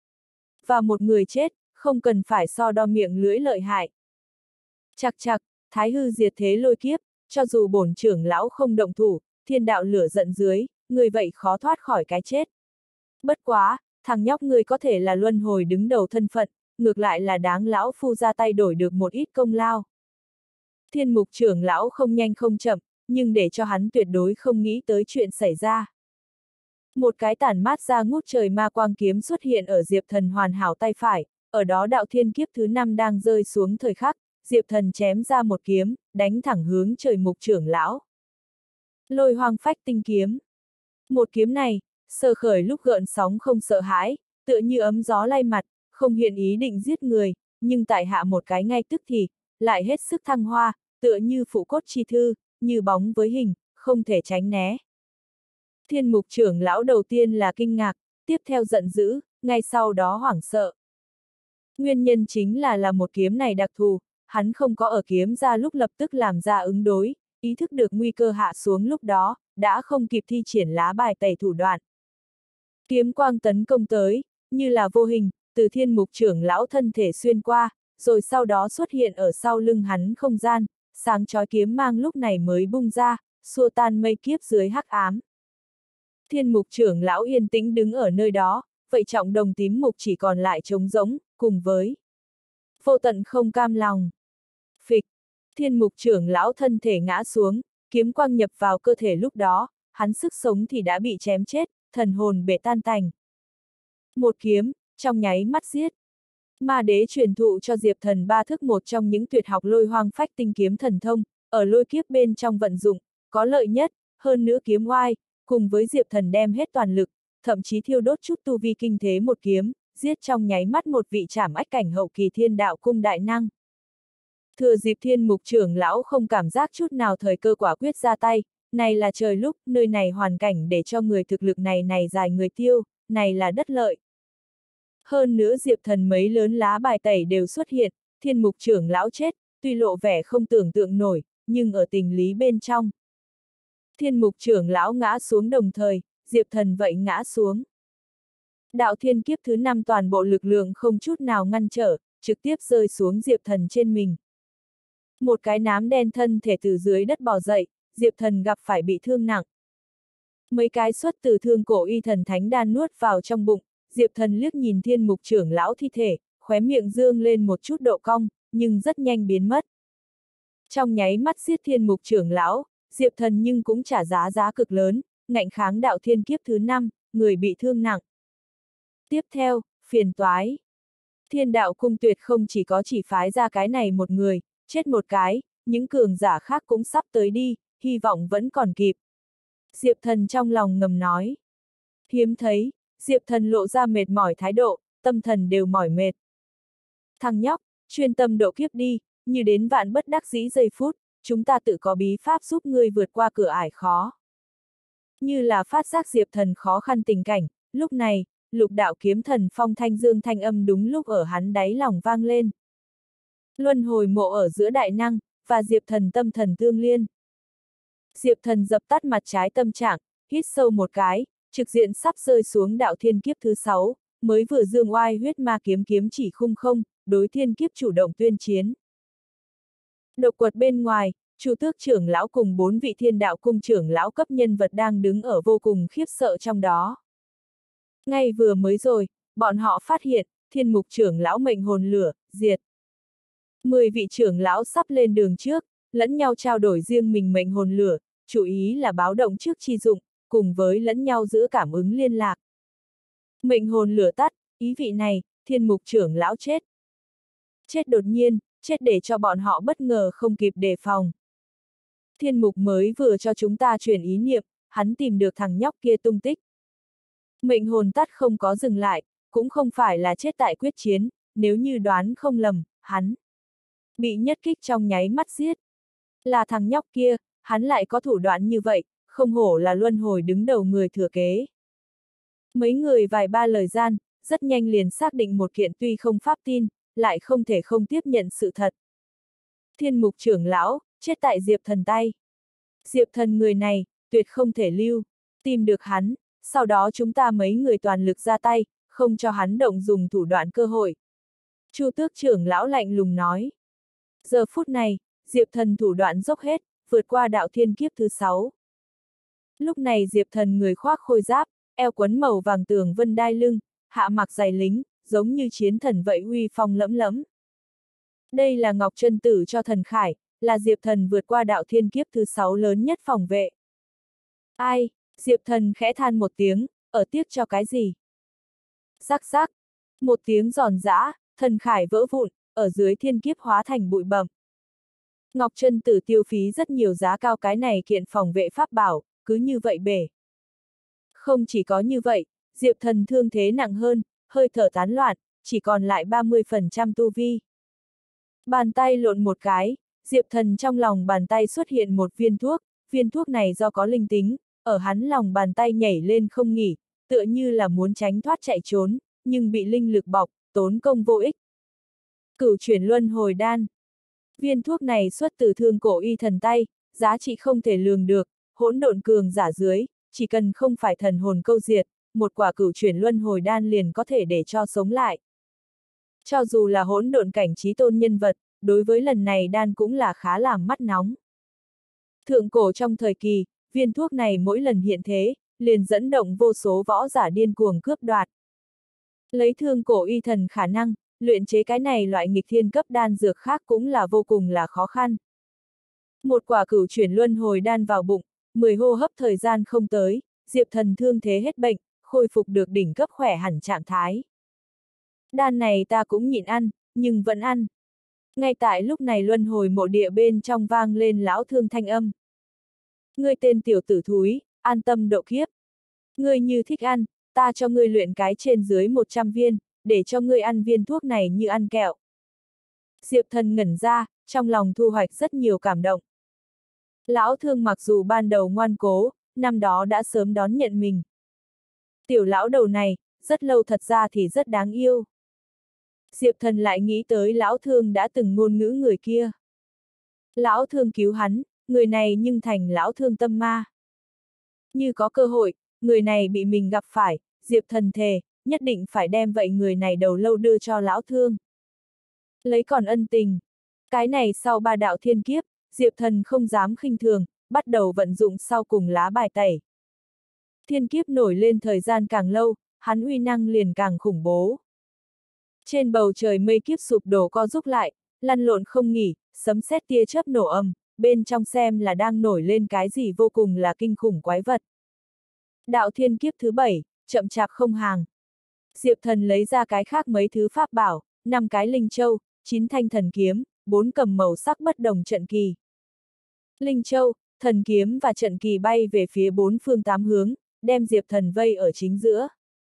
Và một người chết, không cần phải so đo miệng lưỡi lợi hại. Chạc chạc, thái hư diệt thế lôi kiếp, cho dù bổn trưởng lão không động thủ, thiên đạo lửa giận dưới, người vậy khó thoát khỏi cái chết. Bất quá, thằng nhóc người có thể là luân hồi đứng đầu thân phận, ngược lại là đáng lão phu ra tay đổi được một ít công lao. Thiên Mục trưởng lão không nhanh không chậm, nhưng để cho hắn tuyệt đối không nghĩ tới chuyện xảy ra. Một cái tản mát ra ngút trời ma quang kiếm xuất hiện ở Diệp Thần hoàn hảo tay phải, ở đó đạo thiên kiếp thứ năm đang rơi xuống thời khắc, Diệp Thần chém ra một kiếm, đánh thẳng hướng trời Mục trưởng lão. Lôi hoang phách tinh kiếm. Một kiếm này, sơ khởi lúc gợn sóng không sợ hãi, tựa như ấm gió lay mặt, không hiện ý định giết người, nhưng tại hạ một cái ngay tức thì, lại hết sức thăng hoa, tựa như phụ cốt chi thư, như bóng với hình, không thể tránh né. Thiên Mục trưởng lão đầu tiên là kinh ngạc, tiếp theo giận dữ, ngay sau đó hoảng sợ. Nguyên nhân chính là là một kiếm này đặc thù, hắn không có ở kiếm ra lúc lập tức làm ra ứng đối, ý thức được nguy cơ hạ xuống lúc đó, đã không kịp thi triển lá bài tẩy thủ đoạn. Kiếm quang tấn công tới, như là vô hình, từ Thiên Mục trưởng lão thân thể xuyên qua, rồi sau đó xuất hiện ở sau lưng hắn không gian, sáng chói kiếm mang lúc này mới bung ra, xua tan mây kiếp dưới hắc ám. Thiên Mục trưởng lão yên tĩnh đứng ở nơi đó, vậy trọng đồng tím mục chỉ còn lại trống rỗng, cùng với vô tận không cam lòng. Phịch, Thiên Mục trưởng lão thân thể ngã xuống, kiếm quang nhập vào cơ thể lúc đó, hắn sức sống thì đã bị chém chết, thần hồn bể tan tành. Một kiếm, trong nháy mắt giết. Ma đế truyền thụ cho Diệp Thần ba thức một trong những tuyệt học lôi hoang phách tinh kiếm thần thông, ở lôi kiếp bên trong vận dụng, có lợi nhất, hơn nữa kiếm oai, cùng với Diệp Thần đem hết toàn lực, thậm chí thiêu đốt chút tu vi kinh thế một kiếm, giết trong nháy mắt một vị trảm ách cảnh hậu kỳ thiên đạo cung đại năng. Thừa dịp Thiên Mục trưởng lão không cảm giác chút nào thời cơ quả quyết ra tay, này là trời lúc, nơi này hoàn cảnh để cho người thực lực này này dài người tiêu, này là đất lợi. Hơn nữa Diệp Thần mấy lớn lá bài tẩy đều xuất hiện, Thiên Mục trưởng lão chết, tuy lộ vẻ không tưởng tượng nổi, nhưng ở tình lý bên trong. Thiên Mục trưởng lão ngã xuống đồng thời, Diệp Thần vậy ngã xuống. Đạo thiên kiếp thứ năm toàn bộ lực lượng không chút nào ngăn trở, trực tiếp rơi xuống Diệp Thần trên mình. Một cái nám đen thân thể từ dưới đất bò dậy, Diệp Thần gặp phải bị thương nặng. Mấy cái xuất từ thương cổ y thần thánh đan nuốt vào trong bụng, Diệp Thần liếc nhìn Thiên Mục trưởng lão thi thể, khóe miệng dương lên một chút độ cong, nhưng rất nhanh biến mất. Trong nháy mắt giết Thiên Mục trưởng lão, Diệp Thần nhưng cũng trả giá giá cực lớn, ngạnh kháng đạo thiên kiếp thứ năm, người bị thương nặng. Tiếp theo, phiền toái. Thiên đạo cung tuyệt không chỉ có chỉ phái ra cái này một người, chết một cái, những cường giả khác cũng sắp tới đi, hy vọng vẫn còn kịp. Diệp Thần trong lòng ngầm nói. Hiếm thấy, Diệp Thần lộ ra mệt mỏi thái độ, tâm thần đều mỏi mệt. Thằng nhóc, chuyên tâm độ kiếp đi, như đến vạn bất đắc dĩ giây phút, chúng ta tự có bí pháp giúp ngươi vượt qua cửa ải khó. Như là phát giác Diệp Thần khó khăn tình cảnh, lúc này, lục đạo kiếm thần phong thanh dương thanh âm đúng lúc ở hắn đáy lòng vang lên. Luân hồi mộ ở giữa đại năng, và Diệp Thần tâm thần tương liên. Diệp Thần dập tắt mặt trái tâm trạng, hít sâu một cái, trực diện sắp rơi xuống đạo thiên kiếp thứ sáu, mới vừa dương oai huyết ma kiếm kiếm chỉ khung không, đối thiên kiếp chủ động tuyên chiến. Độc quật bên ngoài, Chu Tước trưởng lão cùng bốn vị thiên đạo cung trưởng lão cấp nhân vật đang đứng ở vô cùng khiếp sợ trong đó. Ngay vừa mới rồi, bọn họ phát hiện, Thiên Mục trưởng lão mệnh hồn lửa, diệt. Mười vị trưởng lão sắp lên đường trước, lẫn nhau trao đổi riêng mình mệnh hồn lửa, chủ ý là báo động trước chi dụng, cùng với lẫn nhau giữ cảm ứng liên lạc. Mệnh hồn lửa tắt, ý vị này, Thiên Mục trưởng lão chết. Chết đột nhiên, chết để cho bọn họ bất ngờ không kịp đề phòng. Thiên Mục mới vừa cho chúng ta truyền ý niệm, hắn tìm được thằng nhóc kia tung tích. Mệnh hồn tắt không có dừng lại, cũng không phải là chết tại quyết chiến, nếu như đoán không lầm, hắn bị nhất kích trong nháy mắt giết. Là thằng nhóc kia, hắn lại có thủ đoạn như vậy, không hổ là luân hồi đứng đầu người thừa kế. Mấy người vài ba lời gian, rất nhanh liền xác định một kiện tuy không pháp tin, lại không thể không tiếp nhận sự thật. Thiên Mục trưởng lão, chết tại Diệp Thần tay. Diệp Thần người này, tuyệt không thể lưu, tìm được hắn, sau đó chúng ta mấy người toàn lực ra tay, không cho hắn động dùng thủ đoạn cơ hội. Chu Tước trưởng lão lạnh lùng nói. Giờ phút này, Diệp Thần thủ đoạn dốc hết, vượt qua đạo thiên kiếp thứ sáu. Lúc này Diệp Thần người khoác khôi giáp, eo quấn màu vàng tường vân đai lưng, hạ mặc giày lính, giống như chiến thần vậy uy phong lẫm lẫm. Đây là Ngọc Chân Tử cho thần khải, là Diệp Thần vượt qua đạo thiên kiếp thứ sáu lớn nhất phòng vệ. Ai, Diệp Thần khẽ than một tiếng, ở tiếc cho cái gì? Rắc rắc, một tiếng giòn giã, thần khải vỡ vụn, ở dưới thiên kiếp hóa thành bụi bẩm. Ngọc Trân Tử tiêu phí rất nhiều giá cao cái này kiện phòng vệ pháp bảo, cứ như vậy bể. Không chỉ có như vậy, Diệp Thần thương thế nặng hơn, hơi thở tán loạn, chỉ còn lại ba mươi phần trăm tu vi. Bàn tay lộn một cái, Diệp Thần trong lòng bàn tay xuất hiện một viên thuốc, viên thuốc này do có linh tính, ở hắn lòng bàn tay nhảy lên không nghỉ, tựa như là muốn tránh thoát chạy trốn, nhưng bị linh lực bọc, tốn công vô ích. Cửu chuyển luân hồi đan. Viên thuốc này xuất từ thương cổ y thần tay, giá trị không thể lường được, hỗn độn cường giả dưới, chỉ cần không phải thần hồn câu diệt, một quả cửu chuyển luân hồi đan liền có thể để cho sống lại. Cho dù là hỗn độn cảnh trí tôn nhân vật, đối với lần này đan cũng là khá làm mắt nóng. Thượng cổ trong thời kỳ, viên thuốc này mỗi lần hiện thế, liền dẫn động vô số võ giả điên cuồng cướp đoạt. Lấy thương cổ y thần khả năng, luyện chế cái này loại nghịch thiên cấp đan dược khác cũng là vô cùng là khó khăn. Một quả cửu chuyển luân hồi đan vào bụng, mười hô hấp thời gian không tới, Diệp Thần thương thế hết bệnh, khôi phục được đỉnh cấp khỏe hẳn trạng thái. Đan này ta cũng nhịn ăn, nhưng vẫn ăn. Ngay tại lúc này luân hồi mộ địa bên trong vang lên lão thương thanh âm. Ngươi tên tiểu tử thúi, an tâm độ kiếp. Ngươi như thích ăn, ta cho ngươi luyện cái trên dưới một trăm viên, để cho ngươi ăn viên thuốc này như ăn kẹo. Diệp Thần ngẩn ra, trong lòng thu hoạch rất nhiều cảm động. Lão thương mặc dù ban đầu ngoan cố, năm đó đã sớm đón nhận mình. Tiểu lão đầu này, rất lâu thật ra thì rất đáng yêu. Diệp Thần lại nghĩ tới lão thương đã từng ngôn ngữ người kia. Lão thương cứu hắn, người này nhưng thành lão thương tâm ma. Như có cơ hội, người này bị mình gặp phải, Diệp Thần thề, nhất định phải đem vậy người này đầu lâu đưa cho lão thương. Lấy còn ân tình. Cái này sau ba đạo thiên kiếp, Diệp Thần không dám khinh thường, bắt đầu vận dụng sau cùng lá bài tẩy. Thiên kiếp nổi lên thời gian càng lâu, hắn uy năng liền càng khủng bố. Trên bầu trời mây kiếp sụp đổ co rút lại, lăn lộn không nghỉ, sấm sét tia chớp nổ ầm, bên trong xem là đang nổi lên cái gì vô cùng là kinh khủng quái vật. Đạo thiên kiếp thứ bảy, chậm chạp không hàng. Diệp Thần lấy ra cái khác mấy thứ pháp bảo, năm cái linh châu, chín thanh thần kiếm, bốn cầm màu sắc bất đồng trận kỳ. Linh châu, thần kiếm và trận kỳ bay về phía bốn phương tám hướng, đem Diệp Thần vây ở chính giữa.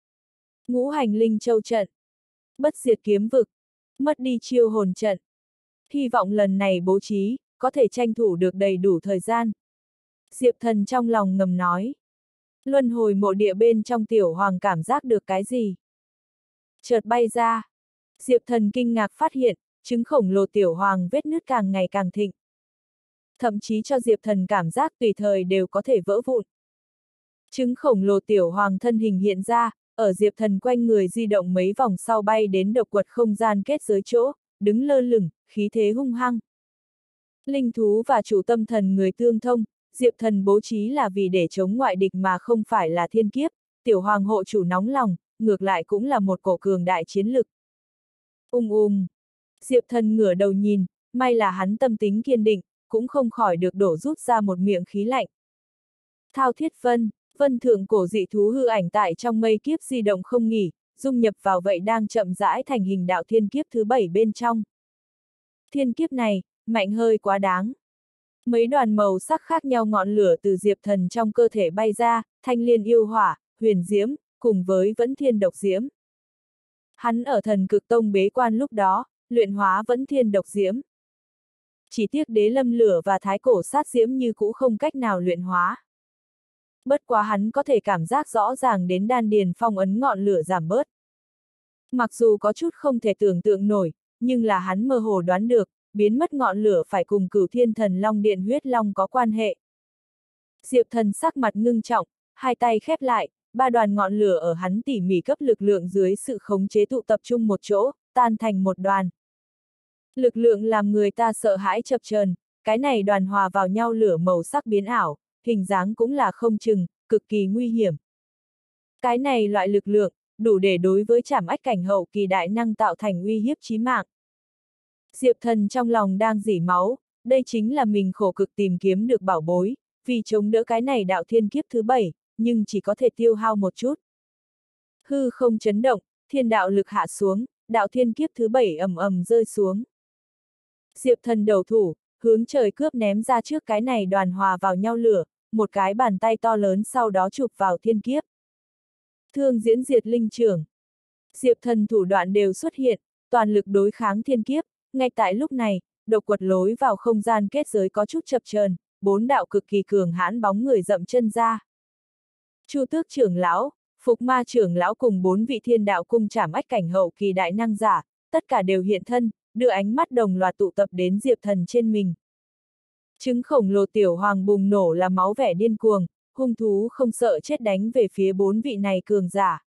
Ngũ hành linh châu trận, bất diệt kiếm vực, mất đi chiêu hồn trận. Hy vọng lần này bố trí, có thể tranh thủ được đầy đủ thời gian. Diệp Thần trong lòng ngầm nói. Luân hồi mộ địa bên trong tiểu hoàng cảm giác được cái gì? Chợt bay ra. Diệp Thần kinh ngạc phát hiện, trứng khổng lồ tiểu hoàng vết nứt càng ngày càng thịnh. Thậm chí cho Diệp Thần cảm giác tùy thời đều có thể vỡ vụn. Trứng khổng lồ tiểu hoàng thân hình hiện ra, ở Diệp Thần quanh người di động mấy vòng sau bay đến độc quật không gian kết giới chỗ, đứng lơ lửng, khí thế hung hăng. Linh thú và chủ tâm thần người tương thông, Diệp Thần bố trí là vì để chống ngoại địch mà không phải là thiên kiếp, tiểu hoàng hộ chủ nóng lòng, ngược lại cũng là một cổ cường đại chiến lực. Ung ung. Diệp Thần ngửa đầu nhìn, may là hắn tâm tính kiên định, cũng không khỏi được đổ rút ra một miệng khí lạnh. Thao thiết vân, vân thượng cổ dị thú hư ảnh tại trong mây kiếp di động không nghỉ, dung nhập vào vậy đang chậm rãi thành hình đạo thiên kiếp thứ bảy bên trong. Thiên kiếp này, mạnh hơi quá đáng. Mấy đoàn màu sắc khác nhau ngọn lửa từ Diệp Thần trong cơ thể bay ra, thanh liên yêu hỏa, huyền diễm, cùng với vẫn thiên độc diễm. Hắn ở thần cực tông bế quan lúc đó, luyện hóa vẫn thiên độc diễm. Chỉ tiếc đế lâm lửa và thái cổ sát diễm như cũ không cách nào luyện hóa. Bất quá hắn có thể cảm giác rõ ràng đến đan điền phong ấn ngọn lửa giảm bớt. Mặc dù có chút không thể tưởng tượng nổi, nhưng là hắn mơ hồ đoán được, biến mất ngọn lửa phải cùng Cửu Thiên Thần Long Điện huyết long có quan hệ. Diệp Thần sắc mặt ngưng trọng, hai tay khép lại, ba đoàn ngọn lửa ở hắn tỉ mỉ cấp lực lượng dưới sự khống chế tụ tập trung một chỗ, tan thành một đoàn. Lực lượng làm người ta sợ hãi chập chờn, cái này đoàn hòa vào nhau lửa màu sắc biến ảo, hình dáng cũng là không chừng, cực kỳ nguy hiểm. Cái này loại lực lượng, đủ để đối với trảm ách cảnh hậu kỳ đại năng tạo thành uy hiếp chí mạng. Diệp Thần trong lòng đang rỉ máu, đây chính là mình khổ cực tìm kiếm được bảo bối, vì chống đỡ cái này đạo thiên kiếp thứ bảy, nhưng chỉ có thể tiêu hao một chút. Hư không chấn động, thiên đạo lực hạ xuống, đạo thiên kiếp thứ bảy ầm ầm rơi xuống. Diệp Thần đầu thủ, hướng trời cướp ném ra trước cái này đoàn hòa vào nhau lửa, một cái bàn tay to lớn sau đó chụp vào thiên kiếp. Thương diễn diệt linh trưởng. Diệp Thần thủ đoạn đều xuất hiện, toàn lực đối kháng thiên kiếp, ngay tại lúc này, độc quật lối vào không gian kết giới có chút chập chờn, bốn đạo cực kỳ cường hãn bóng người dậm chân ra. Chu Tước trưởng lão, Phục Ma trưởng lão cùng bốn vị thiên đạo cung trảm ách cảnh hậu kỳ đại năng giả, tất cả đều hiện thân, đưa ánh mắt đồng loạt tụ tập đến Diệp Thần trên mình. Trứng khổng lồ tiểu hoàng bùng nổ là máu vẻ điên cuồng, hung thú không sợ chết đánh về phía bốn vị này cường giả.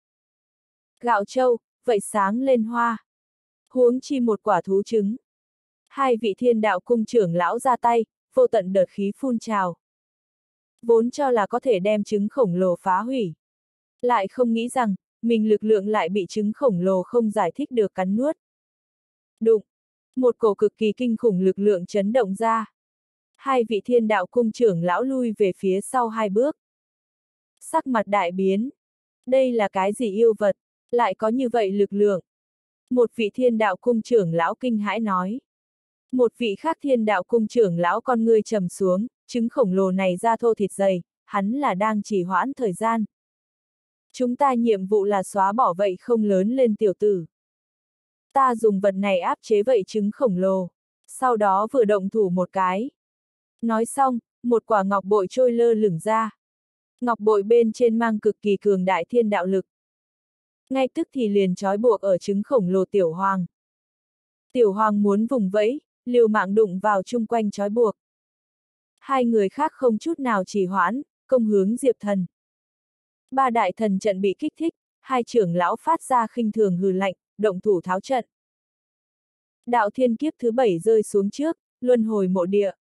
Gạo châu, vậy sáng lên hoa. Huống chi một quả thú trứng. Hai vị thiên đạo cung trưởng lão ra tay, vô tận đợt khí phun trào. Vốn cho là có thể đem trứng khổng lồ phá hủy. Lại không nghĩ rằng, mình lực lượng lại bị trứng khổng lồ không giải thích được cắn nuốt. Đụng! Một cổ cực kỳ kinh khủng lực lượng chấn động ra. Hai vị thiên đạo cung trưởng lão lui về phía sau hai bước. Sắc mặt đại biến. Đây là cái gì yêu vật, lại có như vậy lực lượng? Một vị thiên đạo cung trưởng lão kinh hãi nói. Một vị khác thiên đạo cung trưởng lão con ngươi trầm xuống, trứng khổng lồ này ra thô thịt dày, hắn là đang trì hoãn thời gian. Chúng ta nhiệm vụ là xóa bỏ vậy không lớn lên tiểu tử. Ta dùng vật này áp chế vậy trứng khổng lồ, sau đó vừa động thủ một cái. Nói xong, một quả ngọc bội trôi lơ lửng ra. Ngọc bội bên trên mang cực kỳ cường đại thiên đạo lực. Ngay tức thì liền trói buộc ở trứng khổng lồ tiểu hoàng. Tiểu hoàng muốn vùng vẫy, liều mạng đụng vào chung quanh trói buộc. Hai người khác không chút nào trì hoãn, công hướng Diệp Thần. Ba đại thần trận bị kích thích, hai trưởng lão phát ra khinh thường hừ lạnh, động thủ tháo trận. Đạo thiên kiếp thứ bảy rơi xuống trước, luân hồi mộ địa.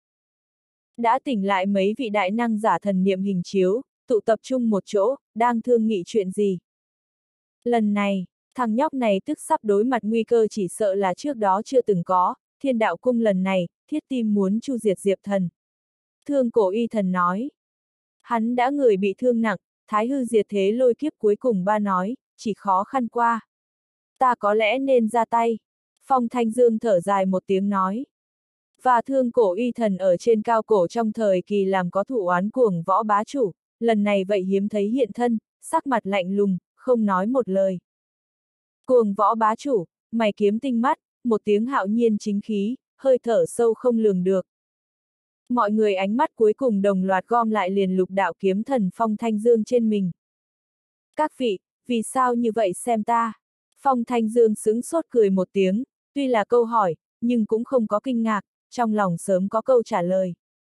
Đã tỉnh lại mấy vị đại năng giả thần niệm hình chiếu, tụ tập trung một chỗ, đang thương nghị chuyện gì. Lần này, thằng nhóc này tức sắp đối mặt nguy cơ chỉ sợ là trước đó chưa từng có, thiên đạo cung lần này, thiết tim muốn chu diệt Diệp Thần. Thương cổ y thần nói. Hắn đã người bị thương nặng, thái hư diệt thế lôi kiếp cuối cùng ba nói, chỉ khó khăn qua. Ta có lẽ nên ra tay. Phong Thanh Dương thở dài một tiếng nói. Và thương cổ y thần ở trên cao cổ trong thời kỳ làm có thủ oán cuồng võ bá chủ, lần này vậy hiếm thấy hiện thân, sắc mặt lạnh lùng, không nói một lời. Cuồng võ bá chủ, mày kiếm tinh mắt, một tiếng hạo nhiên chính khí, hơi thở sâu không lường được. Mọi người ánh mắt cuối cùng đồng loạt gom lại liền lục đạo kiếm thần Phong Thanh Dương trên mình. Các vị, vì sao như vậy xem ta? Phong Thanh Dương sững sốt cười một tiếng, tuy là câu hỏi, nhưng cũng không có kinh ngạc, trong lòng sớm có câu trả lời.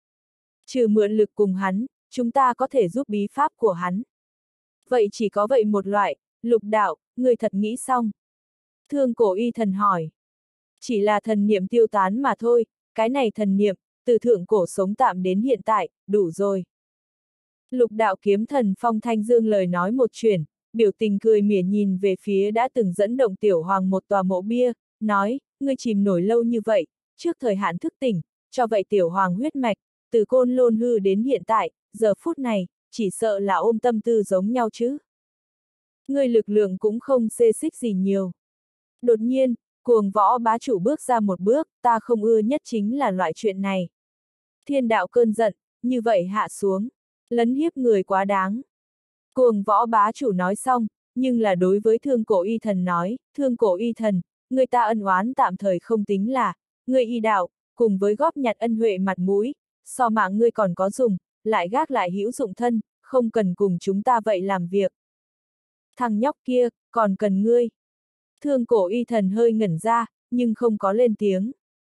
Trừ mượn lực cùng hắn, chúng ta có thể giúp bí pháp của hắn. Vậy chỉ có vậy một loại, lục đạo, người thật nghĩ xong. Thương cổ y thần hỏi. Chỉ là thần niệm tiêu tán mà thôi, cái này thần niệm, từ thượng cổ sống tạm đến hiện tại, đủ rồi. Lục đạo kiếm thần Phong Thanh Dương lời nói một chuyển, biểu tình cười mỉa nhìn về phía đã từng dẫn động tiểu hoàng một tòa mộ bia, nói, ngươi chìm nổi lâu như vậy, trước thời hạn thức tỉnh, cho vậy tiểu hoàng huyết mạch, từ côn lôn hư đến hiện tại, giờ phút này, chỉ sợ là ôm tâm tư giống nhau chứ. Ngươi lực lượng cũng không xê xích gì nhiều. Đột nhiên, cuồng võ bá chủ bước ra một bước, ta không ưa nhất chính là loại chuyện này. Thiên đạo cơn giận, như vậy hạ xuống, lấn hiếp người quá đáng. Cuồng võ bá chủ nói xong, nhưng là đối với thương cổ y thần nói, thương cổ y thần, người ta ân oán tạm thời không tính là, người y đạo, cùng với góp nhặt ân huệ mặt mũi, so mạng ngươi còn có dùng, lại gác lại hữu dụng thân, không cần cùng chúng ta vậy làm việc. Thằng nhóc kia, còn cần ngươi. Thương cổ y thần hơi ngẩn ra, nhưng không có lên tiếng.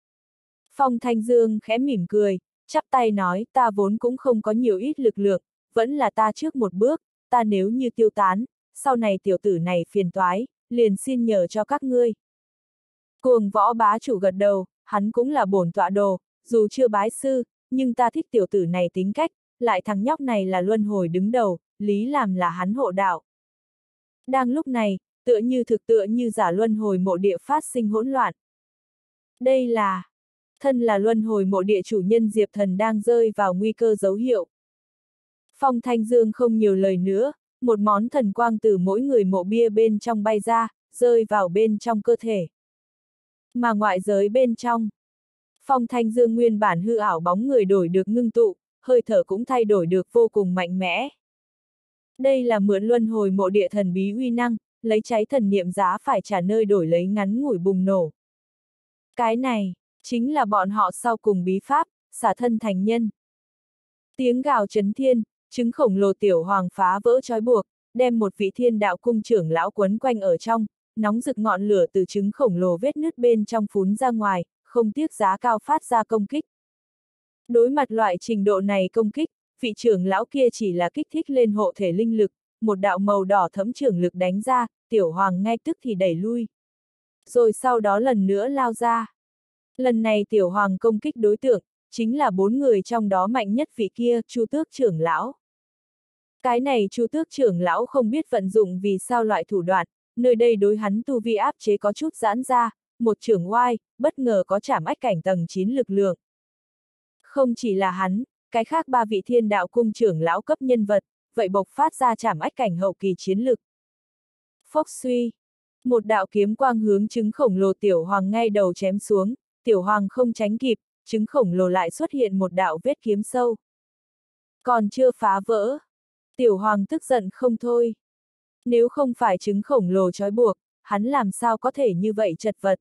Phong Thanh Dương khẽ mỉm cười, chắp tay nói, ta vốn cũng không có nhiều ít lực lượng, vẫn là ta trước một bước, ta nếu như tiêu tán, sau này tiểu tử này phiền toái, liền xin nhờ cho các ngươi. Cuồng võ bá chủ gật đầu, hắn cũng là bổn tọa đồ, dù chưa bái sư, nhưng ta thích tiểu tử này tính cách, lại thằng nhóc này là luân hồi đứng đầu, lý làm là hắn hộ đạo. Đang lúc này, tựa như thực tựa như giả luân hồi mộ địa phát sinh hỗn loạn. Đây là, thân là luân hồi mộ địa chủ nhân Diệp Thần đang rơi vào nguy cơ dấu hiệu. Phong Thanh Dương không nhiều lời nữa, một món thần quang từ mỗi người mộ bia bên trong bay ra, rơi vào bên trong cơ thể. Mà ngoại giới bên trong, Phong Thanh Dương nguyên bản hư ảo bóng người đổi được ngưng tụ, hơi thở cũng thay đổi được vô cùng mạnh mẽ. Đây là mượn luân hồi mộ địa thần bí uy năng, lấy cháy thần niệm giá phải trả nơi đổi lấy ngắn ngủi bùng nổ. Cái này, chính là bọn họ sau cùng bí pháp, xả thân thành nhân. Tiếng gào chấn thiên, trứng khổng lồ tiểu hoàng phá vỡ trói buộc, đem một vị thiên đạo cung trưởng lão quấn quanh ở trong, nóng rực ngọn lửa từ trứng khổng lồ vết nứt bên trong phún ra ngoài, không tiếc giá cao phát ra công kích. Đối mặt loại trình độ này công kích, vị trưởng lão kia chỉ là kích thích lên hộ thể linh lực, một đạo màu đỏ thẫm trưởng lực đánh ra, tiểu hoàng ngay tức thì đẩy lui. Rồi sau đó lần nữa lao ra. Lần này tiểu hoàng công kích đối tượng, chính là bốn người trong đó mạnh nhất vị kia, Chu Tước trưởng lão. Cái này Chu Tước trưởng lão không biết vận dụng vì sao loại thủ đoạn, nơi đây đối hắn tu vi áp chế có chút giãn ra, một trưởng oai, bất ngờ có chảm ách cảnh tầng chín lực lượng. Không chỉ là hắn, cái khác ba vị thiên đạo cung trưởng lão cấp nhân vật, vậy bộc phát ra chảm ách cảnh hậu kỳ chiến lực. Phốc suy, một đạo kiếm quang hướng trứng khổng lồ tiểu hoàng ngay đầu chém xuống, tiểu hoàng không tránh kịp, trứng khổng lồ lại xuất hiện một đạo vết kiếm sâu. Còn chưa phá vỡ, tiểu hoàng tức giận không thôi. Nếu không phải trứng khổng lồ trói buộc, hắn làm sao có thể như vậy chật vật.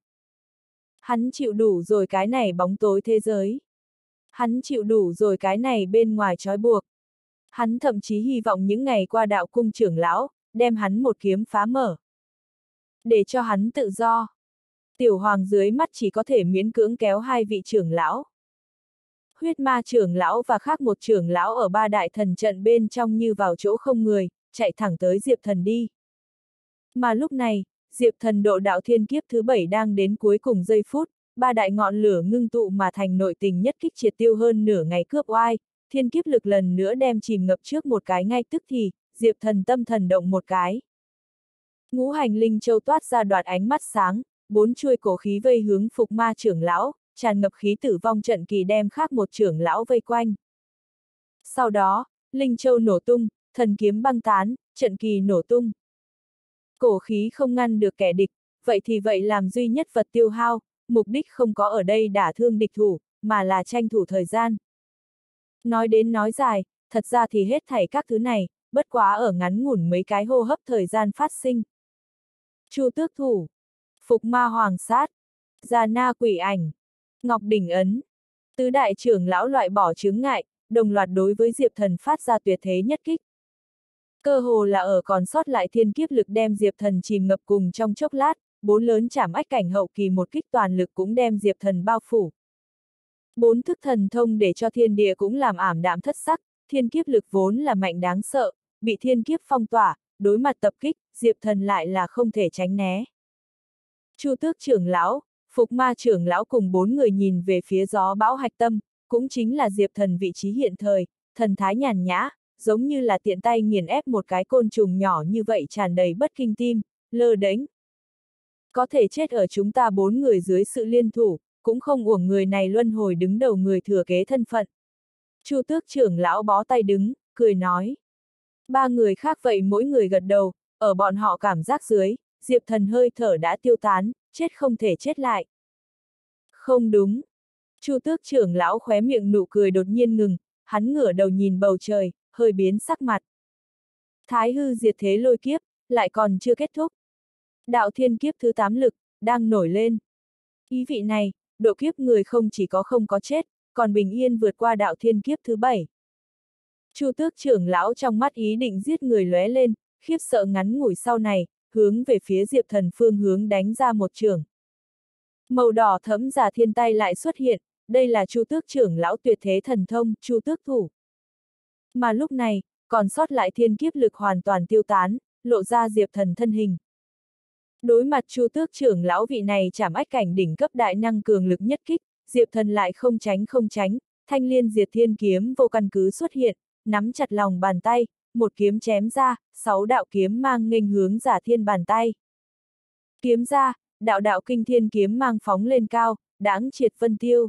Hắn chịu đủ rồi cái này bóng tối thế giới. Hắn chịu đủ rồi cái này bên ngoài trói buộc. Hắn thậm chí hy vọng những ngày qua đạo cung trưởng lão, đem hắn một kiếm phá mở. Để cho hắn tự do. Tiểu hoàng dưới mắt chỉ có thể miễn cưỡng kéo hai vị trưởng lão. Huyết ma trưởng lão và khác một trưởng lão ở ba đại thần trận bên trong như vào chỗ không người, chạy thẳng tới Diệp Thần đi. Mà lúc này, Diệp Thần độ đạo thiên kiếp thứ bảy đang đến cuối cùng giây phút, ba đại ngọn lửa ngưng tụ mà thành nội tình nhất kích triệt tiêu hơn nửa ngày cướp oai, thiên kiếp lực lần nữa đem chìm ngập trước một cái ngay tức thì, Diệp Thần tâm thần động một cái. Ngũ hành linh châu toát ra đoạt ánh mắt sáng, bốn chuôi cổ khí vây hướng Phục Ma trưởng lão, tràn ngập khí tử vong trận kỳ đem khác một trưởng lão vây quanh. Sau đó, linh châu nổ tung, thần kiếm băng tán, trận kỳ nổ tung. Cổ khí không ngăn được kẻ địch, vậy thì vậy làm duy nhất vật tiêu hao, mục đích không có ở đây đả thương địch thủ, mà là tranh thủ thời gian. Nói đến nói dài, thật ra thì hết thảy các thứ này, bất quá ở ngắn ngủn mấy cái hô hấp thời gian phát sinh. Chu Tước thủ, Phục Ma hoàng sát, Già Na quỷ ảnh, Ngọc đỉnh ấn, tứ đại trưởng lão loại bỏ chướng ngại, đồng loạt đối với Diệp Thần phát ra tuyệt thế nhất kích. Cơ hồ là ở còn sót lại thiên kiếp lực đem Diệp Thần chìm ngập cùng trong chốc lát, bốn lớn chảm ách cảnh hậu kỳ một kích toàn lực cũng đem Diệp Thần bao phủ. Bốn thức thần thông để cho thiên địa cũng làm ảm đạm thất sắc, thiên kiếp lực vốn là mạnh đáng sợ, bị thiên kiếp phong tỏa, đối mặt tập kích, Diệp Thần lại là không thể tránh né. Chu Tước trưởng lão, Phục Ma trưởng lão cùng bốn người nhìn về phía gió bão hạch tâm, cũng chính là Diệp Thần vị trí hiện thời, thần thái nhàn nhã, giống như là tiện tay nghiền ép một cái côn trùng nhỏ như vậy tràn đầy bất kinh tim, lơ đễnh. Có thể chết ở chúng ta bốn người dưới sự liên thủ, cũng không uổng người này luân hồi đứng đầu người thừa kế thân phận. Chu Tước trưởng lão bó tay đứng, cười nói. Ba người khác vậy mỗi người gật đầu, ở bọn họ cảm giác dưới, Diệp Thần hơi thở đã tiêu tán, chết không thể chết lại. Không đúng. Chu Tước trưởng lão khóe miệng nụ cười đột nhiên ngừng, hắn ngửa đầu nhìn bầu trời, hơi biến sắc mặt. Thái hư diệt thế lôi kiếp, lại còn chưa kết thúc. Đạo thiên kiếp thứ tám lực, đang nổi lên. Ý vị này, độ kiếp người không chỉ có không có chết, còn bình yên vượt qua đạo thiên kiếp thứ bảy. Chu Tước trưởng lão trong mắt ý định giết người lóe lên, khiếp sợ ngắn ngủi sau này, hướng về phía Diệp Thần phương hướng đánh ra một trường. Màu đỏ thẫm giả thiên tay lại xuất hiện, đây là Chu Tước trưởng lão tuyệt thế thần thông, Chu Tước thủ. Mà lúc này, còn sót lại thiên kiếp lực hoàn toàn tiêu tán, lộ ra Diệp Thần thân hình. Đối mặt Chu Tước trưởng lão vị này chảm ách cảnh đỉnh cấp đại năng cường lực nhất kích, Diệp Thần lại không tránh không tránh, thanh liên diệt thiên kiếm vô căn cứ xuất hiện, nắm chặt lòng bàn tay, một kiếm chém ra, sáu đạo kiếm mang nghênh hướng giả thiên bàn tay. Kiếm ra, đạo đạo kinh thiên kiếm mang phóng lên cao, đãng triệt vân tiêu.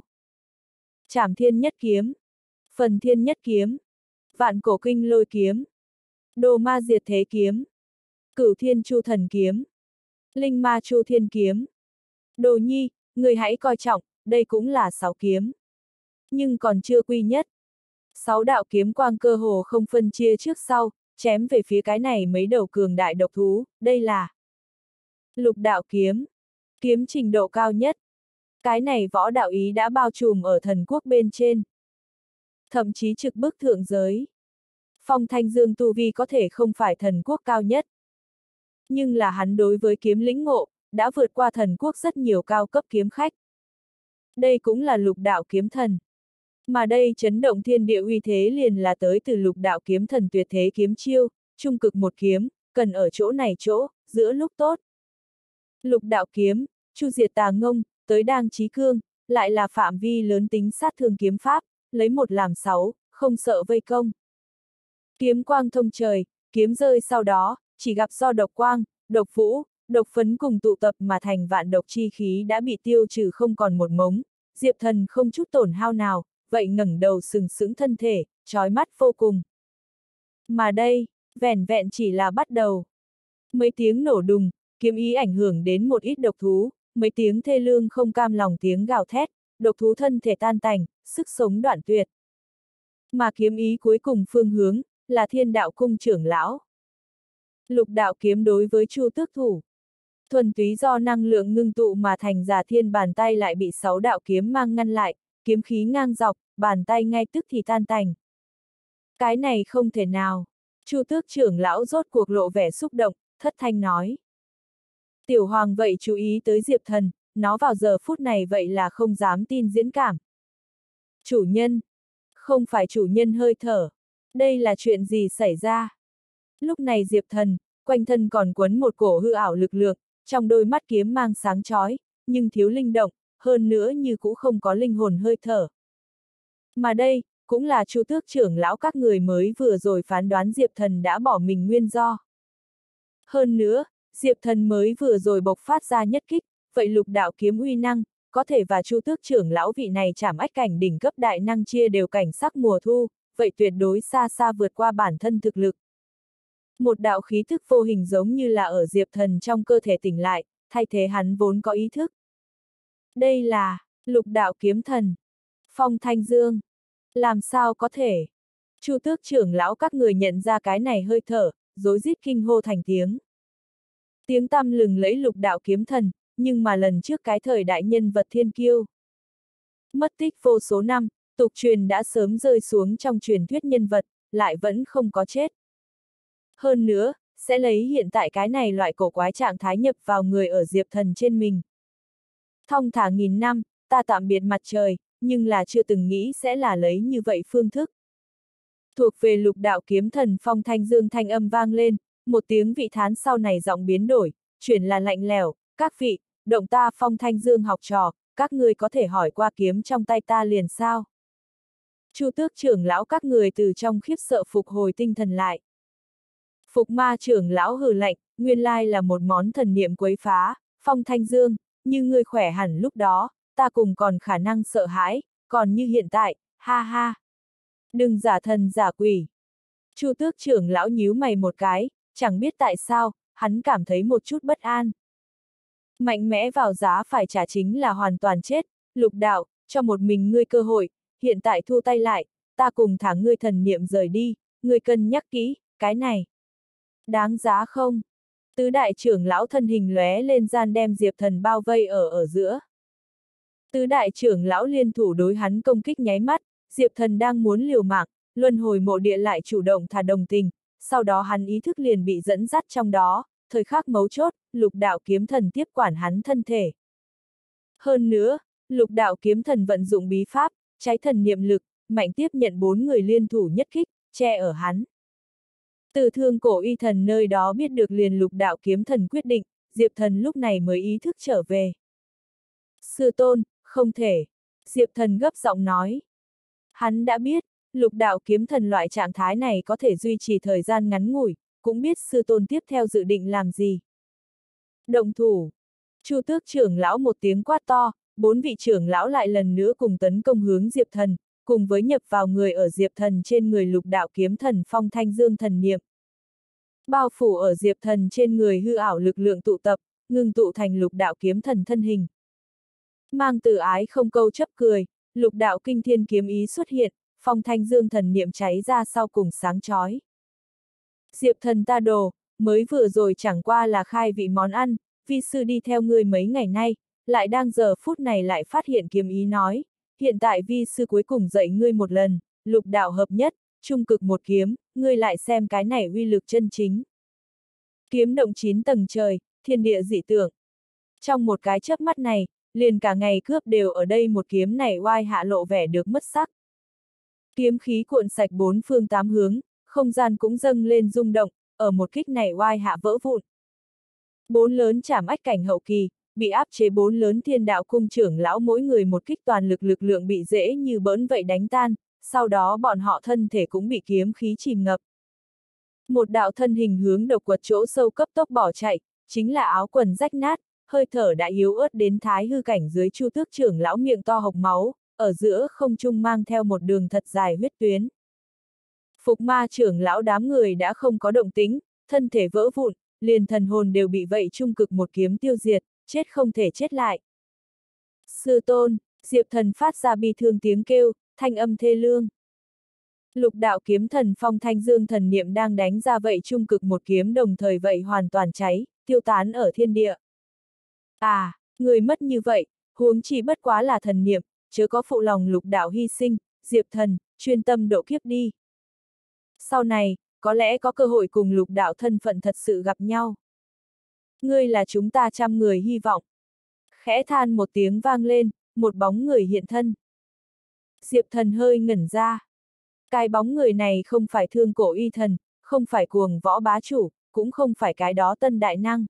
Trảm thiên nhất kiếm, phần thiên nhất kiếm, vạn cổ kinh lôi kiếm, đồ ma diệt thế kiếm, cửu thiên chu thần kiếm. Linh Ma Chu Thiên Kiếm. Đồ nhi, người hãy coi trọng, đây cũng là sáu kiếm. Nhưng còn chưa quy nhất. Sáu đạo kiếm quang cơ hồ không phân chia trước sau, chém về phía cái này mấy đầu cường đại độc thú, đây là lục đạo kiếm. Kiếm trình độ cao nhất. Cái này võ đạo ý đã bao trùm ở thần quốc bên trên. Thậm chí trực bức thượng giới. Phong Thanh Dương tu vi có thể không phải thần quốc cao nhất. Nhưng là hắn đối với kiếm lĩnh ngộ, đã vượt qua thần quốc rất nhiều cao cấp kiếm khách. Đây cũng là lục đạo kiếm thần. Mà đây chấn động thiên địa uy thế liền là tới từ lục đạo kiếm thần tuyệt thế kiếm chiêu, trung cực một kiếm, cần ở chỗ này chỗ, giữa lúc tốt. Lục đạo kiếm, chu diệt tà ngông, tới đang trí cương, lại là phạm vi lớn tính sát thương kiếm pháp, lấy một làm sáu, không sợ vây công. Kiếm quang thông trời, kiếm rơi sau đó, chỉ gặp do độc quang, độc vũ, độc phấn cùng tụ tập mà thành vạn độc chi khí đã bị tiêu trừ không còn một mống, Diệp Thần không chút tổn hao nào, vậy ngẩng đầu sừng sững thân thể, chói mắt vô cùng. Mà đây, vẻn vẹn chỉ là bắt đầu. Mấy tiếng nổ đùng, kiếm ý ảnh hưởng đến một ít độc thú, mấy tiếng thê lương không cam lòng tiếng gào thét, độc thú thân thể tan tành, sức sống đoạn tuyệt. Mà kiếm ý cuối cùng phương hướng, là Thiên Đạo Cung trưởng lão. Lục đạo kiếm đối với Chu Tước thủ. Thuần túy do năng lượng ngưng tụ mà thành giả thiên bàn tay lại bị sáu đạo kiếm mang ngăn lại, kiếm khí ngang dọc, bàn tay ngay tức thì tan tành. Cái này không thể nào. Chu Tước trưởng lão rốt cuộc lộ vẻ xúc động, thất thanh nói. Tiểu Hoàng vậy chú ý tới Diệp Thần, nó vào giờ phút này vậy là không dám tin diễn cảm. Chủ nhân. Không phải chủ nhân hơi thở. Đây là chuyện gì xảy ra? Lúc này Diệp Thần, quanh thân còn quấn một cổ hư ảo lực lượng, trong đôi mắt kiếm mang sáng chói, nhưng thiếu linh động, hơn nữa như cũng không có linh hồn hơi thở. Mà đây, cũng là Chu Tước trưởng lão các người mới vừa rồi phán đoán Diệp Thần đã bỏ mình nguyên do. Hơn nữa, Diệp Thần mới vừa rồi bộc phát ra nhất kích, vậy lục đạo kiếm uy năng, có thể và Chu Tước trưởng lão vị này chảm ách cảnh đỉnh cấp đại năng chia đều cảnh sắc mùa thu, vậy tuyệt đối xa xa vượt qua bản thân thực lực. Một đạo khí thức vô hình giống như là ở Diệp Thần trong cơ thể tỉnh lại, thay thế hắn vốn có ý thức. Đây là lục đạo kiếm thần. Phong Thanh Dương. Làm sao có thể? Chu Tước trưởng lão các người nhận ra cái này hơi thở, rối rít kinh hô thành tiếng. Tiếng tăm lừng lẫy lục đạo kiếm thần, nhưng mà lần trước cái thời đại nhân vật thiên kiêu. Mất tích vô số năm, tục truyền đã sớm rơi xuống trong truyền thuyết nhân vật, lại vẫn không có chết. Hơn nữa, sẽ lấy hiện tại cái này loại cổ quái trạng thái nhập vào người ở Diệp Thần trên mình. Thong thả nghìn năm, ta tạm biệt mặt trời, nhưng là chưa từng nghĩ sẽ là lấy như vậy phương thức. Thuộc về lục đạo kiếm thần Phong Thanh Dương thanh âm vang lên, một tiếng vị thán sau này giọng biến đổi, chuyển là lạnh lẽo, các vị, động ta Phong Thanh Dương học trò, các người có thể hỏi qua kiếm trong tay ta liền sao? Chu Tước trưởng lão các người từ trong khiếp sợ phục hồi tinh thần lại. Phục Ma trưởng lão hừ lạnh, nguyên lai là một món thần niệm quấy phá, Phong Thanh Dương, như ngươi khỏe hẳn lúc đó, ta cùng còn khả năng sợ hãi, còn như hiện tại, ha ha. Đừng giả thần giả quỷ. Chu Tước trưởng lão nhíu mày một cái, chẳng biết tại sao, hắn cảm thấy một chút bất an. Mạnh mẽ vào giá phải trả chính là hoàn toàn chết, lục đạo, cho một mình ngươi cơ hội, hiện tại thu tay lại, ta cùng thả ngươi thần niệm rời đi, ngươi cân nhắc kỹ, cái này. Đáng giá không? Tứ đại trưởng lão thân hình lóe lên gian đem Diệp Thần bao vây ở ở giữa. Tứ đại trưởng lão liên thủ đối hắn công kích nháy mắt, Diệp Thần đang muốn liều mạng, luân hồi mộ địa lại chủ động thả đồng tình, sau đó hắn ý thức liền bị dẫn dắt trong đó, thời khắc mấu chốt, lục đạo kiếm thần tiếp quản hắn thân thể. Hơn nữa, lục đạo kiếm thần vận dụng bí pháp, cháy thần niệm lực, mạnh tiếp nhận bốn người liên thủ nhất kích, che ở hắn. Từ thương cổ y thần nơi đó biết được liền lục đạo kiếm thần quyết định, Diệp Thần lúc này mới ý thức trở về. Sư tôn, không thể. Diệp Thần gấp giọng nói. Hắn đã biết, lục đạo kiếm thần loại trạng thái này có thể duy trì thời gian ngắn ngủi, cũng biết sư tôn tiếp theo dự định làm gì. Động thủ. Chu Tước trưởng lão một tiếng quát to, bốn vị trưởng lão lại lần nữa cùng tấn công hướng Diệp Thần, cùng với nhập vào người ở Diệp Thần trên người lục đạo kiếm thần Phong Thanh Dương thần niệm. Bao phủ ở Diệp Thần trên người hư ảo lực lượng tụ tập, ngưng tụ thành lục đạo kiếm thần thân hình. Mang từ ái không câu chấp cười, lục đạo kinh thiên kiếm ý xuất hiện, phong thanh dương thần niệm cháy ra sau cùng sáng chói. Diệp thần ta đồ, mới vừa rồi chẳng qua là khai vị món ăn, vi sư đi theo ngươi mấy ngày nay, lại đang giờ phút này lại phát hiện kiếm ý nói, hiện tại vi sư cuối cùng dạy ngươi một lần, lục đạo hợp nhất, trung cực một kiếm, ngươi lại xem cái này uy lực chân chính. Kiếm động chín tầng trời, thiên địa dị tượng. Trong một cái chớp mắt này, liền cả ngày cướp đều ở đây một kiếm này oai hạ lộ vẻ được mất sắc. Kiếm khí cuộn sạch bốn phương tám hướng, không gian cũng dâng lên rung động, ở một kích này oai hạ vỡ vụn. Bốn lớn trảm ách cảnh hậu kỳ, bị áp chế bốn lớn thiên đạo cung trưởng lão mỗi người một kích toàn lực lực lượng bị dễ như bỡn vậy đánh tan, sau đó bọn họ thân thể cũng bị kiếm khí chìm ngập. Một đạo thân hình hướng độc quật chỗ sâu cấp tốc bỏ chạy, chính là áo quần rách nát, hơi thở đã yếu ớt đến thái hư cảnh dưới Chu Tước trưởng lão miệng to hộc máu, ở giữa không trung mang theo một đường thật dài huyết tuyến. Phục ma trưởng lão đám người đã không có động tính, thân thể vỡ vụn, liền thần hồn đều bị vậy trung cực một kiếm tiêu diệt, chết không thể chết lại. Sư tôn, Diệp thần phát ra bi thương tiếng kêu, thanh âm thê lương. Lục đạo kiếm thần phong thanh dương thần niệm đang đánh ra vậy trung cực một kiếm đồng thời vậy hoàn toàn cháy, tiêu tán ở thiên địa. À, người mất như vậy, huống chỉ bất quá là thần niệm, chớ có phụ lòng lục đạo hy sinh, Diệp thần, chuyên tâm độ kiếp đi. Sau này, có lẽ có cơ hội cùng lục đạo thân phận thật sự gặp nhau. Ngươi là chúng ta trăm người hy vọng. Khẽ than một tiếng vang lên, một bóng người hiện thân. Diệp thần hơi ngẩn ra. Cái bóng người này không phải thương cổ y thần, không phải cuồng võ bá chủ, cũng không phải cái đó tân đại năng.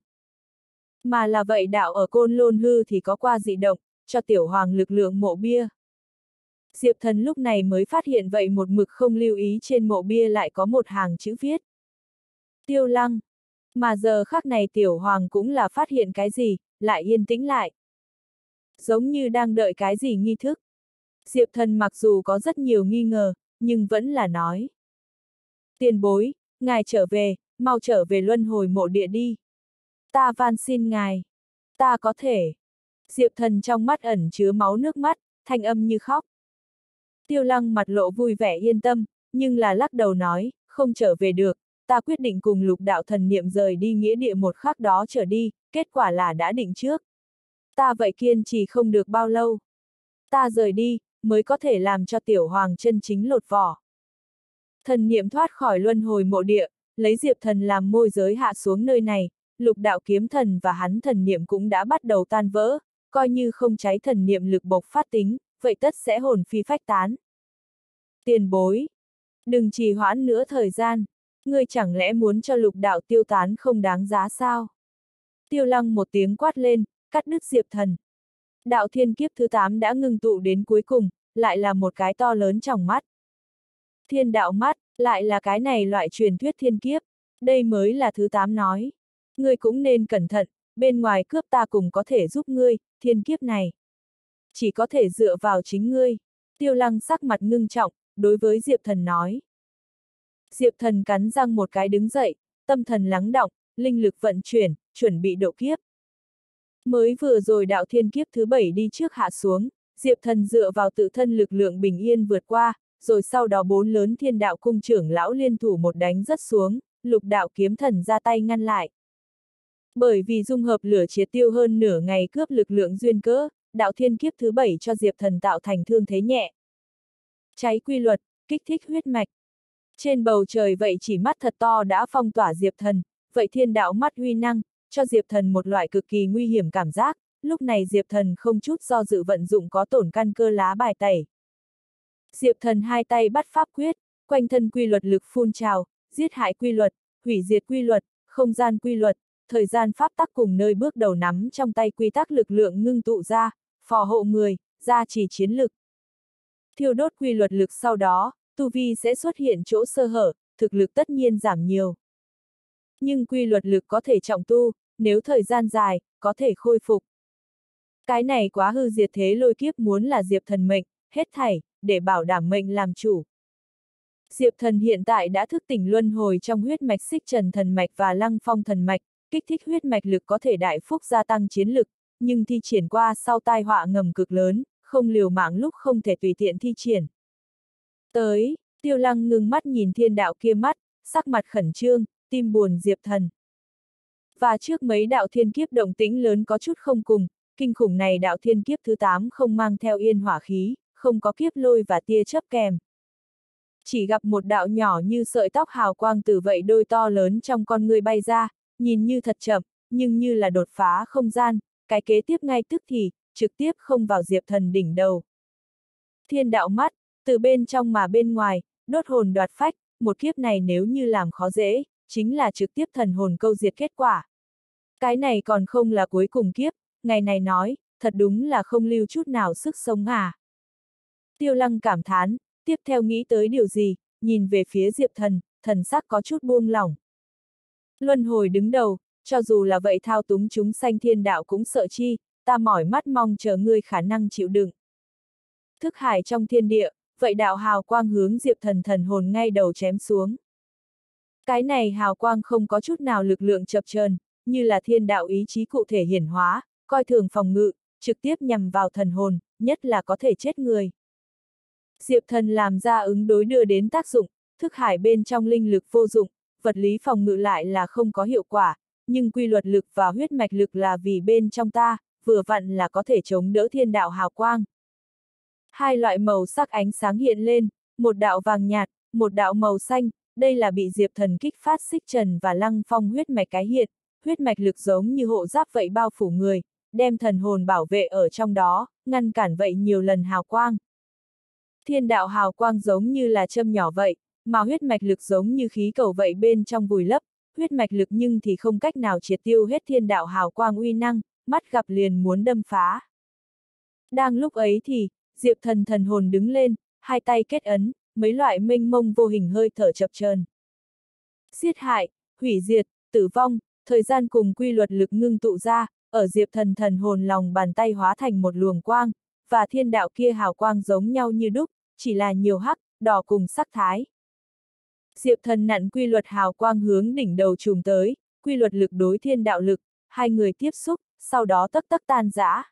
Mà là vậy đạo ở Côn Lôn Hư thì có qua dị động, cho tiểu hoàng lực lượng mộ bia. Diệp thần lúc này mới phát hiện vậy một mực không lưu ý trên mộ bia lại có một hàng chữ viết. Tiêu Lăng. Mà giờ khắc này tiểu hoàng cũng là phát hiện cái gì, lại yên tĩnh lại. Giống như đang đợi cái gì nghi thức. Diệp thần mặc dù có rất nhiều nghi ngờ, nhưng vẫn là nói. Tiền bối, ngài trở về, mau trở về luân hồi mộ địa đi. Ta van xin ngài. Ta có thể. Diệp thần trong mắt ẩn chứa máu nước mắt, thanh âm như khóc. Tiêu Lăng mặt lộ vui vẻ yên tâm, nhưng là lắc đầu nói, không trở về được, ta quyết định cùng lục đạo thần niệm rời đi nghĩa địa một khắc đó trở đi, kết quả là đã định trước. Ta vậy kiên trì không được bao lâu. Ta rời đi, mới có thể làm cho tiểu hoàng chân chính lột vỏ. Thần niệm thoát khỏi luân hồi mộ địa, lấy Diệp thần làm môi giới hạ xuống nơi này, lục đạo kiếm thần và hắn thần niệm cũng đã bắt đầu tan vỡ, coi như không cháy thần niệm lực bộc phát tính, vậy tất sẽ hồn phi phách tán. Tiền bối, đừng trì hoãn nữa thời gian, ngươi chẳng lẽ muốn cho lục đạo tiêu tán không đáng giá sao? Tiêu Lăng một tiếng quát lên, cắt đứt Diệp thần. Đạo thiên kiếp thứ tám đã ngưng tụ đến cuối cùng, lại là một cái to lớn trong mắt. Thiên đạo mắt, lại là cái này loại truyền thuyết thiên kiếp, đây mới là thứ tám nói. Ngươi cũng nên cẩn thận, bên ngoài cướp ta cùng có thể giúp ngươi, thiên kiếp này. Chỉ có thể dựa vào chính ngươi. Tiêu Lăng sắc mặt ngưng trọng, đối với Diệp thần nói. Diệp thần cắn răng một cái đứng dậy, tâm thần lắng đọng, linh lực vận chuyển, chuẩn bị độ kiếp. Mới vừa rồi đạo thiên kiếp thứ bảy đi trước hạ xuống, Diệp thần dựa vào tự thân lực lượng bình yên vượt qua, rồi sau đó bốn lớn thiên đạo cung trưởng lão liên thủ một đánh rất xuống, lục đạo kiếm thần ra tay ngăn lại. Bởi vì dung hợp lửa triệt tiêu hơn nửa ngày cướp lực lượng duyên cớ, đạo thiên kiếp thứ bảy cho Diệp thần tạo thành thương thế nhẹ. Cháy quy luật, kích thích huyết mạch. Trên bầu trời vậy chỉ mắt thật to đã phong tỏa Diệp thần, vậy thiên đạo mắt uy năng, cho Diệp thần một loại cực kỳ nguy hiểm cảm giác, lúc này Diệp thần không chút do dự vận dụng có tổn căn cơ lá bài tẩy. Diệp thần hai tay bắt pháp quyết, quanh thân quy luật lực phun trào, giết hại quy luật, hủy diệt quy luật, không gian quy luật, thời gian pháp tắc cùng nơi bước đầu nắm trong tay quy tắc lực lượng ngưng tụ ra, phò hộ người, gia trì chiến lực. Thiêu đốt quy luật lực sau đó, tu vi sẽ xuất hiện chỗ sơ hở, thực lực tất nhiên giảm nhiều. Nhưng quy luật lực có thể trọng tu, nếu thời gian dài, có thể khôi phục. Cái này quá hư diệt thế lôi kiếp muốn là Diệp thần mệnh, hết thảy, để bảo đảm mệnh làm chủ. Diệp thần hiện tại đã thức tỉnh luân hồi trong huyết mạch xích trần thần mạch và lăng phong thần mạch, kích thích huyết mạch lực có thể đại phúc gia tăng chiến lực, nhưng thi triển qua sau tai họa ngầm cực lớn, không liều mạng lúc không thể tùy tiện thi triển. Tới, Tiêu Lăng ngưng mắt nhìn thiên đạo kia mắt, sắc mặt khẩn trương, tim buồn Diệp Thần. Và trước mấy đạo thiên kiếp động tĩnh lớn có chút không cùng, kinh khủng này đạo thiên kiếp thứ tám không mang theo yên hỏa khí, không có kiếp lôi và tia chớp kèm. Chỉ gặp một đạo nhỏ như sợi tóc hào quang từ vậy đôi to lớn trong con người bay ra, nhìn như thật chậm, nhưng như là đột phá không gian, cái kế tiếp ngay tức thì, trực tiếp không vào Diệp Thần đỉnh đầu. Thiên đạo mắt, từ bên trong mà bên ngoài, đốt hồn đoạt phách, một kiếp này nếu như làm khó dễ, chính là trực tiếp thần hồn câu diệt kết quả. Cái này còn không là cuối cùng kiếp, ngày này nói, thật đúng là không lưu chút nào sức sống à. Tiêu Lăng cảm thán, tiếp theo nghĩ tới điều gì, nhìn về phía Diệp Thần, thần sắc có chút buông lỏng. Luân hồi đứng đầu, cho dù là vậy thao túng chúng sanh thiên đạo cũng sợ chi, ta mỏi mắt mong chờ ngươi khả năng chịu đựng. Thức hải trong thiên địa, vậy đạo hào quang hướng Diệp Thần thần hồn ngay đầu chém xuống. Cái này hào quang không có chút nào lực lượng chập chờn, như là thiên đạo ý chí cụ thể hiển hóa, coi thường phòng ngự, trực tiếp nhằm vào thần hồn, nhất là có thể chết người. Diệp Thần làm ra ứng đối đưa đến tác dụng, thức hải bên trong linh lực vô dụng, vật lý phòng ngự lại là không có hiệu quả, nhưng quy luật lực và huyết mạch lực là vì bên trong ta, vừa vặn là có thể chống đỡ thiên đạo hào quang. Hai loại màu sắc ánh sáng hiện lên, một đạo vàng nhạt, một đạo màu xanh, đây là bị Diệp Thần kích phát xích trần và lăng phong huyết mạch cái hiện, huyết mạch lực giống như hộ giáp vậy bao phủ người, đem thần hồn bảo vệ ở trong đó, ngăn cản vậy nhiều lần hào quang. Thiên đạo hào quang giống như là châm nhỏ vậy, mà huyết mạch lực giống như khí cầu vậy bên trong vùi lấp, huyết mạch lực nhưng thì không cách nào triệt tiêu hết thiên đạo hào quang uy năng, mắt gặp liền muốn đâm phá. Đang lúc ấy thì, Diệp Thần thần hồn đứng lên, hai tay kết ấn, mấy loại mênh mông vô hình hơi thở chập chờn. Giết hại, hủy diệt, tử vong, thời gian cùng quy luật lực ngưng tụ ra, ở Diệp Thần thần hồn lòng bàn tay hóa thành một luồng quang, và thiên đạo kia hào quang giống nhau như đúc, chỉ là nhiều hắc, đỏ cùng sắc thái. Diệp Thần nặn quy luật hào quang hướng đỉnh đầu trùm tới, quy luật lực đối thiên đạo lực, hai người tiếp xúc, sau đó tấc tấc tan rã.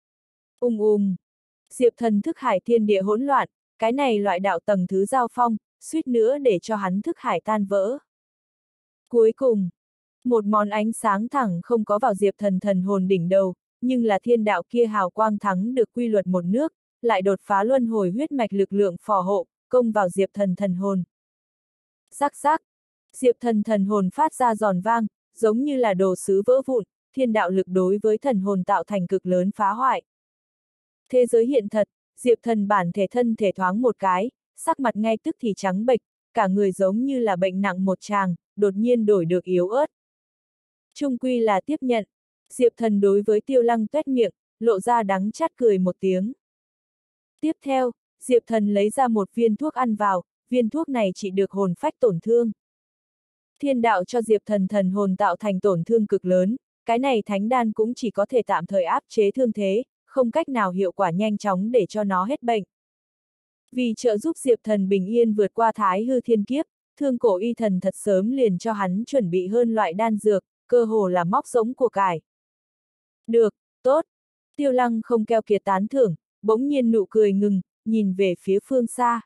Ung ung. Diệp Thần thức hải thiên địa hỗn loạn, cái này loại đạo tầng thứ giao phong, suýt nữa để cho hắn thức hải tan vỡ. Cuối cùng, một món ánh sáng thẳng không có vào Diệp Thần thần hồn đỉnh đầu, nhưng là thiên đạo kia hào quang thắng được quy luật một nước, lại đột phá luân hồi huyết mạch lực lượng phò hộ, công vào Diệp Thần thần hồn. Rắc rắc, Diệp Thần thần hồn phát ra giòn vang, giống như là đồ sứ vỡ vụn, thiên đạo lực đối với thần hồn tạo thành cực lớn phá hoại. Thế giới hiện thật, Diệp Thần bản thể thân thể thoáng một cái, sắc mặt ngay tức thì trắng bệch, cả người giống như là bệnh nặng một tràng, đột nhiên đổi được yếu ớt. Trung quy là tiếp nhận, Diệp Thần đối với Tiêu Lăng tuét miệng, lộ ra đắng chát cười một tiếng. Tiếp theo, Diệp Thần lấy ra một viên thuốc ăn vào, viên thuốc này chỉ được hồn phách tổn thương. Thiên đạo cho Diệp Thần thần hồn tạo thành tổn thương cực lớn, cái này thánh đan cũng chỉ có thể tạm thời áp chế thương thế, không cách nào hiệu quả nhanh chóng để cho nó hết bệnh. Vì trợ giúp Diệp Thần bình yên vượt qua thái hư thiên kiếp, Thương Cổ Y Thần thật sớm liền cho hắn chuẩn bị hơn loại đan dược, cơ hồ là móc giống của cải. Được, tốt. Tiêu Lăng không keo kiệt tán thưởng, bỗng nhiên nụ cười ngừng, nhìn về phía phương xa.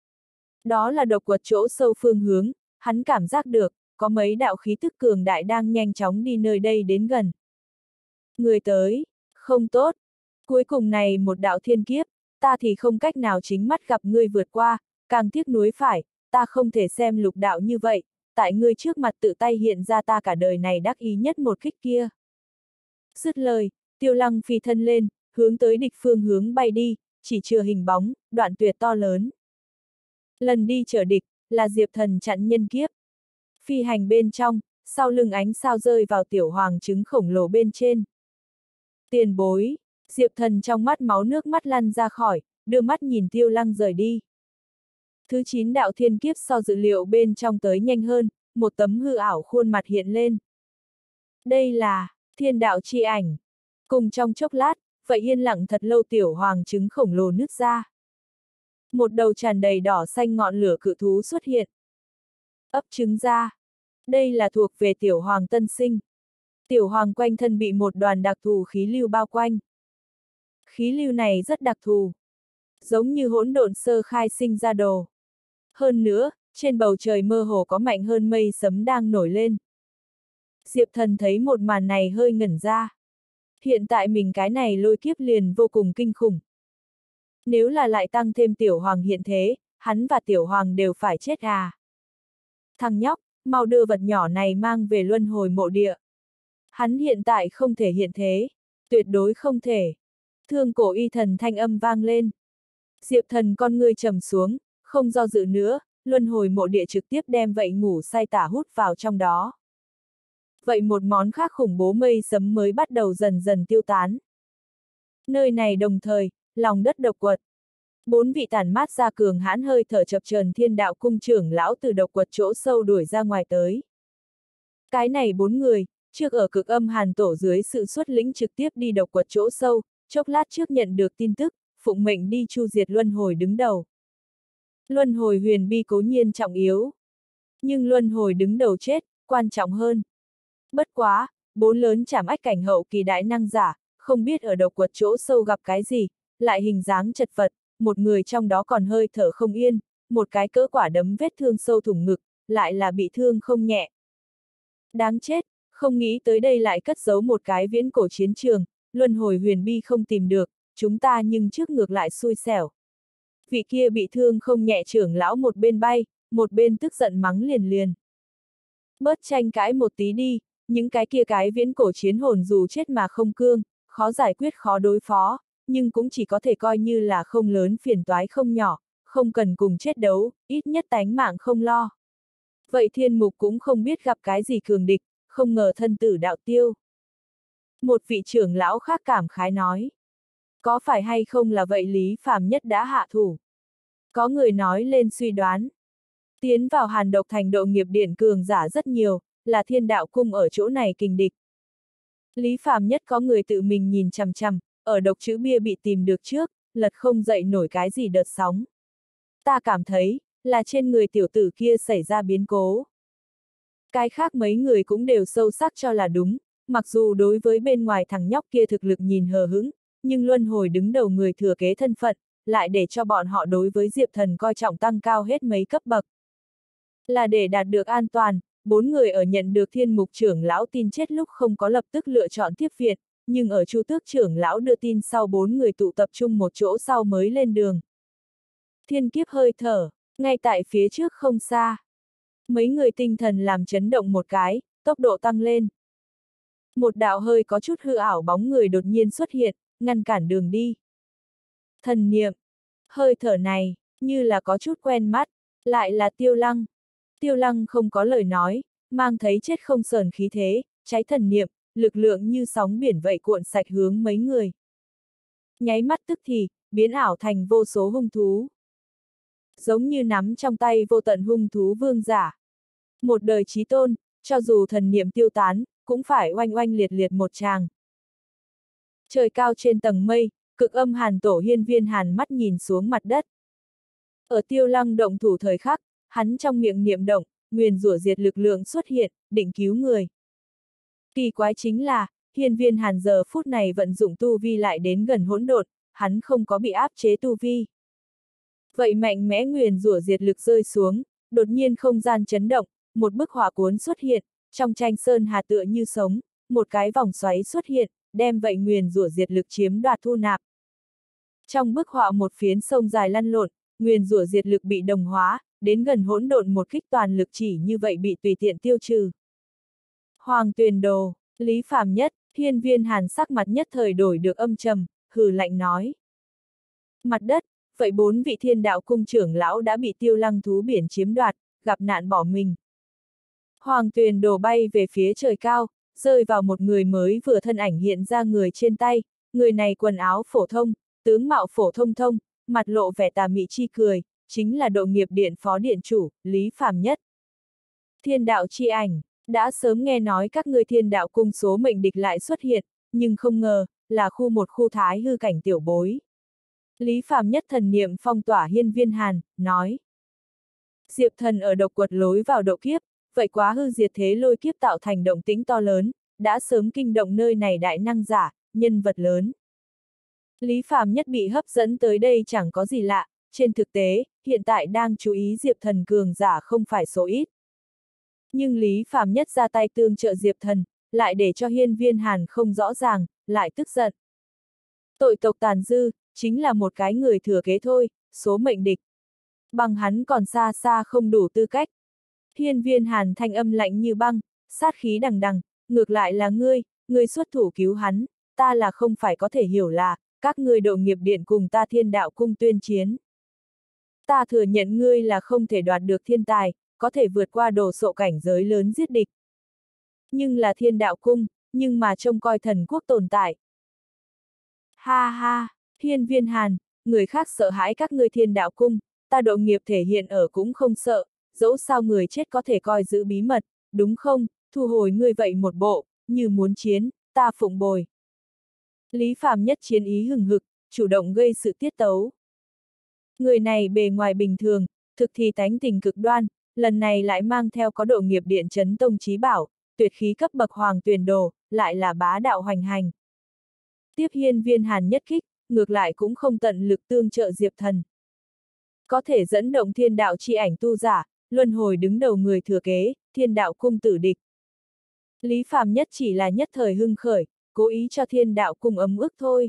Đó là độc quật chỗ sâu phương hướng, hắn cảm giác được, có mấy đạo khí tức cường đại đang nhanh chóng đi nơi đây đến gần. Người tới, không tốt. Cuối cùng này một đạo thiên kiếp, ta thì không cách nào chính mắt gặp ngươi vượt qua, càng tiếc nuối phải, ta không thể xem lục đạo như vậy, tại ngươi trước mặt tự tay hiện ra ta cả đời này đắc ý nhất một kích kia. Dứt lời, Tiêu Lăng phi thân lên, hướng tới địch phương hướng bay đi, chỉ chừa hình bóng, đoạn tuyệt to lớn. Lần đi chở địch, là Diệp Thần chặn nhân kiếp. Phi hành bên trong, sau lưng ánh sao rơi vào tiểu hoàng trứng khổng lồ bên trên. Tiền bối, Diệp Thần trong mắt máu nước mắt lăn ra khỏi, đưa mắt nhìn Tiêu Lăng rời đi. Thứ chín đạo thiên kiếp so dự liệu bên trong tới nhanh hơn, một tấm hư ảo khuôn mặt hiện lên. Đây là thiên đạo chi ảnh. Cùng trong chốc lát, vậy yên lặng thật lâu tiểu hoàng trứng khổng lồ nứt ra. Một đầu tràn đầy đỏ xanh ngọn lửa cự thú xuất hiện. Ấp trứng ra. Đây là thuộc về tiểu hoàng tân sinh. Tiểu Hoàng quanh thân bị một đoàn đặc thù khí lưu bao quanh. Khí lưu này rất đặc thù, giống như hỗn độn sơ khai sinh ra đồ. Hơn nữa, trên bầu trời mơ hồ có mạnh hơn mây sấm đang nổi lên. Diệp Thần thấy một màn này hơi ngẩn ra. Hiện tại mình cái này lôi kiếp liền vô cùng kinh khủng. Nếu là lại tăng thêm Tiểu Hoàng hiện thế, hắn và Tiểu Hoàng đều phải chết à. Thằng nhóc, mau đưa vật nhỏ này mang về luân hồi mộ địa. Hắn hiện tại không thể hiện thế, tuyệt đối không thể. Thương cổ y thần thanh âm vang lên. Diệp Thần con ngươi trầm xuống, không do dự nữa, luân hồi mộ địa trực tiếp đem vậy ngủ say tả hút vào trong đó. Vậy một món khác khủng bố mây sấm mới bắt đầu dần dần tiêu tán. Nơi này đồng thời, lòng đất độc quật. Bốn vị tản mát ra cường hãn hơi thở chập chờn thiên đạo cung trưởng lão từ độc quật chỗ sâu đuổi ra ngoài tới. Cái này bốn người, trước ở cực âm hàn tổ dưới sự xuất lĩnh trực tiếp đi độc quật chỗ sâu, chốc lát trước nhận được tin tức, phụng mệnh đi chu diệt luân hồi đứng đầu. Luân hồi huyền bi cố nhiên trọng yếu. Nhưng luân hồi đứng đầu chết, quan trọng hơn. Bất quá, bốn lớn chảm ách cảnh hậu kỳ đại năng giả, không biết ở độc quật chỗ sâu gặp cái gì, lại hình dáng chật vật, một người trong đó còn hơi thở không yên, một cái cỡ quả đấm vết thương sâu thủng ngực, lại là bị thương không nhẹ. Đáng chết, không nghĩ tới đây lại cất giấu một cái viễn cổ chiến trường, luân hồi huyền bi không tìm được, chúng ta nhưng trước ngược lại xui xẻo. Vị kia bị thương không nhẹ trưởng lão một bên bay, một bên tức giận mắng liền liền. Bớt tranh cãi một tí đi, những cái kia cái viễn cổ chiến hồn dù chết mà không cương, khó giải quyết khó đối phó, nhưng cũng chỉ có thể coi như là không lớn phiền toái không nhỏ, không cần cùng chết đấu, ít nhất tánh mạng không lo. Vậy thiên mục cũng không biết gặp cái gì cường địch, không ngờ thân tử đạo tiêu. Một vị trưởng lão khác cảm khái nói. Có phải hay không là vậy Lý Phàm Nhất đã hạ thủ? Có người nói lên suy đoán. Tiến vào Hàn Độc Thành độ nghiệp điện cường giả rất nhiều, là thiên đạo cung ở chỗ này kình địch. Lý Phàm Nhất có người tự mình nhìn chằm chằm, ở độc chữ bia bị tìm được trước, lật không dậy nổi cái gì đợt sóng. Ta cảm thấy, là trên người tiểu tử kia xảy ra biến cố. Cái khác mấy người cũng đều sâu sắc cho là đúng, mặc dù đối với bên ngoài thằng nhóc kia thực lực nhìn hờ hững, nhưng luân hồi đứng đầu người thừa kế thân phận, lại để cho bọn họ đối với Diệp Thần coi trọng tăng cao hết mấy cấp bậc. Là để đạt được an toàn, bốn người ở nhận được thiên mục trưởng lão tin chết lúc không có lập tức lựa chọn tiếp viện, nhưng ở Chu Tước trưởng lão đưa tin sau bốn người tụ tập trung một chỗ sau mới lên đường. Thiên kiếp hơi thở, ngay tại phía trước không xa. Mấy người tinh thần làm chấn động một cái, tốc độ tăng lên. Một đạo hơi có chút hư ảo bóng người đột nhiên xuất hiện, ngăn cản đường đi. Thần niệm, hơi thở này, như là có chút quen mắt, lại là Tiêu Lăng. Tiêu Lăng không có lời nói, mang thấy chết không sờn khí thế, cháy thần niệm, lực lượng như sóng biển vậy cuộn sạch hướng mấy người. Nháy mắt tức thì, biến ảo thành vô số hung thú. Giống như nắm trong tay vô tận hung thú vương giả. Một đời chí tôn, cho dù thần niệm tiêu tán, cũng phải oanh oanh liệt liệt một tràng. Trời cao trên tầng mây, cực âm hàn tổ hiên viên hàn mắt nhìn xuống mặt đất. Ở Tiêu Lăng động thủ thời khắc, hắn trong miệng niệm động, nguyền rủa diệt lực lượng xuất hiện, định cứu người. Kỳ quái chính là, hiên viên hàn giờ phút này vận dụng tu vi lại đến gần hỗn độn, hắn không có bị áp chế tu vi. Vậy mạnh mẽ nguyền rủa diệt lực rơi xuống, đột nhiên không gian chấn động, một bức hỏa cuốn xuất hiện, trong tranh sơn hà tựa như sống, một cái vòng xoáy xuất hiện, đem vậy nguyền rủa diệt lực chiếm đoạt thu nạp. Trong bức họa một phiến sông dài lăn lộn, nguyền rủa diệt lực bị đồng hóa, đến gần hỗn độn một kích toàn lực chỉ như vậy bị tùy tiện tiêu trừ. Hoàng Tuyền Đồ, Lý Phàm Nhất, hiên viên hàn sắc mặt nhất thời đổi được âm trầm, hừ lạnh nói. Mặt đất, vậy bốn vị thiên đạo cung trưởng lão đã bị Tiêu Lăng thú biển chiếm đoạt, gặp nạn bỏ mình. Hoàng Tuyền Đồ bay về phía trời cao, rơi vào một người mới vừa thân ảnh hiện ra người trên tay, người này quần áo phổ thông, tướng mạo phổ thông thông, mặt lộ vẻ tà mị chi cười, chính là độ nghiệp điện phó điện chủ, Lý Phàm Nhất. Thiên đạo chi ảnh, đã sớm nghe nói các ngươi thiên đạo cung số mệnh địch lại xuất hiện, nhưng không ngờ, là khu một khu thái hư cảnh tiểu bối. Lý Phàm Nhất thần niệm phong tỏa hiên viên hàn, nói. Diệp Thần ở độc quật lối vào độ kiếp, vậy quá hư diệt thế lôi kiếp tạo thành động tĩnh to lớn, đã sớm kinh động nơi này đại năng giả, nhân vật lớn. Lý Phàm nhất bị hấp dẫn tới đây chẳng có gì lạ, trên thực tế, hiện tại đang chú ý Diệp Thần cường giả không phải số ít. Nhưng Lý Phàm nhất ra tay tương trợ Diệp Thần, lại để cho Hiên Viên Hàn không rõ ràng, lại tức giận. Tội tộc tàn dư, chính là một cái người thừa kế thôi, số mệnh địch. Bằng hắn còn xa xa không đủ tư cách. Hiên Viên Hàn thanh âm lạnh như băng, sát khí đằng đằng, ngược lại là ngươi, ngươi xuất thủ cứu hắn, ta là không phải có thể hiểu là, các ngươi độ nghiệp điện cùng ta Thiên Đạo Cung tuyên chiến. Ta thừa nhận ngươi là không thể đoạt được thiên tài, có thể vượt qua đồ sộ cảnh giới lớn giết địch. Nhưng là Thiên Đạo Cung, nhưng mà trông coi thần quốc tồn tại. Ha ha, Hiên Viên Hàn, người khác sợ hãi các ngươi Thiên Đạo Cung, ta độ nghiệp thể hiện ở cũng không sợ, dẫu sao người chết có thể coi giữ bí mật, đúng không, thu hồi ngươi vậy một bộ, như muốn chiến, ta phụng bồi. Lý Phàm nhất chiến ý hừng hực, chủ động gây sự tiết tấu. Người này bề ngoài bình thường, thực thì tánh tình cực đoan, lần này lại mang theo có độ nghiệp điện chấn tông chí bảo, tuyệt khí cấp bậc hoàng tuyền đồ, lại là bá đạo hoành hành. Tiếp Hiên Viên Hàn nhất kích, ngược lại cũng không tận lực tương trợ Diệp Thần. Có thể dẫn động thiên đạo chi ảnh tu giả, luân hồi đứng đầu người thừa kế, Thiên Đạo Cung tử địch. Lý Phàm nhất chỉ là nhất thời hưng khởi, cố ý cho Thiên Đạo Cung ấm ức thôi.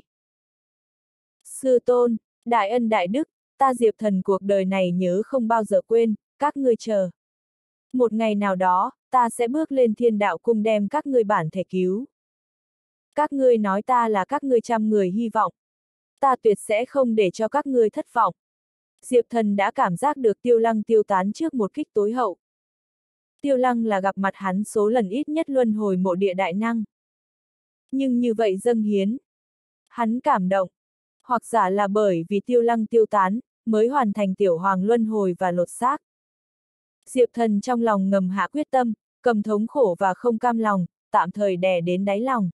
Sư tôn, đại ân đại đức, ta Diệp Thần cuộc đời này nhớ không bao giờ quên, các ngươi chờ. Một ngày nào đó, ta sẽ bước lên Thiên Đạo Cung đem các ngươi bản thể cứu. Các ngươi nói ta là các ngươi trăm người hy vọng. Ta tuyệt sẽ không để cho các ngươi thất vọng. Diệp Thần đã cảm giác được Tiêu Lăng tiêu tán trước một kích tối hậu. Tiêu Lăng là gặp mặt hắn số lần ít nhất luân hồi mộ địa đại năng. Nhưng như vậy dâng hiến. Hắn cảm động. Hoặc giả là bởi vì Tiêu Lăng tiêu tán, mới hoàn thành tiểu hoàng luân hồi và lột xác. Diệp Thần trong lòng ngầm hạ quyết tâm, cầm thống khổ và không cam lòng, tạm thời đè đến đáy lòng.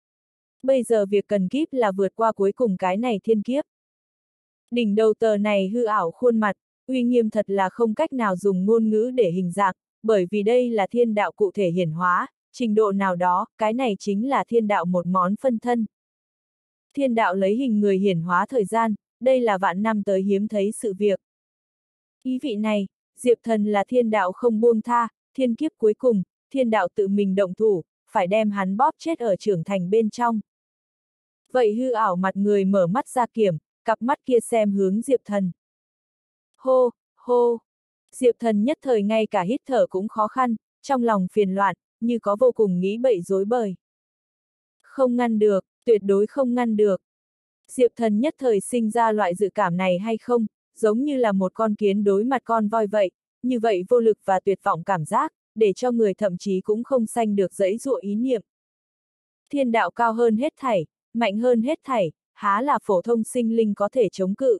Bây giờ việc cần kíp là vượt qua cuối cùng cái này thiên kiếp. Đỉnh đầu tờ này hư ảo khuôn mặt, uy nghiêm thật là không cách nào dùng ngôn ngữ để hình dạng, bởi vì đây là thiên đạo cụ thể hiển hóa, trình độ nào đó, cái này chính là thiên đạo một món phân thân. Thiên đạo lấy hình người hiển hóa thời gian, đây là vạn năm tới hiếm thấy sự việc. Ý vị này, Diệp Thần là thiên đạo không buông tha, thiên kiếp cuối cùng, thiên đạo tự mình động thủ, phải đem hắn bóp chết ở trưởng thành bên trong. Vậy hư ảo mặt người mở mắt ra kiểm, cặp mắt kia xem hướng Diệp Thần. Hô, hô, Diệp Thần nhất thời ngay cả hít thở cũng khó khăn, trong lòng phiền loạn, như có vô cùng nghĩ bậy rối bời. Không ngăn được, tuyệt đối không ngăn được. Diệp Thần nhất thời sinh ra loại dự cảm này hay không, giống như là một con kiến đối mặt con voi vậy, như vậy vô lực và tuyệt vọng cảm giác, để cho người thậm chí cũng không sanh được dãy dụa ý niệm. Thiên đạo cao hơn hết thảy, mạnh hơn hết thảy, há là phổ thông sinh linh có thể chống cự.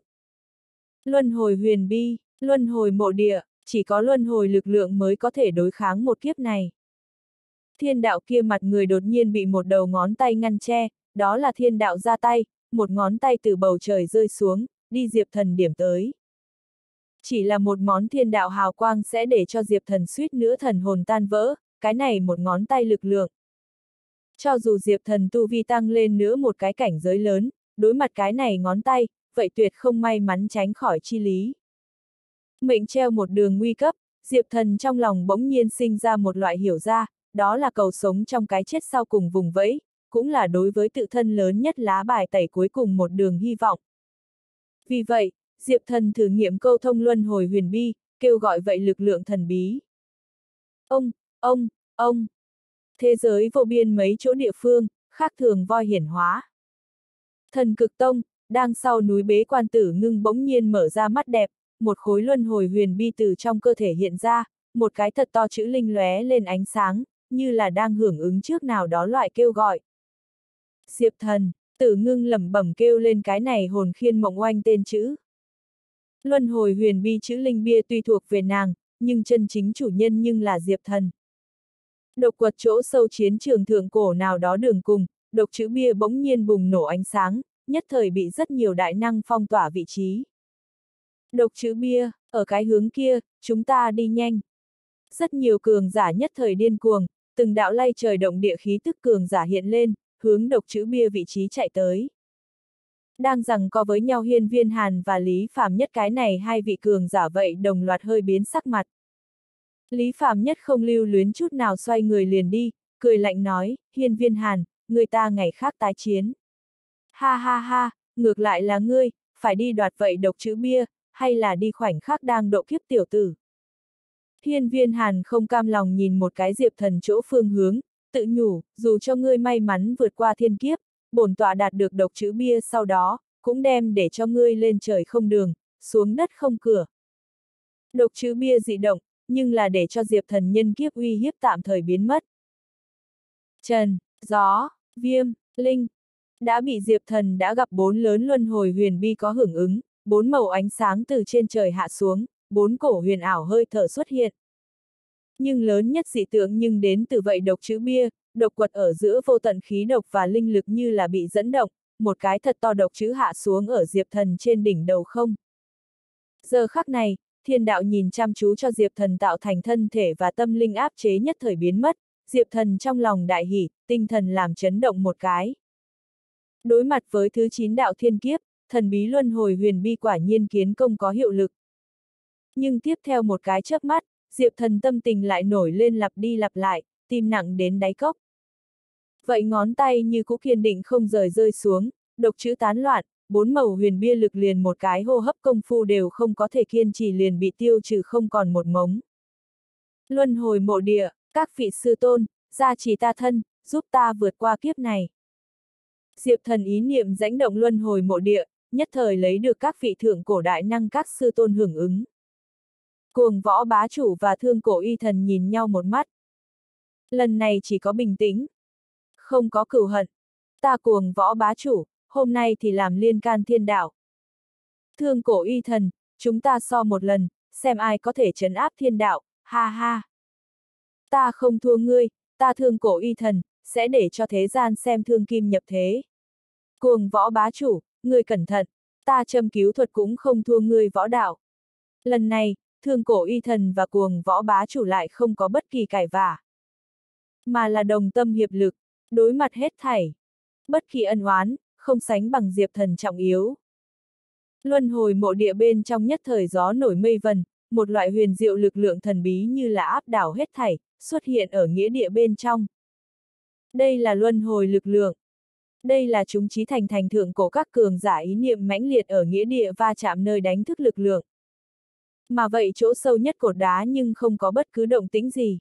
Luân hồi huyền bi, luân hồi mộ địa, chỉ có luân hồi lực lượng mới có thể đối kháng một kiếp này. Thiên đạo kia mặt người đột nhiên bị một đầu ngón tay ngăn che, đó là thiên đạo ra tay, một ngón tay từ bầu trời rơi xuống, đi Diệp Thần điểm tới. Chỉ là một món thiên đạo hào quang sẽ để cho Diệp Thần suýt nữa thần hồn tan vỡ, cái này một ngón tay lực lượng. Cho dù Diệp Thần tu vi tăng lên nữa một cái cảnh giới lớn, đối mặt cái này ngón tay, vậy tuyệt không may mắn tránh khỏi chi lý. Mệnh treo một đường nguy cấp, Diệp Thần trong lòng bỗng nhiên sinh ra một loại hiểu ra, đó là cầu sống trong cái chết sau cùng vùng vẫy, cũng là đối với tự thân lớn nhất lá bài tẩy cuối cùng một đường hy vọng. Vì vậy, Diệp Thần thử nghiệm câu thông luân hồi huyền bi, kêu gọi vậy lực lượng thần bí. Ông, ông, ông. Thế giới vô biên mấy chỗ địa phương, khác thường voi hiển hóa. Thần Cực Tông, đang sau núi bế quan tử ngưng bỗng nhiên mở ra mắt đẹp, một khối luân hồi huyền bi từ trong cơ thể hiện ra, một cái thật to chữ linh lóe lên ánh sáng, như là đang hưởng ứng trước nào đó loại kêu gọi. Diệp Thần, tử ngưng lẩm bẩm kêu lên cái này hồn khiên mộng oanh tên chữ. Luân hồi huyền bi chữ linh bia tuy thuộc về nàng, nhưng chân chính chủ nhân nhưng là Diệp Thần. Độc quật chỗ sâu chiến trường thượng cổ nào đó đường cùng, độc chữ bia bỗng nhiên bùng nổ ánh sáng, nhất thời bị rất nhiều đại năng phong tỏa vị trí. Độc chữ bia, ở cái hướng kia, chúng ta đi nhanh. Rất nhiều cường giả nhất thời điên cuồng, từng đạo lay trời động địa khí tức cường giả hiện lên, hướng độc chữ bia vị trí chạy tới. Đang giằng co với nhau Hiên Viên Hàn và Lý Phàm Nhất cái này hai vị cường giả vậy đồng loạt hơi biến sắc mặt. Lý Phàm Nhất không lưu luyến chút nào xoay người liền đi, cười lạnh nói, Hiên Viên Hàn, người ta ngày khác tái chiến. Ha ha ha, ngược lại là ngươi, phải đi đoạt vậy độc chữ bia, hay là đi khoảnh khắc đang độ kiếp tiểu tử. Hiên Viên Hàn không cam lòng nhìn một cái Diệp Thần chỗ phương hướng, tự nhủ, dù cho ngươi may mắn vượt qua thiên kiếp, bổn tọa đạt được độc chữ bia sau đó, cũng đem để cho ngươi lên trời không đường, xuống đất không cửa. Độc chữ bia dị động, nhưng là để cho Diệp Thần nhân kiếp uy hiếp tạm thời biến mất. Trần, gió, viêm, linh, đã bị Diệp Thần đã gặp bốn lớn luân hồi huyền bi có hưởng ứng, bốn màu ánh sáng từ trên trời hạ xuống, bốn cổ huyền ảo hơi thở xuất hiện. Nhưng lớn nhất dị tượng nhưng đến từ vậy độc chữ bia, độc quật ở giữa vô tận khí độc và linh lực như là bị dẫn động, một cái thật to độc chữ hạ xuống ở Diệp Thần trên đỉnh đầu không. Giờ khắc này, thiên đạo nhìn chăm chú cho Diệp Thần tạo thành thân thể và tâm linh áp chế nhất thời biến mất, Diệp Thần trong lòng đại hỉ, tinh thần làm chấn động một cái. Đối mặt với thứ chín đạo thiên kiếp, thần bí luân hồi huyền bi quả nhiên kiến công có hiệu lực. Nhưng tiếp theo một cái chớp mắt, Diệp Thần tâm tình lại nổi lên lặp đi lặp lại, tim nặng đến đáy cốc. Vậy ngón tay như cũ kiên định không rời rơi xuống, độc chữ tán loạn, bốn màu huyền bia lực liền một cái hô hấp công phu đều không có thể kiên trì liền bị tiêu trừ không còn một mống. Luân hồi mộ địa, các vị sư tôn, gia trì ta thân, giúp ta vượt qua kiếp này. Diệp Thần ý niệm dẫn động luân hồi mộ địa, nhất thời lấy được các vị thượng cổ đại năng các sư tôn hưởng ứng. Cuồng võ bá chủ và thương cổ y thần nhìn nhau một mắt. Lần này chỉ có bình tĩnh. Không có cừu hận. Ta cuồng võ bá chủ, hôm nay thì làm liên can thiên đạo. Thương cổ y thần, chúng ta so một lần, xem ai có thể trấn áp thiên đạo, ha ha. Ta không thua ngươi, ta thương cổ y thần, sẽ để cho thế gian xem thương kim nhập thế. Cuồng võ bá chủ, ngươi cẩn thận, ta châm cứu thuật cũng không thua ngươi võ đạo. Lần này, thương cổ y thần và cuồng võ bá chủ lại không có bất kỳ cãi vã, mà là đồng tâm hiệp lực, đối mặt hết thảy. Bất kỳ ân oán, không sánh bằng Diệp Thần trọng yếu. Luân hồi mộ địa bên trong nhất thời gió nổi mây vần, một loại huyền diệu lực lượng thần bí như là áp đảo hết thảy, xuất hiện ở nghĩa địa bên trong. Đây là luân hồi lực lượng. Đây là chúng chí thành thành thượng cổ các cường giả ý niệm mãnh liệt ở nghĩa địa va chạm nơi đánh thức lực lượng. Mà vậy chỗ sâu nhất cột đá nhưng không có bất cứ động tĩnh gì.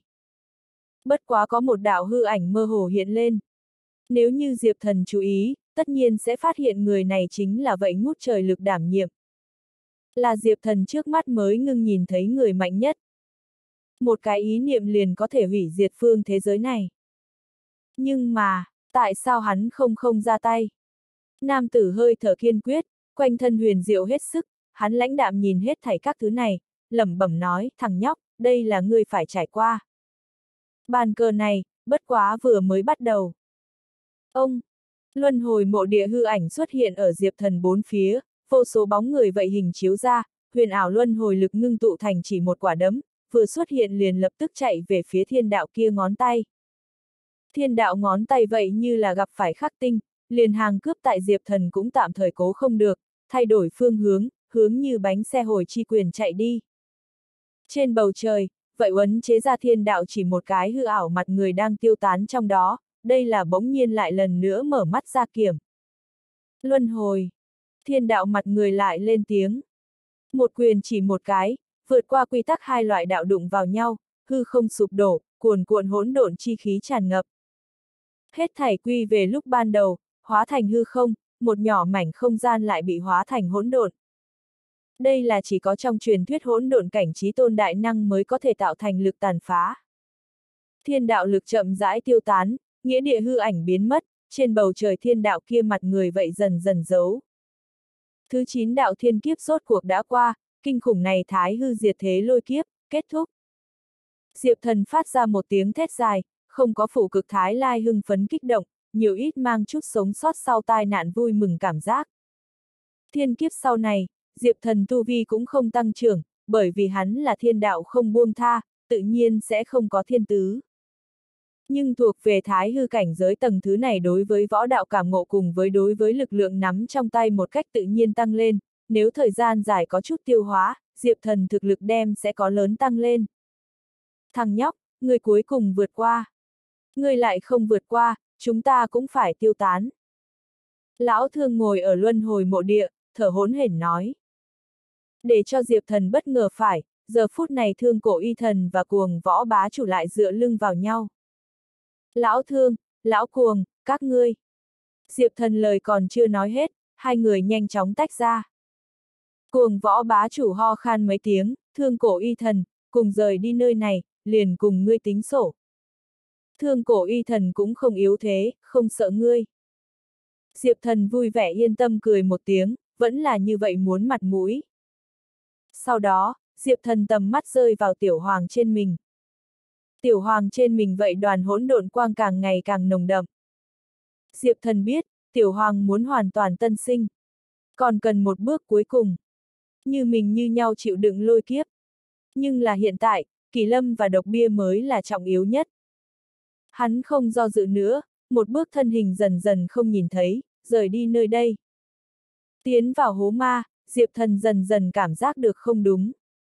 Bất quá có một đạo hư ảnh mơ hồ hiện lên. Nếu như Diệp Thần chú ý, tất nhiên sẽ phát hiện người này chính là vậy ngút trời lực đảm nhiệm. Là Diệp Thần trước mắt mới ngưng nhìn thấy người mạnh nhất. Một cái ý niệm liền có thể hủy diệt phương thế giới này. Nhưng mà, tại sao hắn không không ra tay? Nam tử hơi thở kiên quyết, quanh thân huyền diệu hết sức, hắn lãnh đạm nhìn hết thảy các thứ này, lẩm bẩm nói, thằng nhóc, đây là ngươi phải trải qua. Bàn cờ này, bất quá vừa mới bắt đầu. Ông, luân hồi mộ địa hư ảnh xuất hiện ở Diệp Thần bốn phía, vô số bóng người vậy hình chiếu ra, huyền ảo luân hồi lực ngưng tụ thành chỉ một quả đấm, vừa xuất hiện liền lập tức chạy về phía thiên đạo kia ngón tay. Thiên đạo ngón tay vậy như là gặp phải khắc tinh, liền hàng cướp tại Diệp Thần cũng tạm thời cố không được, thay đổi phương hướng, hướng như bánh xe hồi chi quyền chạy đi. Trên bầu trời, vậy uấn chế ra thiên đạo chỉ một cái hư ảo mặt người đang tiêu tán trong đó, đây là bỗng nhiên lại lần nữa mở mắt ra kiểm. Luân hồi. Thiên đạo mặt người lại lên tiếng. Một quyền chỉ một cái, vượt qua quy tắc hai loại đạo đụng vào nhau, hư không sụp đổ, cuồn cuộn hỗn độn chi khí tràn ngập. Hết thảy quy về lúc ban đầu, hóa thành hư không, một nhỏ mảnh không gian lại bị hóa thành hỗn độn. Đây là chỉ có trong truyền thuyết hỗn độn cảnh trí tôn đại năng mới có thể tạo thành lực tàn phá. Thiên đạo lực chậm rãi tiêu tán, nghĩa địa hư ảnh biến mất, trên bầu trời thiên đạo kia mặt người vậy dần dần giấu. Thứ chín đạo thiên kiếp rốt cuộc đã qua, kinh khủng này thái hư diệt thế lôi kiếp, kết thúc. Diệp Thần phát ra một tiếng thét dài, không có phủ cực thái lai hưng phấn kích động, nhiều ít mang chút sống sót sau tai nạn vui mừng cảm giác. Thiên kiếp sau này, Diệp Thần tu vi cũng không tăng trưởng, bởi vì hắn là thiên đạo không buông tha, tự nhiên sẽ không có thiên tứ. Nhưng thuộc về thái hư cảnh giới tầng thứ này đối với võ đạo cảm ngộ cùng với đối với lực lượng nắm trong tay một cách tự nhiên tăng lên, nếu thời gian dài có chút tiêu hóa, Diệp Thần thực lực đem sẽ có lớn tăng lên. Thằng nhóc, người cuối cùng vượt qua. Người lại không vượt qua, chúng ta cũng phải tiêu tán. Lão Thương ngồi ở luân hồi mộ địa, thở hổn hển nói. Để cho Diệp Thần bất ngờ phải, giờ phút này Thương Cổ Y Thần và Cuồng Võ Bá Chủ lại dựa lưng vào nhau. Lão Thương, Lão Cuồng, các ngươi. Diệp Thần lời còn chưa nói hết, hai người nhanh chóng tách ra. Cuồng Võ Bá Chủ ho khan mấy tiếng, Thương Cổ Y Thần, cùng rời đi nơi này, liền cùng ngươi tính sổ. Thương Cổ Y Thần cũng không yếu thế, không sợ ngươi. Diệp Thần vui vẻ yên tâm cười một tiếng, vẫn là như vậy muốn mặt mũi. Sau đó, Diệp Thần tầm mắt rơi vào Tiểu Hoàng trên mình. Tiểu Hoàng trên mình vậy đoàn hỗn độn quang càng ngày càng nồng đậm. Diệp Thần biết, Tiểu Hoàng muốn hoàn toàn tân sinh. Còn cần một bước cuối cùng. Như mình như nhau chịu đựng lôi kiếp. Nhưng là hiện tại, Kỳ Lâm và độc bia mới là trọng yếu nhất. Hắn không do dự nữa, một bước thân hình dần dần không nhìn thấy, rời đi nơi đây. Tiến vào hố ma, Diệp Thần dần dần cảm giác được không đúng.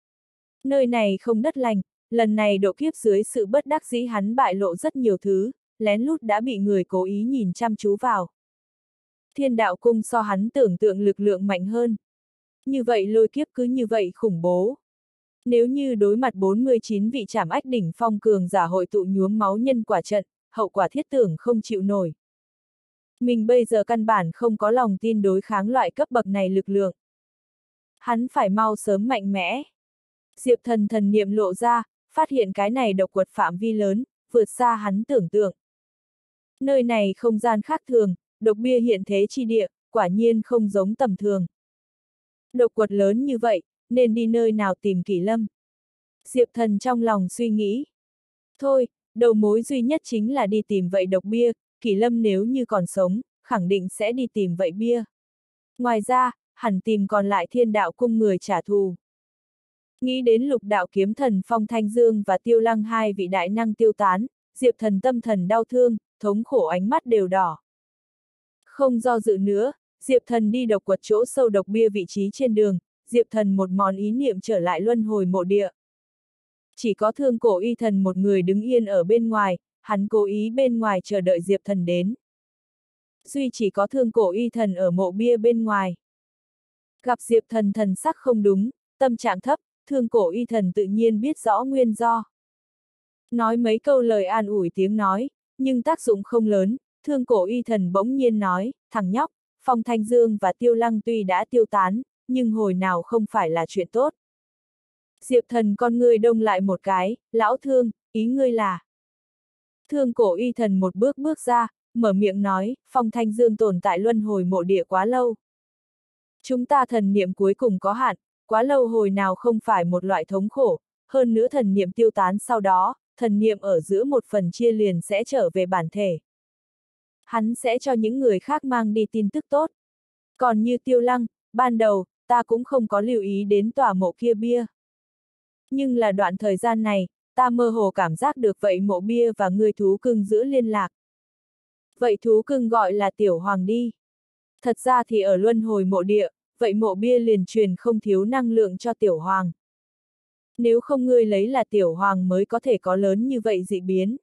Nơi này không đất lành, lần này độ kiếp dưới sự bất đắc dĩ hắn bại lộ rất nhiều thứ, lén lút đã bị người cố ý nhìn chăm chú vào. Thiên đạo cung so hắn tưởng tượng lực lượng mạnh hơn. Như vậy lôi kiếp cứ như vậy khủng bố. Nếu như đối mặt bốn mươi chín vị trảm ách đỉnh phong cường giả hội tụ nhuốm máu nhân quả trận, hậu quả thiết tưởng không chịu nổi. Mình bây giờ căn bản không có lòng tin đối kháng loại cấp bậc này lực lượng. Hắn phải mau sớm mạnh mẽ. Diệp Thần thần niệm lộ ra, phát hiện cái này độc quật phạm vi lớn, vượt xa hắn tưởng tượng. Nơi này không gian khác thường, độc bia hiện thế chi địa, quả nhiên không giống tầm thường. Độc quật lớn như vậy, nên đi nơi nào tìm Kỳ Lâm? Diệp Thần trong lòng suy nghĩ. Thôi, đầu mối duy nhất chính là đi tìm vậy độc bia, Kỳ Lâm nếu như còn sống, khẳng định sẽ đi tìm vậy bia. Ngoài ra, hẳn tìm còn lại thiên đạo cung người trả thù. Nghĩ đến lục đạo kiếm thần Phong Thanh Dương và Tiêu Lăng hai vị đại năng tiêu tán, Diệp Thần tâm thần đau thương, thống khổ ánh mắt đều đỏ. Không do dự nữa, Diệp Thần đi độc quật chỗ sâu độc bia vị trí trên đường, Diệp Thần một món ý niệm trở lại luân hồi mộ địa. Chỉ có Thương Cổ Y Thần một người đứng yên ở bên ngoài, hắn cố ý bên ngoài chờ đợi Diệp Thần đến. Duy chỉ có Thương Cổ Y Thần ở mộ bia bên ngoài. Gặp Diệp Thần thần sắc không đúng, tâm trạng thấp, Thương Cổ Y Thần tự nhiên biết rõ nguyên do. Nói mấy câu lời an ủi tiếng nói, nhưng tác dụng không lớn, Thương Cổ Y Thần bỗng nhiên nói, thằng nhóc, Phong Thanh Dương và Tiêu Lăng tuy đã tiêu tán, nhưng hồi nào không phải là chuyện tốt. Diệp Thần con ngươi đông lại một cái, lão Thương, ý ngươi là. Thương Cổ Y Thần một bước bước ra, mở miệng nói, Phong Thanh Dương tồn tại luân hồi mộ địa quá lâu. Chúng ta thần niệm cuối cùng có hạn, quá lâu hồi nào không phải một loại thống khổ, hơn nữa thần niệm tiêu tán sau đó, thần niệm ở giữa một phần chia liền sẽ trở về bản thể. Hắn sẽ cho những người khác mang đi tin tức tốt. Còn như Tiêu Lăng, ban đầu, ta cũng không có lưu ý đến tòa mộ kia bia. Nhưng là đoạn thời gian này, ta mơ hồ cảm giác được vậy mộ bia và người thú cưng giữ liên lạc. Vậy thú cưng gọi là Tiểu Hoàng đi. Thật ra thì ở luân hồi mộ địa, vậy mộ bia liền truyền không thiếu năng lượng cho Tiểu Hoàng. Nếu không ngươi lấy là Tiểu Hoàng mới có thể có lớn như vậy dị biến.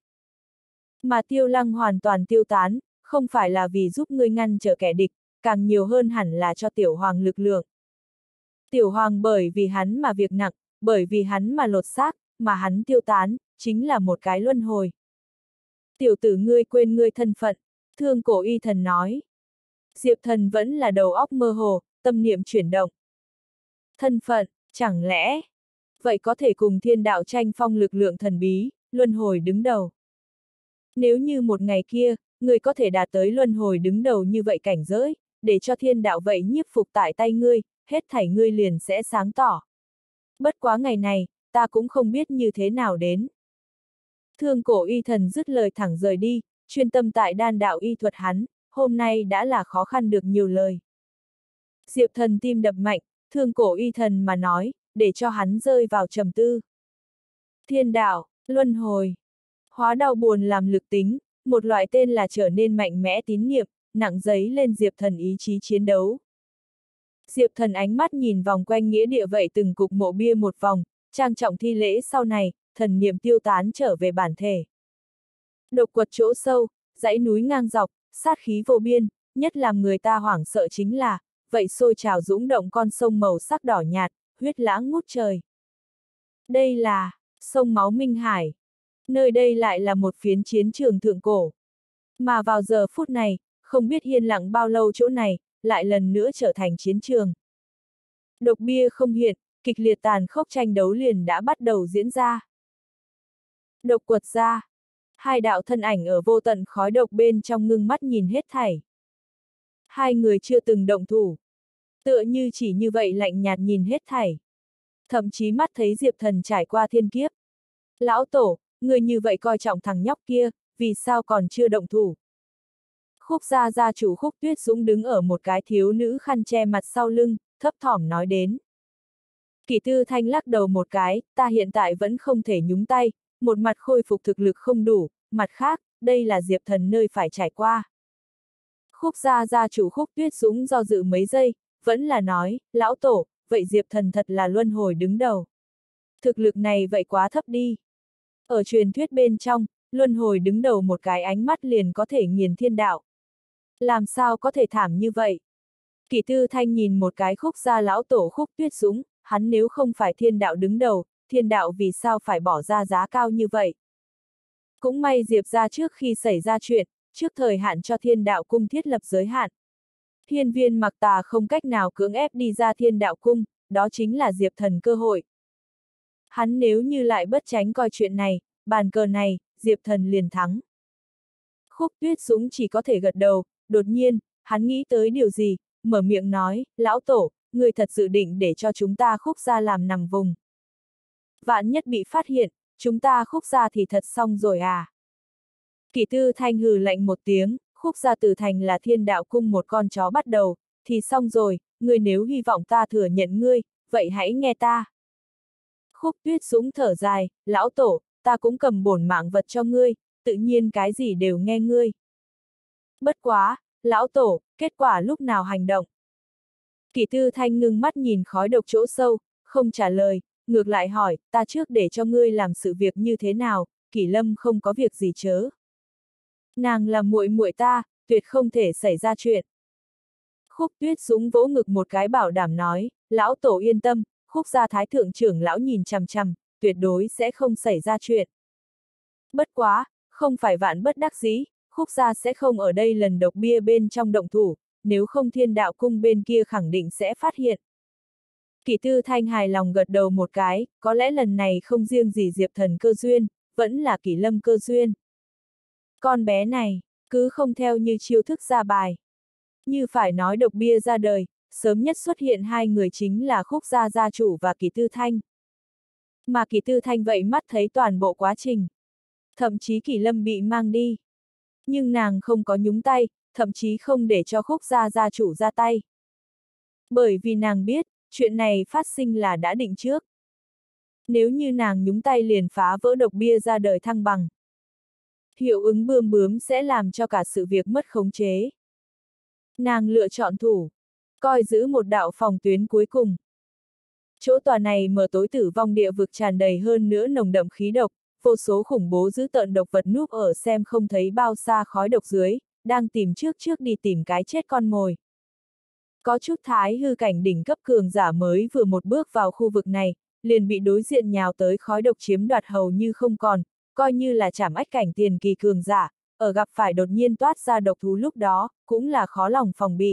Mà Tiêu Lăng hoàn toàn tiêu tán, không phải là vì giúp ngươi ngăn trở kẻ địch, càng nhiều hơn hẳn là cho Tiểu Hoàng lực lượng. Tiểu Hoàng bởi vì hắn mà việc nặng, bởi vì hắn mà lột xác, mà hắn tiêu tán, chính là một cái luân hồi. Tiểu tử ngươi quên ngươi thân phận, Thương Cổ Y Thần nói. Diệp Thần vẫn là đầu óc mơ hồ, tâm niệm chuyển động. Thân phận, chẳng lẽ, vậy có thể cùng thiên đạo tranh phong lực lượng thần bí, luân hồi đứng đầu. Nếu như một ngày kia, ngươi có thể đạt tới luân hồi đứng đầu như vậy cảnh giới, để cho thiên đạo vậy nhiếp phục tại tay ngươi, hết thảy ngươi liền sẽ sáng tỏ. Bất quá ngày này, ta cũng không biết như thế nào đến. Thương Cổ Y Thần dứt lời thẳng rời đi, chuyên tâm tại đan đạo y thuật hắn, hôm nay đã là khó khăn được nhiều lời. Diệp Thần tim đập mạnh, Thương Cổ Y Thần mà nói, để cho hắn rơi vào trầm tư. Thiên đạo, luân hồi. Hóa đau buồn làm lực tính, một loại tên là trở nên mạnh mẽ tín niệm, nặng giấy lên Diệp Thần ý chí chiến đấu. Diệp Thần ánh mắt nhìn vòng quanh nghĩa địa vậy từng cục mộ bia một vòng, trang trọng thi lễ sau này, thần niệm tiêu tán trở về bản thể. Độc quật chỗ sâu, dãy núi ngang dọc, sát khí vô biên, nhất làm người ta hoảng sợ chính là, vậy sôi trào dũng động con sông màu sắc đỏ nhạt, huyết lãng ngút trời. Đây là sông máu Minh Hải. Nơi đây lại là một phiến chiến trường thượng cổ. Mà vào giờ phút này, không biết yên lặng bao lâu chỗ này, lại lần nữa trở thành chiến trường. Độc bia không hiện, kịch liệt tàn khốc tranh đấu liền đã bắt đầu diễn ra. Độc quật ra. Hai đạo thân ảnh ở vô tận khói độc bên trong ngưng mắt nhìn hết thảy. Hai người chưa từng động thủ. Tựa như chỉ như vậy lạnh nhạt nhìn hết thảy. Thậm chí mắt thấy Diệp Thần trải qua thiên kiếp. Lão Tổ, người như vậy coi trọng thằng nhóc kia, vì sao còn chưa động thủ? Khúc gia gia chủ Khúc Tuyết Dũng đứng ở một cái thiếu nữ khăn che mặt sau lưng, thấp thỏm nói đến. Kỷ Tư Thanh lắc đầu một cái, ta hiện tại vẫn không thể nhúng tay, một mặt khôi phục thực lực không đủ, mặt khác, đây là Diệp Thần nơi phải trải qua. Khúc gia gia chủ Khúc Tuyết Dũng do dự mấy giây, vẫn là nói, lão tổ, vậy Diệp Thần thật là luân hồi đứng đầu. Thực lực này vậy quá thấp đi. Ở truyền thuyết bên trong, luân hồi đứng đầu một cái ánh mắt liền có thể nghiền thiên đạo. Làm sao có thể thảm như vậy? Kỷ Tư Thanh nhìn một cái Khúc gia lão tổ Khúc Tuyết Dũng, hắn nếu không phải thiên đạo đứng đầu, thiên đạo vì sao phải bỏ ra giá cao như vậy? Cũng may Diệp gia trước khi xảy ra chuyện, trước thời hạn cho thiên đạo cung thiết lập giới hạn. Hiên Viên Mặc Tà không cách nào cưỡng ép đi ra thiên đạo cung, đó chính là Diệp Thần cơ hội. Hắn nếu như lại bất tránh coi chuyện này, bàn cờ này, Diệp Thần liền thắng. Khúc Tuyết Dũng chỉ có thể gật đầu, đột nhiên, hắn nghĩ tới điều gì, mở miệng nói, lão tổ, người thật dự định để cho chúng ta Khúc gia làm nằm vùng. Vạn nhất bị phát hiện, chúng ta Khúc gia thì thật xong rồi à? Kỷ Tư Thanh hừ lạnh một tiếng, Khúc gia Tử Thành là thiên đạo cung một con chó bắt đầu, thì xong rồi, ngươi nếu hy vọng ta thừa nhận ngươi, vậy hãy nghe ta. Khúc Tuyết Dũng thở dài, lão tổ, ta cũng cầm bổn mạng vật cho ngươi, tự nhiên cái gì đều nghe ngươi. Bất quá, lão tổ, kết quả lúc nào hành động? Kỷ Tư Thanh ngưng mắt nhìn khói độc chỗ sâu, không trả lời, ngược lại hỏi, ta trước để cho ngươi làm sự việc như thế nào, Kỷ Lâm không có việc gì chớ. Nàng là muội muội ta, tuyệt không thể xảy ra chuyện. Khúc Tuyết Dũng vỗ ngực một cái bảo đảm nói, lão tổ yên tâm, Khúc gia thái thượng trưởng lão nhìn chằm chằm, tuyệt đối sẽ không xảy ra chuyện. Bất quá, không phải vạn bất đắc dĩ, Khúc gia sẽ không ở đây lần độc bia bên trong động thủ, nếu không thiên đạo cung bên kia khẳng định sẽ phát hiện. Kỷ Tư Thanh hài lòng gật đầu một cái, có lẽ lần này không riêng gì Diệp Thần cơ duyên, vẫn là Kỷ Lâm cơ duyên. Con bé này, cứ không theo như chiêu thức ra bài. Như phải nói độc bia ra đời, sớm nhất xuất hiện hai người chính là Khúc gia gia chủ và Kỷ Tư Thanh. Mà Kỷ Tư Thanh vậy mắt thấy toàn bộ quá trình. Thậm chí Kỷ Lâm bị mang đi. Nhưng nàng không có nhúng tay, thậm chí không để cho Khúc gia gia chủ ra tay. Bởi vì nàng biết, chuyện này phát sinh là đã định trước. Nếu như nàng nhúng tay liền phá vỡ độc bia ra đời thăng bằng. Hiệu ứng bươm bướm sẽ làm cho cả sự việc mất khống chế. Nàng lựa chọn thủ, coi giữ một đạo phòng tuyến cuối cùng. Chỗ tòa này mở tối tử vong địa vực tràn đầy hơn nữa nồng đậm khí độc, vô số khủng bố dữ tợn độc vật núp ở xem không thấy bao xa khói độc dưới, đang tìm trước trước đi tìm cái chết con mồi. Có chút thái hư cảnh đỉnh cấp cường giả mới vừa một bước vào khu vực này, liền bị đối diện nhào tới khói độc chiếm đoạt hầu như không còn, coi như là trảm ách cảnh tiền kỳ cường giả, ở gặp phải đột nhiên toát ra độc thú lúc đó, cũng là khó lòng phòng bị.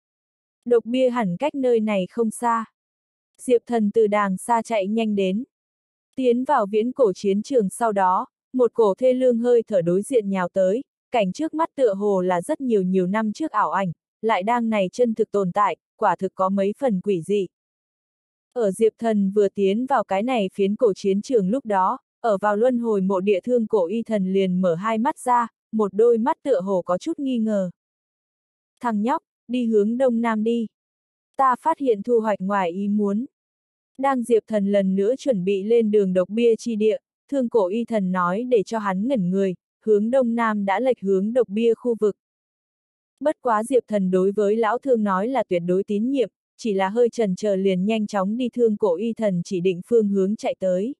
Độc bia hẳn cách nơi này không xa. Diệp Thần từ đàng xa chạy nhanh đến. Tiến vào viễn cổ chiến trường sau đó, một cổ thê lương hơi thở đối diện nhào tới, cảnh trước mắt tựa hồ là rất nhiều nhiều năm trước ảo ảnh, lại đang này chân thực tồn tại, quả thực có mấy phần quỷ dị. Ở Diệp Thần vừa tiến vào cái này phiến cổ chiến trường lúc đó, ở vào luân hồi mộ địa thương cổ y thần liền mở hai mắt ra, một đôi mắt tựa hồ có chút nghi ngờ. Thằng nhóc, đi hướng đông nam đi. Ta phát hiện thu hoạch ngoài ý muốn. Đang Diệp Thần lần nữa chuẩn bị lên đường độc bia chi địa, Thương cổ y thần nói để cho hắn ngẩn người, hướng đông nam đã lệch hướng độc bia khu vực. Bất quá Diệp Thần đối với lão thương nói là tuyệt đối tín nhiệm, chỉ là hơi chần chờ liền nhanh chóng đi thương cổ y thần chỉ định phương hướng chạy tới.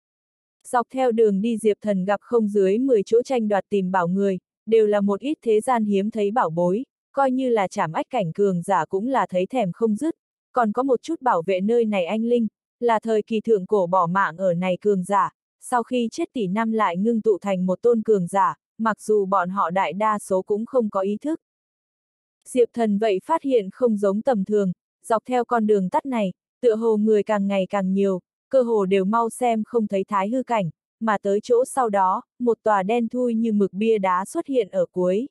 Dọc theo đường đi Diệp Thần gặp không dưới mười chỗ tranh đoạt tìm bảo người, đều là một ít thế gian hiếm thấy bảo bối, coi như là trảm ách cảnh cường giả cũng là thấy thèm không dứt, còn có một chút bảo vệ nơi này anh linh, là thời kỳ thượng cổ bỏ mạng ở này cường giả, sau khi chết tỷ năm lại ngưng tụ thành một tôn cường giả, mặc dù bọn họ đại đa số cũng không có ý thức. Diệp Thần vậy phát hiện không giống tầm thường, dọc theo con đường tắt này, tựa hồ người càng ngày càng nhiều, cơ hồ đều mau xem không thấy thái hư cảnh, mà tới chỗ sau đó, một tòa đen thui như mực bia đá xuất hiện ở cuối.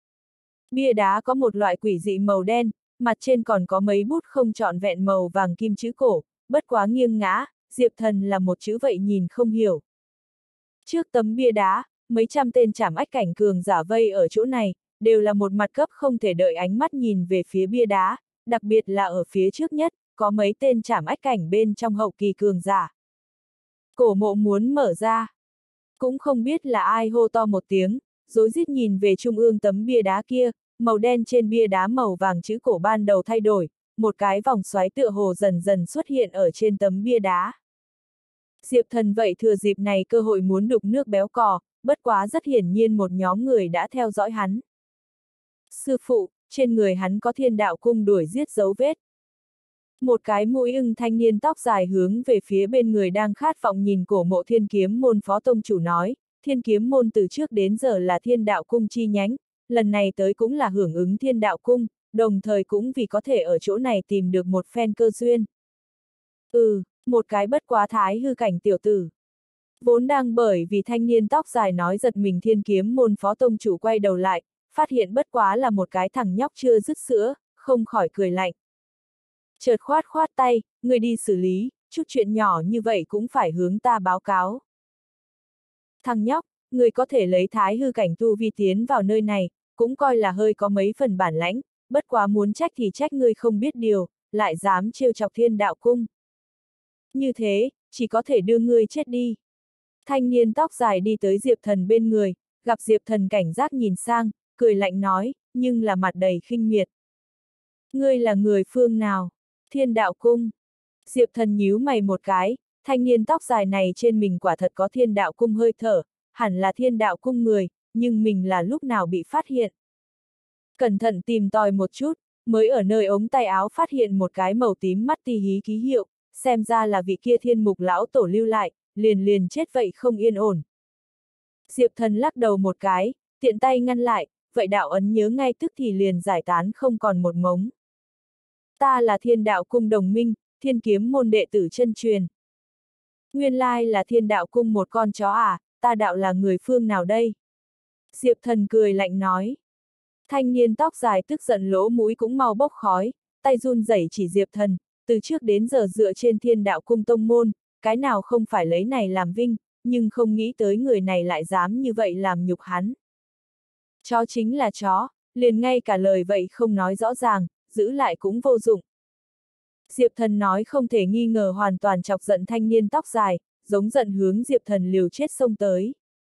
Bia đá có một loại quỷ dị màu đen, mặt trên còn có mấy bút không trọn vẹn màu vàng kim chữ cổ, bất quá nghiêng ngã, Diệp Thần là một chữ vậy nhìn không hiểu. Trước tấm bia đá, mấy trăm tên trảm ách cảnh cường giả vây ở chỗ này, đều là một mặt cấp không thể đợi ánh mắt nhìn về phía bia đá, đặc biệt là ở phía trước nhất, có mấy tên trảm ách cảnh bên trong hậu kỳ cường giả. Cổ mộ muốn mở ra. Cũng không biết là ai hô to một tiếng, rối rít nhìn về trung ương tấm bia đá kia, màu đen trên bia đá màu vàng chữ cổ ban đầu thay đổi, một cái vòng xoáy tựa hồ dần dần xuất hiện ở trên tấm bia đá. Diệp Thần vậy thừa dịp này cơ hội muốn đục nước béo cò, bất quá rất hiển nhiên một nhóm người đã theo dõi hắn. Sư phụ, trên người hắn có thiên đạo cung đuổi giết dấu vết. Một cái mũi ưng thanh niên tóc dài hướng về phía bên người đang khát vọng nhìn cổ mộ thiên kiếm môn phó tông chủ nói, thiên kiếm môn từ trước đến giờ là thiên đạo cung chi nhánh, lần này tới cũng là hưởng ứng thiên đạo cung, đồng thời cũng vì có thể ở chỗ này tìm được một phen cơ duyên. Ừ, một cái bất quá thái hư cảnh tiểu tử. Vốn đang bởi vì thanh niên tóc dài nói giật mình thiên kiếm môn phó tông chủ quay đầu lại, phát hiện bất quá là một cái thằng nhóc chưa dứt sữa, không khỏi cười lạnh. Chợt khoát khoát tay, người đi xử lý, chút chuyện nhỏ như vậy cũng phải hướng ta báo cáo. Thằng nhóc, người có thể lấy thái hư cảnh tu vi tiến vào nơi này, cũng coi là hơi có mấy phần bản lãnh, bất quá muốn trách thì trách ngươi không biết điều, lại dám trêu chọc thiên đạo cung. Như thế, chỉ có thể đưa ngươi chết đi. Thanh niên tóc dài đi tới Diệp Thần bên người, gặp Diệp Thần cảnh giác nhìn sang, cười lạnh nói, nhưng là mặt đầy khinh miệt. Ngươi là người phương nào? Thiên đạo cung. Diệp Thần nhíu mày một cái, thanh niên tóc dài này trên mình quả thật có thiên đạo cung hơi thở, hẳn là thiên đạo cung người, nhưng mình là lúc nào bị phát hiện. Cẩn thận tìm tòi một chút, mới ở nơi ống tay áo phát hiện một cái màu tím mắt ti hí ký hiệu, xem ra là vị kia thiên mục lão tổ lưu lại, liền liền chết vậy không yên ổn. Diệp Thần lắc đầu một cái, tiện tay ngăn lại, vậy đạo ấn nhớ ngay tức thì liền giải tán không còn một mống. Ta là thiên đạo cung đồng minh, thiên kiếm môn đệ tử chân truyền. Nguyên lai là thiên đạo cung một con chó à, ta đạo là người phương nào đây? Diệp Thần cười lạnh nói. Thanh niên tóc dài tức giận lỗ mũi cũng mau bốc khói, tay run rẩy chỉ Diệp Thần, từ trước đến giờ dựa trên thiên đạo cung tông môn, cái nào không phải lấy này làm vinh, nhưng không nghĩ tới người này lại dám như vậy làm nhục hắn. Chó chính là chó, liền ngay cả lời vậy không nói rõ ràng, giữ lại cũng vô dụng. Diệp Thần nói không thể nghi ngờ hoàn toàn chọc giận thanh niên tóc dài, giống giận hướng Diệp Thần liều chết xông tới.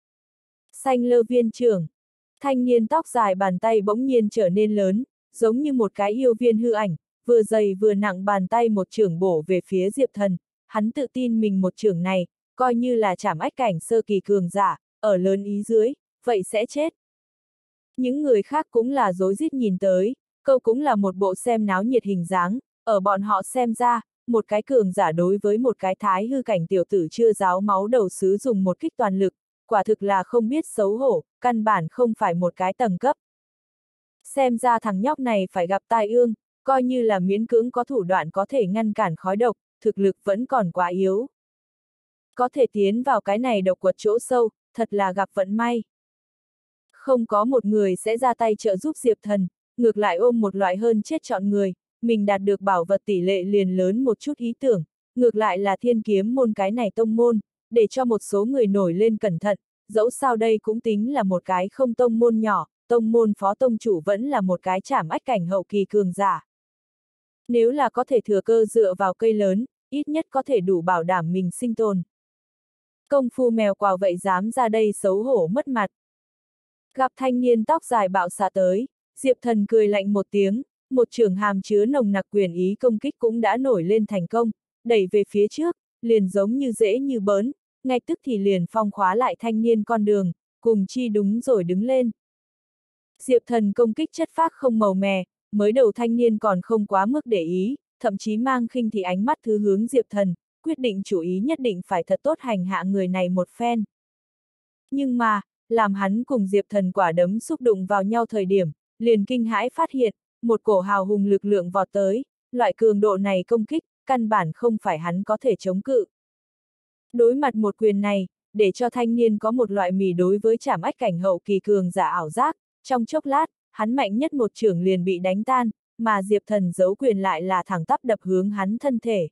Xanh lơ viên trưởng. Thanh niên tóc dài bàn tay bỗng nhiên trở nên lớn, giống như một cái yêu viên hư ảnh, vừa dày vừa nặng bàn tay một chưởng bổ về phía Diệp Thần, hắn tự tin mình một chưởng này, coi như là trảm ách cảnh sơ kỳ cường giả, ở lớn ý dưới, vậy sẽ chết. Những người khác cũng là rối rít nhìn tới, câu cũng là một bộ xem náo nhiệt hình dáng, ở bọn họ xem ra, một cái cường giả đối với một cái thái hư cảnh tiểu tử chưa ráo máu đầu sứ dùng một kích toàn lực, quả thực là không biết xấu hổ, căn bản không phải một cái tầng cấp. Xem ra thằng nhóc này phải gặp tai ương, coi như là miễn cưỡng có thủ đoạn có thể ngăn cản khói độc, thực lực vẫn còn quá yếu. Có thể tiến vào cái này độc quật chỗ sâu, thật là gặp vận may. Không có một người sẽ ra tay trợ giúp Diệp Thần, ngược lại ôm một loại hơn chết chọn người, mình đạt được bảo vật tỷ lệ liền lớn một chút ý tưởng, ngược lại là thiên kiếm môn cái này tông môn, để cho một số người nổi lên cẩn thận, dẫu sao đây cũng tính là một cái không tông môn nhỏ, tông môn phó tông chủ vẫn là một cái trảm ách cảnh hậu kỳ cường giả. Nếu là có thể thừa cơ dựa vào cây lớn, ít nhất có thể đủ bảo đảm mình sinh tồn. Công phu mèo quào vậy dám ra đây xấu hổ mất mặt. Gặp thanh niên tóc dài bạo xạ tới, Diệp Thần cười lạnh một tiếng, một chưởng hàm chứa nồng nặc quyền ý công kích cũng đã nổi lên thành công, đẩy về phía trước, liền giống như dễ như bỡn, ngay tức thì liền phong khóa lại thanh niên con đường, cùng chi đúng rồi đứng lên. Diệp Thần công kích chất phác không màu mè, mới đầu thanh niên còn không quá mức để ý, thậm chí mang khinh thị ánh mắt thứ hướng Diệp Thần, quyết định chủ ý nhất định phải thật tốt hành hạ người này một phen. Nhưng mà, làm hắn cùng Diệp Thần quả đấm xúc đụng vào nhau thời điểm, liền kinh hãi phát hiện, một cổ hào hùng lực lượng vọt tới, loại cường độ này công kích, căn bản không phải hắn có thể chống cự. Đối mặt một quyền này, để cho thanh niên có một loại mì đối với trảm ách cảnh hậu kỳ cường giả ảo giác, trong chốc lát, hắn mạnh nhất một chưởng liền bị đánh tan, mà Diệp Thần giấu quyền lại là thẳng tắp đập hướng hắn thân thể.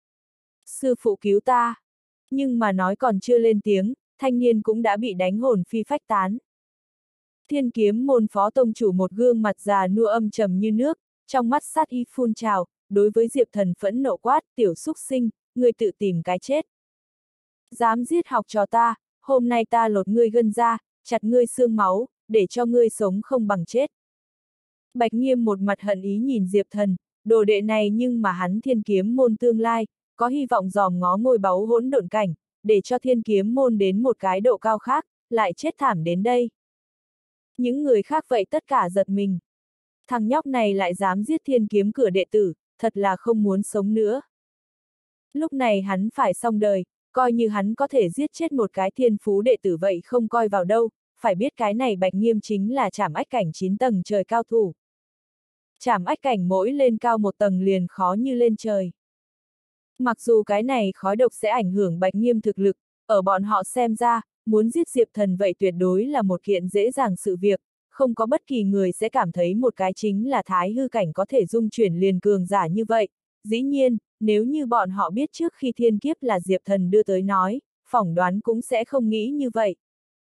Sư phụ cứu ta! Nhưng mà nói còn chưa lên tiếng, thanh niên cũng đã bị đánh hồn phi phách tán. Thiên Kiếm môn phó tông chủ một gương mặt già nua âm trầm như nước, trong mắt sát ý phun trào, đối với Diệp Thần phẫn nộ quát, tiểu xúc sinh, ngươi tự tìm cái chết. Dám giết học trò ta, hôm nay ta lột ngươi gân ra, chặt ngươi xương máu, để cho ngươi sống không bằng chết. Bạch Nghiêm một mặt hận ý nhìn Diệp Thần, đồ đệ này nhưng mà hắn Thiên Kiếm môn tương lai, có hy vọng dòm ngó ngôi báu hỗn độn cảnh, để cho Thiên Kiếm môn đến một cái độ cao khác, lại chết thảm đến đây. Những người khác vậy tất cả giật mình. Thằng nhóc này lại dám giết Thiên Kiếm cửa đệ tử, thật là không muốn sống nữa. Lúc này hắn phải xong đời, coi như hắn có thể giết chết một cái thiên phú đệ tử vậy không coi vào đâu, phải biết cái này Bạch Nghiêm chính là trảm ách cảnh chín tầng trời cao thủ. Trảm ách cảnh mỗi lên cao một tầng liền khó như lên trời. Mặc dù cái này khói độc sẽ ảnh hưởng Bạch Nghiêm thực lực, ở bọn họ xem ra, muốn giết Diệp Thần vậy tuyệt đối là một kiện dễ dàng sự việc, không có bất kỳ người sẽ cảm thấy một cái chính là thái hư cảnh có thể dung chuyển liền cường giả như vậy. Dĩ nhiên, nếu như bọn họ biết trước khi thiên kiếp là Diệp Thần đưa tới nói, phỏng đoán cũng sẽ không nghĩ như vậy.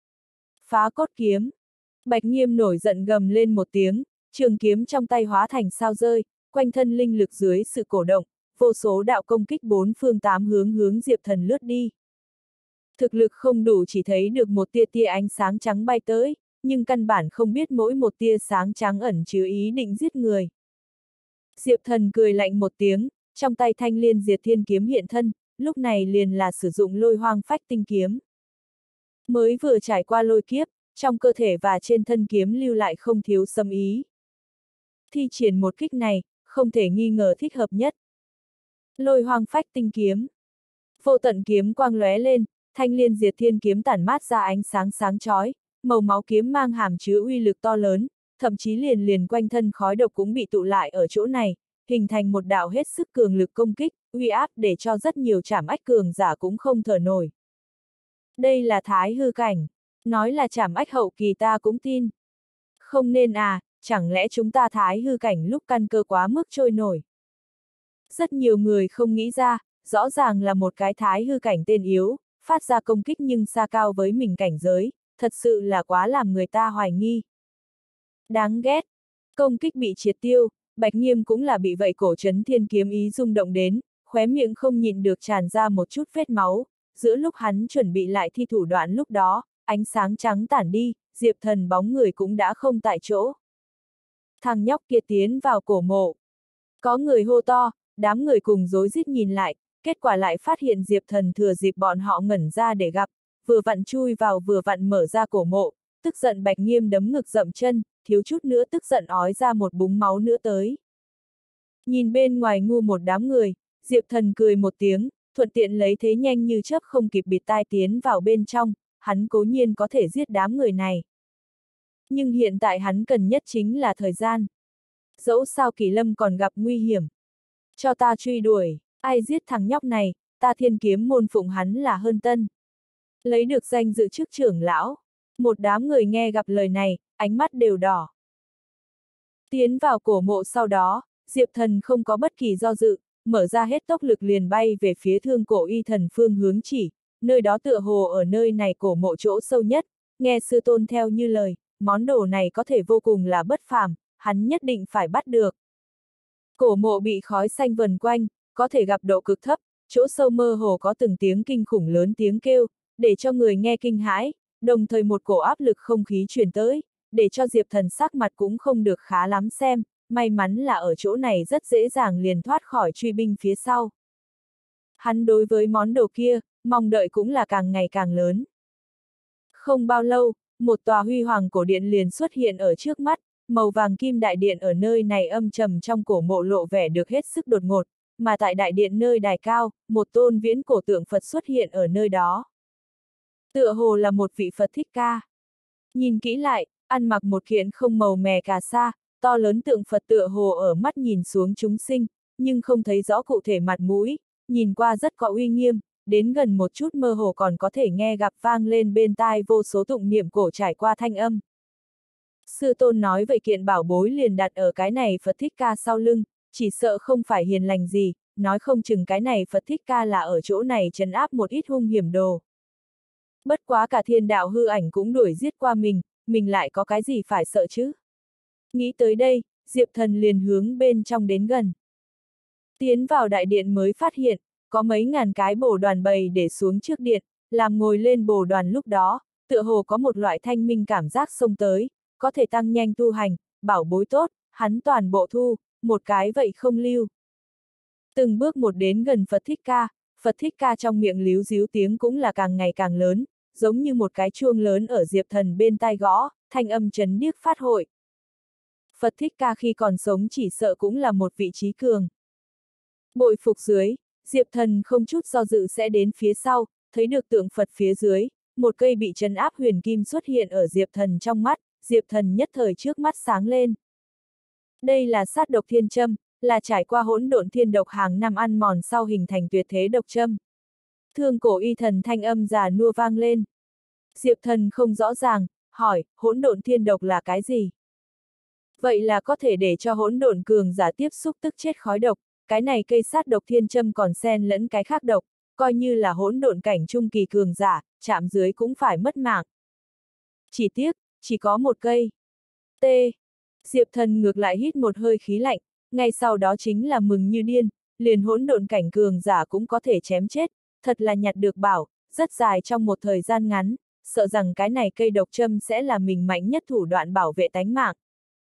Phá cốt kiếm. Bạch Nghiêm nổi giận gầm lên một tiếng, trường kiếm trong tay hóa thành sao rơi, quanh thân linh lực dưới sự cổ động, vô số đạo công kích bốn phương tám hướng hướng Diệp Thần lướt đi. Thực lực không đủ chỉ thấy được một tia tia ánh sáng trắng bay tới, nhưng căn bản không biết mỗi một tia sáng trắng ẩn chứa ý định giết người. Diệp Thần cười lạnh một tiếng, trong tay thanh liên diệt thiên kiếm hiện thân, lúc này liền là sử dụng lôi hoang phách tinh kiếm. Mới vừa trải qua lôi kiếp, trong cơ thể và trên thân kiếm lưu lại không thiếu xâm ý. Thi triển một kích này, không thể nghi ngờ thích hợp nhất. Lôi hoang phách tinh kiếm. Vô tận kiếm quang lóe lên, thanh liên diệt thiên kiếm tản mát ra ánh sáng sáng chói, màu máu kiếm mang hàm chứa uy lực to lớn, thậm chí liền liền quanh thân khói độc cũng bị tụ lại ở chỗ này, hình thành một đạo hết sức cường lực công kích, uy áp để cho rất nhiều trảm ách cường giả cũng không thở nổi. Đây là thái hư cảnh, nói là trảm ách hậu kỳ ta cũng tin. Không nên à, chẳng lẽ chúng ta thái hư cảnh lúc căn cơ quá mức trôi nổi. Rất nhiều người không nghĩ ra, rõ ràng là một cái thái hư cảnh tên yếu, phát ra công kích nhưng xa cao với mình cảnh giới, thật sự là quá làm người ta hoài nghi. Đáng ghét, công kích bị triệt tiêu, Bạch Nghiêm cũng là bị vậy cổ trấn thiên kiếm ý rung động đến, khóe miệng không nhịn được tràn ra một chút vết máu, giữa lúc hắn chuẩn bị lại thi thủ đoạn lúc đó, ánh sáng trắng tản đi, Diệp Thần bóng người cũng đã không tại chỗ. Thằng nhóc kia tiến vào cổ mộ. Có người hô to, đám người cùng rối rít nhìn lại, kết quả lại phát hiện Diệp Thần thừa dịp bọn họ ngẩn ra để gặp, vừa vặn chui vào vừa vặn mở ra cổ mộ, tức giận Bạch Nghiêm đấm ngực dậm chân, thiếu chút nữa tức giận ói ra một búng máu nữa tới. Nhìn bên ngoài ngu một đám người, Diệp Thần cười một tiếng, thuận tiện lấy thế nhanh như chớp không kịp bịt tai tiến vào bên trong, hắn cố nhiên có thể giết đám người này. Nhưng hiện tại hắn cần nhất chính là thời gian. Dẫu sao Kỳ Lâm còn gặp nguy hiểm. Cho ta truy đuổi, ai giết thằng nhóc này, ta Thiên Kiếm môn phụng hắn là hơn tân. Lấy được danh dự chức trưởng lão. Một đám người nghe gặp lời này, ánh mắt đều đỏ. Tiến vào cổ mộ sau đó, Diệp Thần không có bất kỳ do dự, mở ra hết tốc lực liền bay về phía Thương Cổ Y Thần phương hướng chỉ, nơi đó tựa hồ ở nơi này cổ mộ chỗ sâu nhất, nghe sư tôn theo như lời, món đồ này có thể vô cùng là bất phàm, hắn nhất định phải bắt được. Cổ mộ bị khói xanh vần quanh, có thể gặp độ cực thấp, chỗ sâu mơ hồ có từng tiếng kinh khủng lớn tiếng kêu, để cho người nghe kinh hãi, đồng thời một cổ áp lực không khí truyền tới, để cho Diệp Thần sắc mặt cũng không được khá lắm xem, may mắn là ở chỗ này rất dễ dàng liền thoát khỏi truy binh phía sau. Hắn đối với món đồ kia, mong đợi cũng là càng ngày càng lớn. Không bao lâu, một tòa huy hoàng cổ điện liền xuất hiện ở trước mắt, màu vàng kim đại điện ở nơi này âm trầm trong cổ mộ lộ vẻ được hết sức đột ngột, mà tại đại điện nơi đài cao, một tôn viễn cổ tượng Phật xuất hiện ở nơi đó. Tựa hồ là một vị Phật Thích Ca. Nhìn kỹ lại, ăn mặc một kiện không màu mè cà sa, to lớn tượng Phật tựa hồ ở mắt nhìn xuống chúng sinh, nhưng không thấy rõ cụ thể mặt mũi, nhìn qua rất có uy nghiêm, đến gần một chút mơ hồ còn có thể nghe gặp vang lên bên tai vô số tụng niệm cổ trải qua thanh âm. Sư tôn nói vậy kiện bảo bối liền đặt ở cái này Phật Thích Ca sau lưng, chỉ sợ không phải hiền lành gì, nói không chừng cái này Phật Thích Ca là ở chỗ này trấn áp một ít hung hiểm đồ. Bất quá cả thiên đạo hư ảnh cũng đuổi giết qua mình, mình lại có cái gì phải sợ chứ? Nghĩ tới đây, Diệp Thần liền hướng bên trong đến gần. Tiến vào đại điện mới phát hiện, có mấy ngàn cái bồ đoàn bày để xuống trước điện, làm ngồi lên bồ đoàn lúc đó, tựa hồ có một loại thanh minh cảm giác xông tới, có thể tăng nhanh tu hành, bảo bối tốt, hắn toàn bộ thu, một cái vậy không lưu. Từng bước một đến gần Phật Thích Ca, Phật Thích Ca trong miệng líu díu tiếng cũng là càng ngày càng lớn, giống như một cái chuông lớn ở Diệp Thần bên tai gõ, thanh âm chấn điếc phát hội. Phật Thích Ca khi còn sống chỉ sợ cũng là một vị trí cường. Bội phục dưới, Diệp Thần không chút do dự sẽ đến phía sau, thấy được tượng Phật phía dưới, một cây bị trấn áp huyền kim xuất hiện ở Diệp Thần trong mắt, Diệp Thần nhất thời trước mắt sáng lên. Đây là sát độc thiên châm, là trải qua hỗn độn thiên độc hàng năm ăn mòn sau hình thành tuyệt thế độc châm. Thương cổ y thần thanh âm già nua vang lên. Diệp Thần không rõ ràng, hỏi, hỗn độn thiên độc là cái gì? Vậy là có thể để cho hỗn độn cường giả tiếp xúc tức chết khói độc, cái này cây sát độc thiên châm còn xen lẫn cái khác độc, coi như là hỗn độn cảnh trung kỳ cường giả, chạm dưới cũng phải mất mạng. Chỉ tiếc, chỉ có một cây. T. Diệp Thần ngược lại hít một hơi khí lạnh, ngay sau đó chính là mừng như điên, liền hỗn độn cảnh cường giả cũng có thể chém chết, thật là nhặt được bảo, rất dài trong một thời gian ngắn, sợ rằng cái này cây độc châm sẽ là mình mạnh nhất thủ đoạn bảo vệ tánh mạng.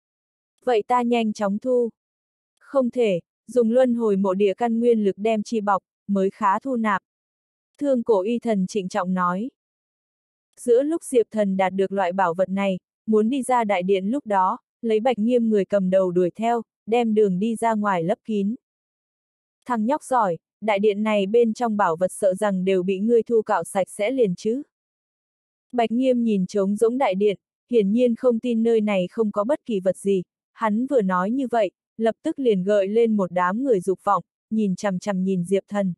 Vậy ta nhanh chóng thu. Không thể, dùng luân hồi mộ địa căn nguyên lực đem chi bọc, mới khá thu nạp. Thương cổ y thần trịnh trọng nói. Giữa lúc Diệp Thần đạt được loại bảo vật này, muốn đi ra đại điện lúc đó, lấy Bạch Nghiêm người cầm đầu đuổi theo, đem đường đi ra ngoài lấp kín. Thằng nhóc giỏi, đại điện này bên trong bảo vật sợ rằng đều bị ngươi thu cạo sạch sẽ liền chứ. Bạch Nghiêm nhìn trống rỗng đại điện, hiển nhiên không tin nơi này không có bất kỳ vật gì, hắn vừa nói như vậy, lập tức liền gợi lên một đám người dục vọng, nhìn chằm chằm nhìn Diệp Thần.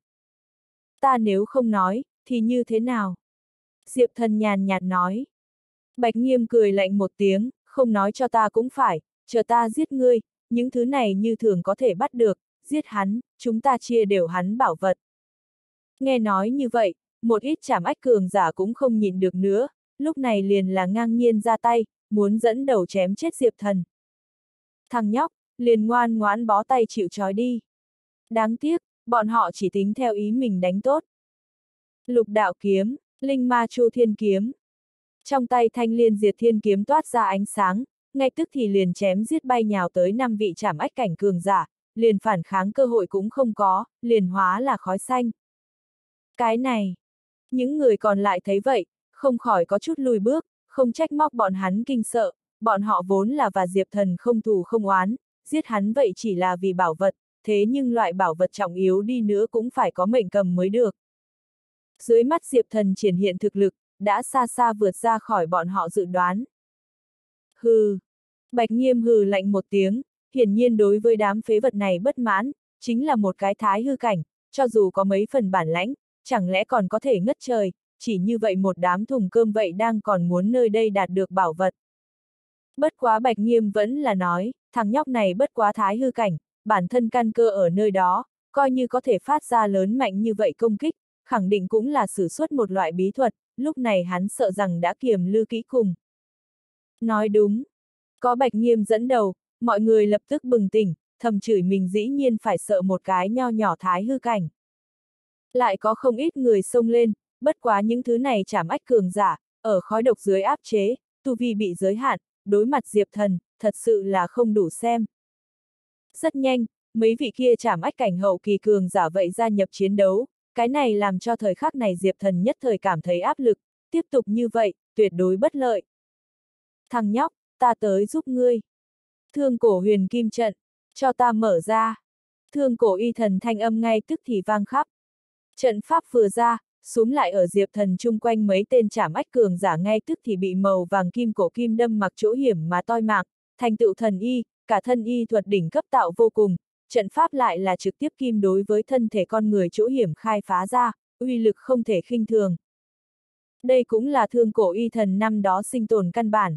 Ta nếu không nói, thì như thế nào? Diệp Thần nhàn nhạt nói. Bạch Nghiêm cười lạnh một tiếng, không nói cho ta cũng phải, chờ ta giết ngươi, những thứ này như thường có thể bắt được, giết hắn, chúng ta chia đều hắn bảo vật. Nghe nói như vậy, một ít trảm ách cường giả cũng không nhịn được nữa, lúc này liền là ngang nhiên ra tay, muốn dẫn đầu chém chết Diệp Thần. Thằng nhóc, liền ngoan ngoãn bó tay chịu trói đi. Đáng tiếc, bọn họ chỉ tính theo ý mình đánh tốt. Lục đạo kiếm, linh ma chu thiên kiếm. Trong tay thanh liên diệt thiên kiếm toát ra ánh sáng, ngay tức thì liền chém giết bay nhào tới năm vị trảm ách cảnh cường giả, liền phản kháng cơ hội cũng không có, liền hóa là khói xanh. Cái này, những người còn lại thấy vậy, không khỏi có chút lùi bước, không trách móc bọn hắn kinh sợ, bọn họ vốn là và Diệp Thần không thù không oán, giết hắn vậy chỉ là vì bảo vật, thế nhưng loại bảo vật trọng yếu đi nữa cũng phải có mệnh cầm mới được. Dưới mắt Diệp Thần triển hiện thực lực, đã xa xa vượt ra khỏi bọn họ dự đoán. Hừ. Bạch Nghiêm hừ lạnh một tiếng, hiển nhiên đối với đám phế vật này bất mãn, chính là một cái thái hư cảnh, cho dù có mấy phần bản lãnh, chẳng lẽ còn có thể ngất trời, chỉ như vậy một đám thùng cơm vậy đang còn muốn nơi đây đạt được bảo vật. Bất quá Bạch Nghiêm vẫn là nói, thằng nhóc này bất quá thái hư cảnh, bản thân căn cơ ở nơi đó, coi như có thể phát ra lớn mạnh như vậy công kích, khẳng định cũng là sử xuất một loại bí thuật, lúc này hắn sợ rằng đã kiềm lư kỹ cùng. Nói đúng. Có Bạch Nghiêm dẫn đầu, mọi người lập tức bừng tỉnh, thầm chửi mình dĩ nhiên phải sợ một cái nho nhỏ thái hư cảnh. Lại có không ít người xông lên, bất quá những thứ này trảm ách cường giả, ở khói độc dưới áp chế, tu vi bị giới hạn, đối mặt Diệp Thần, thật sự là không đủ xem. Rất nhanh, mấy vị kia trảm ách cảnh hậu kỳ cường giả vậy gia nhập chiến đấu, cái này làm cho thời khắc này Diệp Thần nhất thời cảm thấy áp lực, tiếp tục như vậy, tuyệt đối bất lợi. Thằng nhóc, ta tới giúp ngươi. Thương cổ huyền kim trận, cho ta mở ra. Thương cổ y thần thanh âm ngay tức thì vang khắp. Trận pháp vừa ra, súm lại ở Diệp Thần chung quanh mấy tên trảm ách cường giả ngay tức thì bị màu vàng kim cổ kim đâm mặc chỗ hiểm mà toi mạng, thành tựu thần y, cả thân y thuật đỉnh cấp tạo vô cùng, trận pháp lại là trực tiếp kim đối với thân thể con người chỗ hiểm khai phá ra, uy lực không thể khinh thường. Đây cũng là thương cổ y thần năm đó sinh tồn căn bản.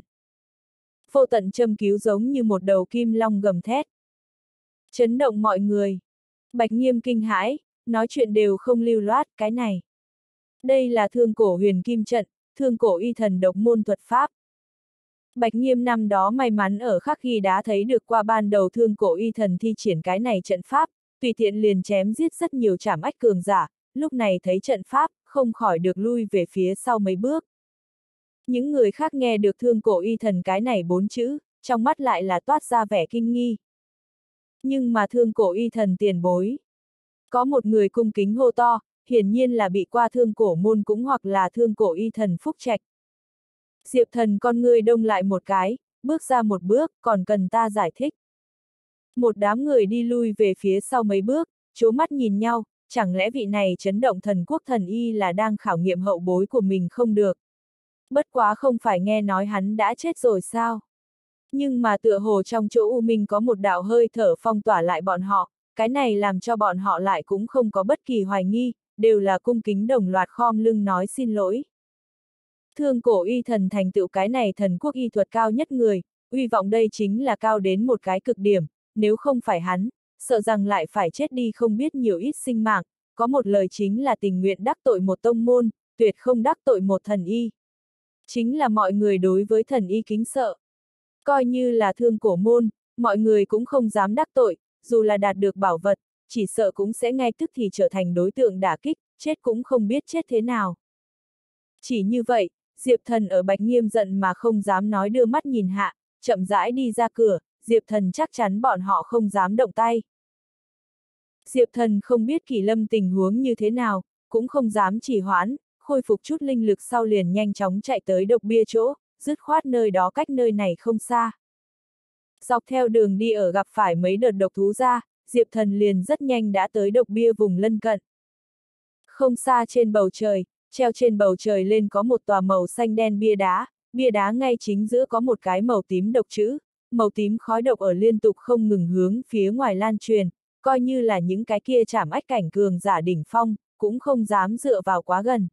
Vô tận châm cứu giống như một đầu kim long gầm thét. Chấn động mọi người. Bạch Nghiêm kinh hãi, nói chuyện đều không lưu loát, cái này. Đây là thương cổ huyền kim trận, thương cổ y thần độc môn thuật pháp. Bạch Nghiêm năm đó may mắn ở khắc ghi đã thấy được qua ban đầu thương cổ y thần thi triển cái này trận pháp, tùy tiện liền chém giết rất nhiều trảm ách cường giả, lúc này thấy trận pháp, không khỏi được lui về phía sau mấy bước. Những người khác nghe được thương cổ y thần cái này bốn chữ, trong mắt lại là toát ra vẻ kinh nghi. Nhưng mà thương cổ y thần tiền bối. Có một người cung kính hô to, hiển nhiên là bị qua thương cổ môn cũng hoặc là thương cổ y thần phúc trạch. Diệp Thần con ngươi đông lại một cái, bước ra một bước, còn cần ta giải thích. Một đám người đi lui về phía sau mấy bước, chố mắt nhìn nhau, chẳng lẽ vị này chấn động thần quốc thần y là đang khảo nghiệm hậu bối của mình không được. Bất quá không phải nghe nói hắn đã chết rồi sao? Nhưng mà tựa hồ trong chỗ U Minh có một đạo hơi thở phong tỏa lại bọn họ, cái này làm cho bọn họ lại cũng không có bất kỳ hoài nghi, đều là cung kính đồng loạt khom lưng nói xin lỗi. Thương cổ y thần thành tựu cái này thần quốc y thuật cao nhất người, uy vọng đây chính là cao đến một cái cực điểm, nếu không phải hắn, sợ rằng lại phải chết đi không biết nhiều ít sinh mạng, có một lời chính là tình nguyện đắc tội một tông môn, tuyệt không đắc tội một thần y. Chính là mọi người đối với thần y kính sợ. Coi như là thương cổ môn, mọi người cũng không dám đắc tội, dù là đạt được bảo vật, chỉ sợ cũng sẽ ngay tức thì trở thành đối tượng đả kích, chết cũng không biết chết thế nào. Chỉ như vậy, Diệp Thần ở Bạch Nghiêm giận mà không dám nói đưa mắt nhìn hạ, chậm rãi đi ra cửa, Diệp Thần chắc chắn bọn họ không dám động tay. Diệp Thần không biết Kỷ Lâm tình huống như thế nào, cũng không dám trì hoãn, khôi phục chút linh lực sau liền nhanh chóng chạy tới độc bia chỗ, dứt khoát nơi đó cách nơi này không xa. Dọc theo đường đi ở gặp phải mấy đợt độc thú ra, Diệp Thần liền rất nhanh đã tới độc bia vùng lân cận. Không xa trên bầu trời, treo trên bầu trời lên có một tòa màu xanh đen bia đá, bia đá ngay chính giữa có một cái màu tím độc chữ, màu tím khói độc ở liên tục không ngừng hướng phía ngoài lan truyền, coi như là những cái kia trảm ách cảnh cường giả đỉnh phong, cũng không dám dựa vào quá gần.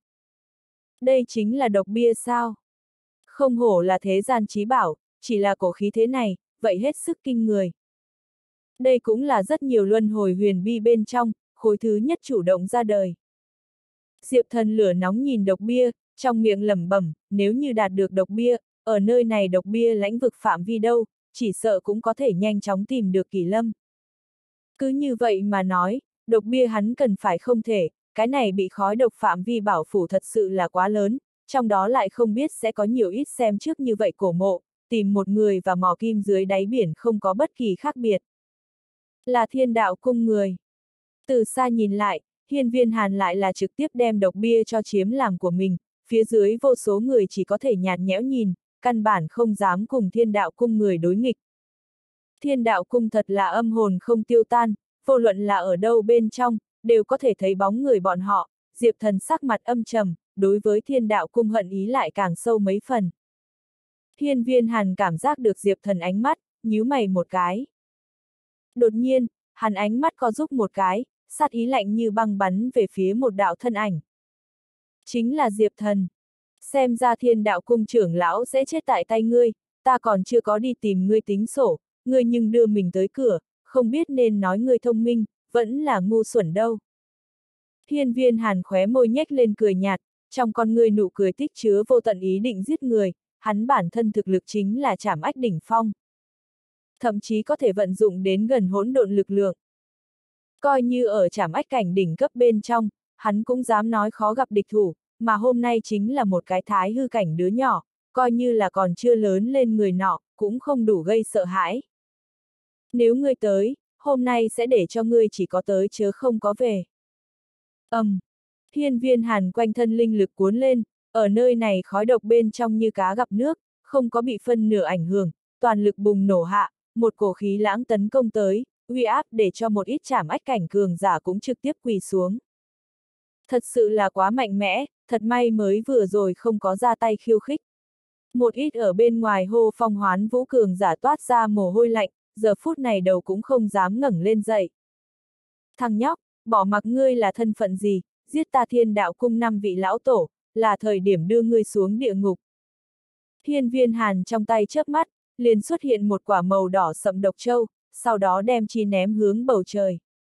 Đây chính là độc bia sao? Không hổ là thế gian chí bảo, chỉ là cổ khí thế này, vậy hết sức kinh người. Đây cũng là rất nhiều luân hồi huyền bi bên trong, khối thứ nhất chủ động ra đời. Diệp Thần lửa nóng nhìn độc bia, trong miệng lẩm bẩm, nếu như đạt được độc bia, ở nơi này độc bia lãnh vực phạm vi đâu, chỉ sợ cũng có thể nhanh chóng tìm được Kỷ Lâm. Cứ như vậy mà nói, độc bia hắn cần phải không thể, cái này bị khói độc phạm vi bảo phủ thật sự là quá lớn, trong đó lại không biết sẽ có nhiều ít xem trước như vậy cổ mộ, tìm một người và mỏ kim dưới đáy biển không có bất kỳ khác biệt. Là Thiên Đạo Cung người. Từ xa nhìn lại, Hiên Viên Hàn lại là trực tiếp đem độc bia cho chiếm làm của mình, phía dưới vô số người chỉ có thể nhạt nhẽo nhìn, căn bản không dám cùng Thiên Đạo Cung người đối nghịch. Thiên Đạo Cung thật là âm hồn không tiêu tan, vô luận là ở đâu bên trong, đều có thể thấy bóng người bọn họ, Diệp Thần sắc mặt âm trầm, đối với Thiên Đạo Cung hận ý lại càng sâu mấy phần. Hiên Viên Hàn cảm giác được Diệp Thần ánh mắt, nhíu mày một cái. Đột nhiên, hắn ánh mắt co rúm một cái, sát ý lạnh như băng bắn về phía một đạo thân ảnh. Chính là Diệp Thần. Xem ra Thiên Đạo Cung trưởng lão sẽ chết tại tay ngươi, ta còn chưa có đi tìm ngươi tính sổ, ngươi nhưng đưa mình tới cửa, không biết nên nói ngươi thông minh, vẫn là ngu xuẩn đâu. Hiên Viên Hàn khóe môi nhếch lên cười nhạt, trong con ngươi nụ cười tích chứa vô tận ý định giết người, hắn bản thân thực lực chính là trảm ách đỉnh phong. Thậm chí có thể vận dụng đến gần hỗn độn lực lượng. Coi như ở trảm ách cảnh đỉnh cấp bên trong, hắn cũng dám nói khó gặp địch thủ, mà hôm nay chính là một cái thái hư cảnh đứa nhỏ, coi như là còn chưa lớn lên người nọ, cũng không đủ gây sợ hãi. Nếu ngươi tới, hôm nay sẽ để cho ngươi chỉ có tới chớ không có về. Ầm, um, hiên viên hàn quanh thân linh lực cuốn lên, ở nơi này khói độc bên trong như cá gặp nước, không có bị phân nửa ảnh hưởng, toàn lực bùng nổ hạ, một cổ khí lãng tấn công tới, uy áp để cho một ít trảm ách cảnh cường giả cũng trực tiếp quỳ xuống. Thật sự là quá mạnh mẽ, thật may mới vừa rồi không có ra tay khiêu khích. Một ít ở bên ngoài hô phong hoán vũ cường giả toát ra mồ hôi lạnh, giờ phút này đầu cũng không dám ngẩng lên dậy. Thằng nhóc, bỏ mặc ngươi là thân phận gì, giết ta Thiên Đạo Cung năm vị lão tổ, là thời điểm đưa ngươi xuống địa ngục. Hiên viên hàn trong tay chớp mắt, liền xuất hiện một quả màu đỏ sậm độc châu, sau đó đem chi ném hướng bầu trời.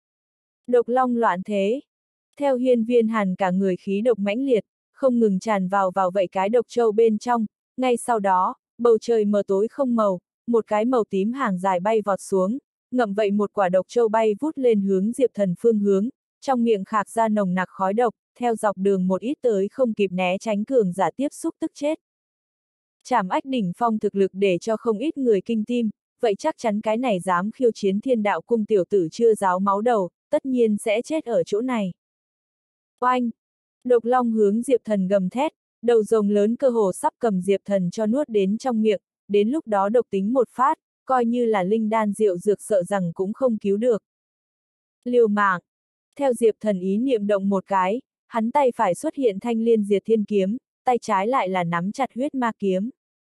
Độc long loạn thế. Theo hiên viên hàn cả người khí độc mãnh liệt, không ngừng tràn vào vào vậy cái độc châu bên trong, ngay sau đó, bầu trời mờ tối không màu, một cái màu tím hàng dài bay vọt xuống, ngậm vậy một quả độc châu bay vút lên hướng Diệp Thần phương hướng, trong miệng khạc ra nồng nặc khói độc, theo dọc đường một ít tới không kịp né tránh cường giả tiếp xúc tức chết. Trảm ách đỉnh phong thực lực để cho không ít người kinh tim, vậy chắc chắn cái này dám khiêu chiến Thiên Đạo Cung tiểu tử chưa ráo máu đầu, tất nhiên sẽ chết ở chỗ này. Oanh! Độc long hướng Diệp Thần gầm thét, đầu rồng lớn cơ hồ sắp cầm Diệp Thần cho nuốt đến trong miệng, đến lúc đó độc tính một phát, coi như là linh đan rượu dược sợ rằng cũng không cứu được. Liều mạng! Theo Diệp Thần ý niệm động một cái, hắn tay phải xuất hiện thanh liên diệt thiên kiếm, tay trái lại là nắm chặt huyết ma kiếm.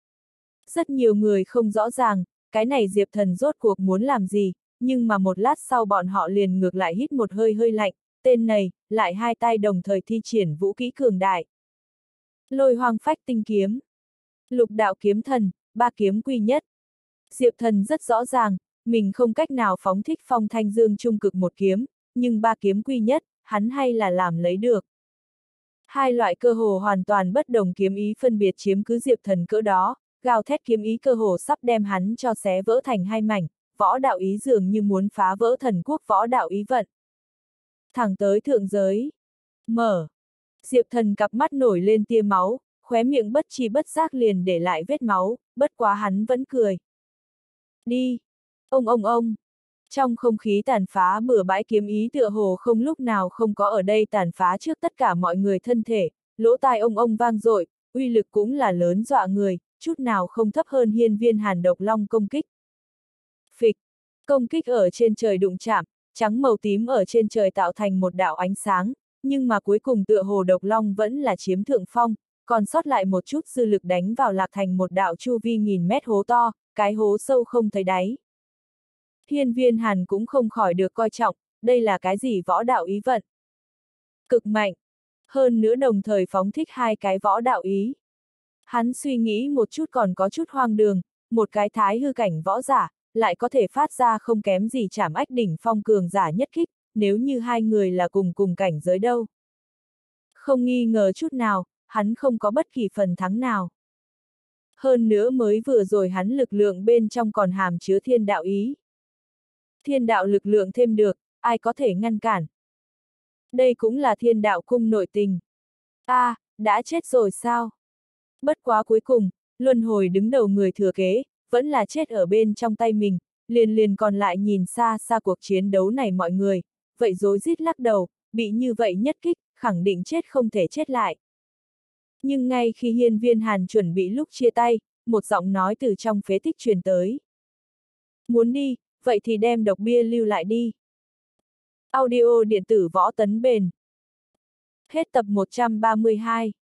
Rất nhiều người không rõ ràng, cái này Diệp Thần rốt cuộc muốn làm gì, nhưng mà một lát sau bọn họ liền ngược lại hít một hơi hơi lạnh, tên này, lại hai tay đồng thời thi triển vũ kỹ cường đại. Lôi hoang phách tinh kiếm. Lục đạo kiếm thần, ba kiếm quy nhất. Diệp Thần rất rõ ràng, mình không cách nào phóng thích phong thanh dương trung cực một kiếm, nhưng ba kiếm quy nhất, hắn hay là làm lấy được. Hai loại cơ hồ hoàn toàn bất đồng kiếm ý phân biệt chiếm cứ Diệp Thần cỡ đó, gào thét kiếm ý cơ hồ sắp đem hắn cho xé vỡ thành hai mảnh, võ đạo ý dường như muốn phá vỡ thần quốc võ đạo ý vận. Thẳng tới thượng giới. Mở. Diệp Thần cặp mắt nổi lên tia máu, khóe miệng bất chi bất giác liền để lại vết máu, bất quá hắn vẫn cười. Đi. Ông ông ông. Trong không khí tàn phá bừa bãi kiếm ý tựa hồ không lúc nào không có ở đây tàn phá trước tất cả mọi người thân thể, lỗ tai ông ông vang dội, uy lực cũng là lớn dọa người, chút nào không thấp hơn hiên viên hàn độc long công kích. Phịch. Công kích ở trên trời đụng chạm, trắng màu tím ở trên trời tạo thành một đạo ánh sáng, nhưng mà cuối cùng tựa hồ độc long vẫn là chiếm thượng phong, còn sót lại một chút dư lực đánh vào lạc thành một đạo chu vi nghìn mét hố to, cái hố sâu không thấy đáy. Hiên viên hàn cũng không khỏi được coi trọng, đây là cái gì võ đạo ý vận. Cực mạnh. Hơn nữa đồng thời phóng thích hai cái võ đạo ý. Hắn suy nghĩ một chút còn có chút hoang đường, một cái thái hư cảnh võ giả, lại có thể phát ra không kém gì trảm ách đỉnh phong cường giả nhất kích, nếu như hai người là cùng cùng cảnh giới đâu. Không nghi ngờ chút nào, hắn không có bất kỳ phần thắng nào. Hơn nữa mới vừa rồi hắn lực lượng bên trong còn hàm chứa thiên đạo ý. Thiên đạo lực lượng thêm được, ai có thể ngăn cản. Đây cũng là Thiên Đạo Cung nội tình. A, à, đã chết rồi sao? Bất quá cuối cùng, luân hồi đứng đầu người thừa kế, vẫn là chết ở bên trong tay mình, liền liền còn lại nhìn xa xa cuộc chiến đấu này mọi người, vậy rối rít lắc đầu, bị như vậy nhất kích, khẳng định chết không thể chết lại. Nhưng ngay khi hiên viên hàn chuẩn bị lúc chia tay, một giọng nói từ trong phế tích truyền tới. Muốn đi, vậy thì đem độc bia lưu lại đi. Audio điện tử võ tấn bền. Hết tập một trăm ba mươi hai.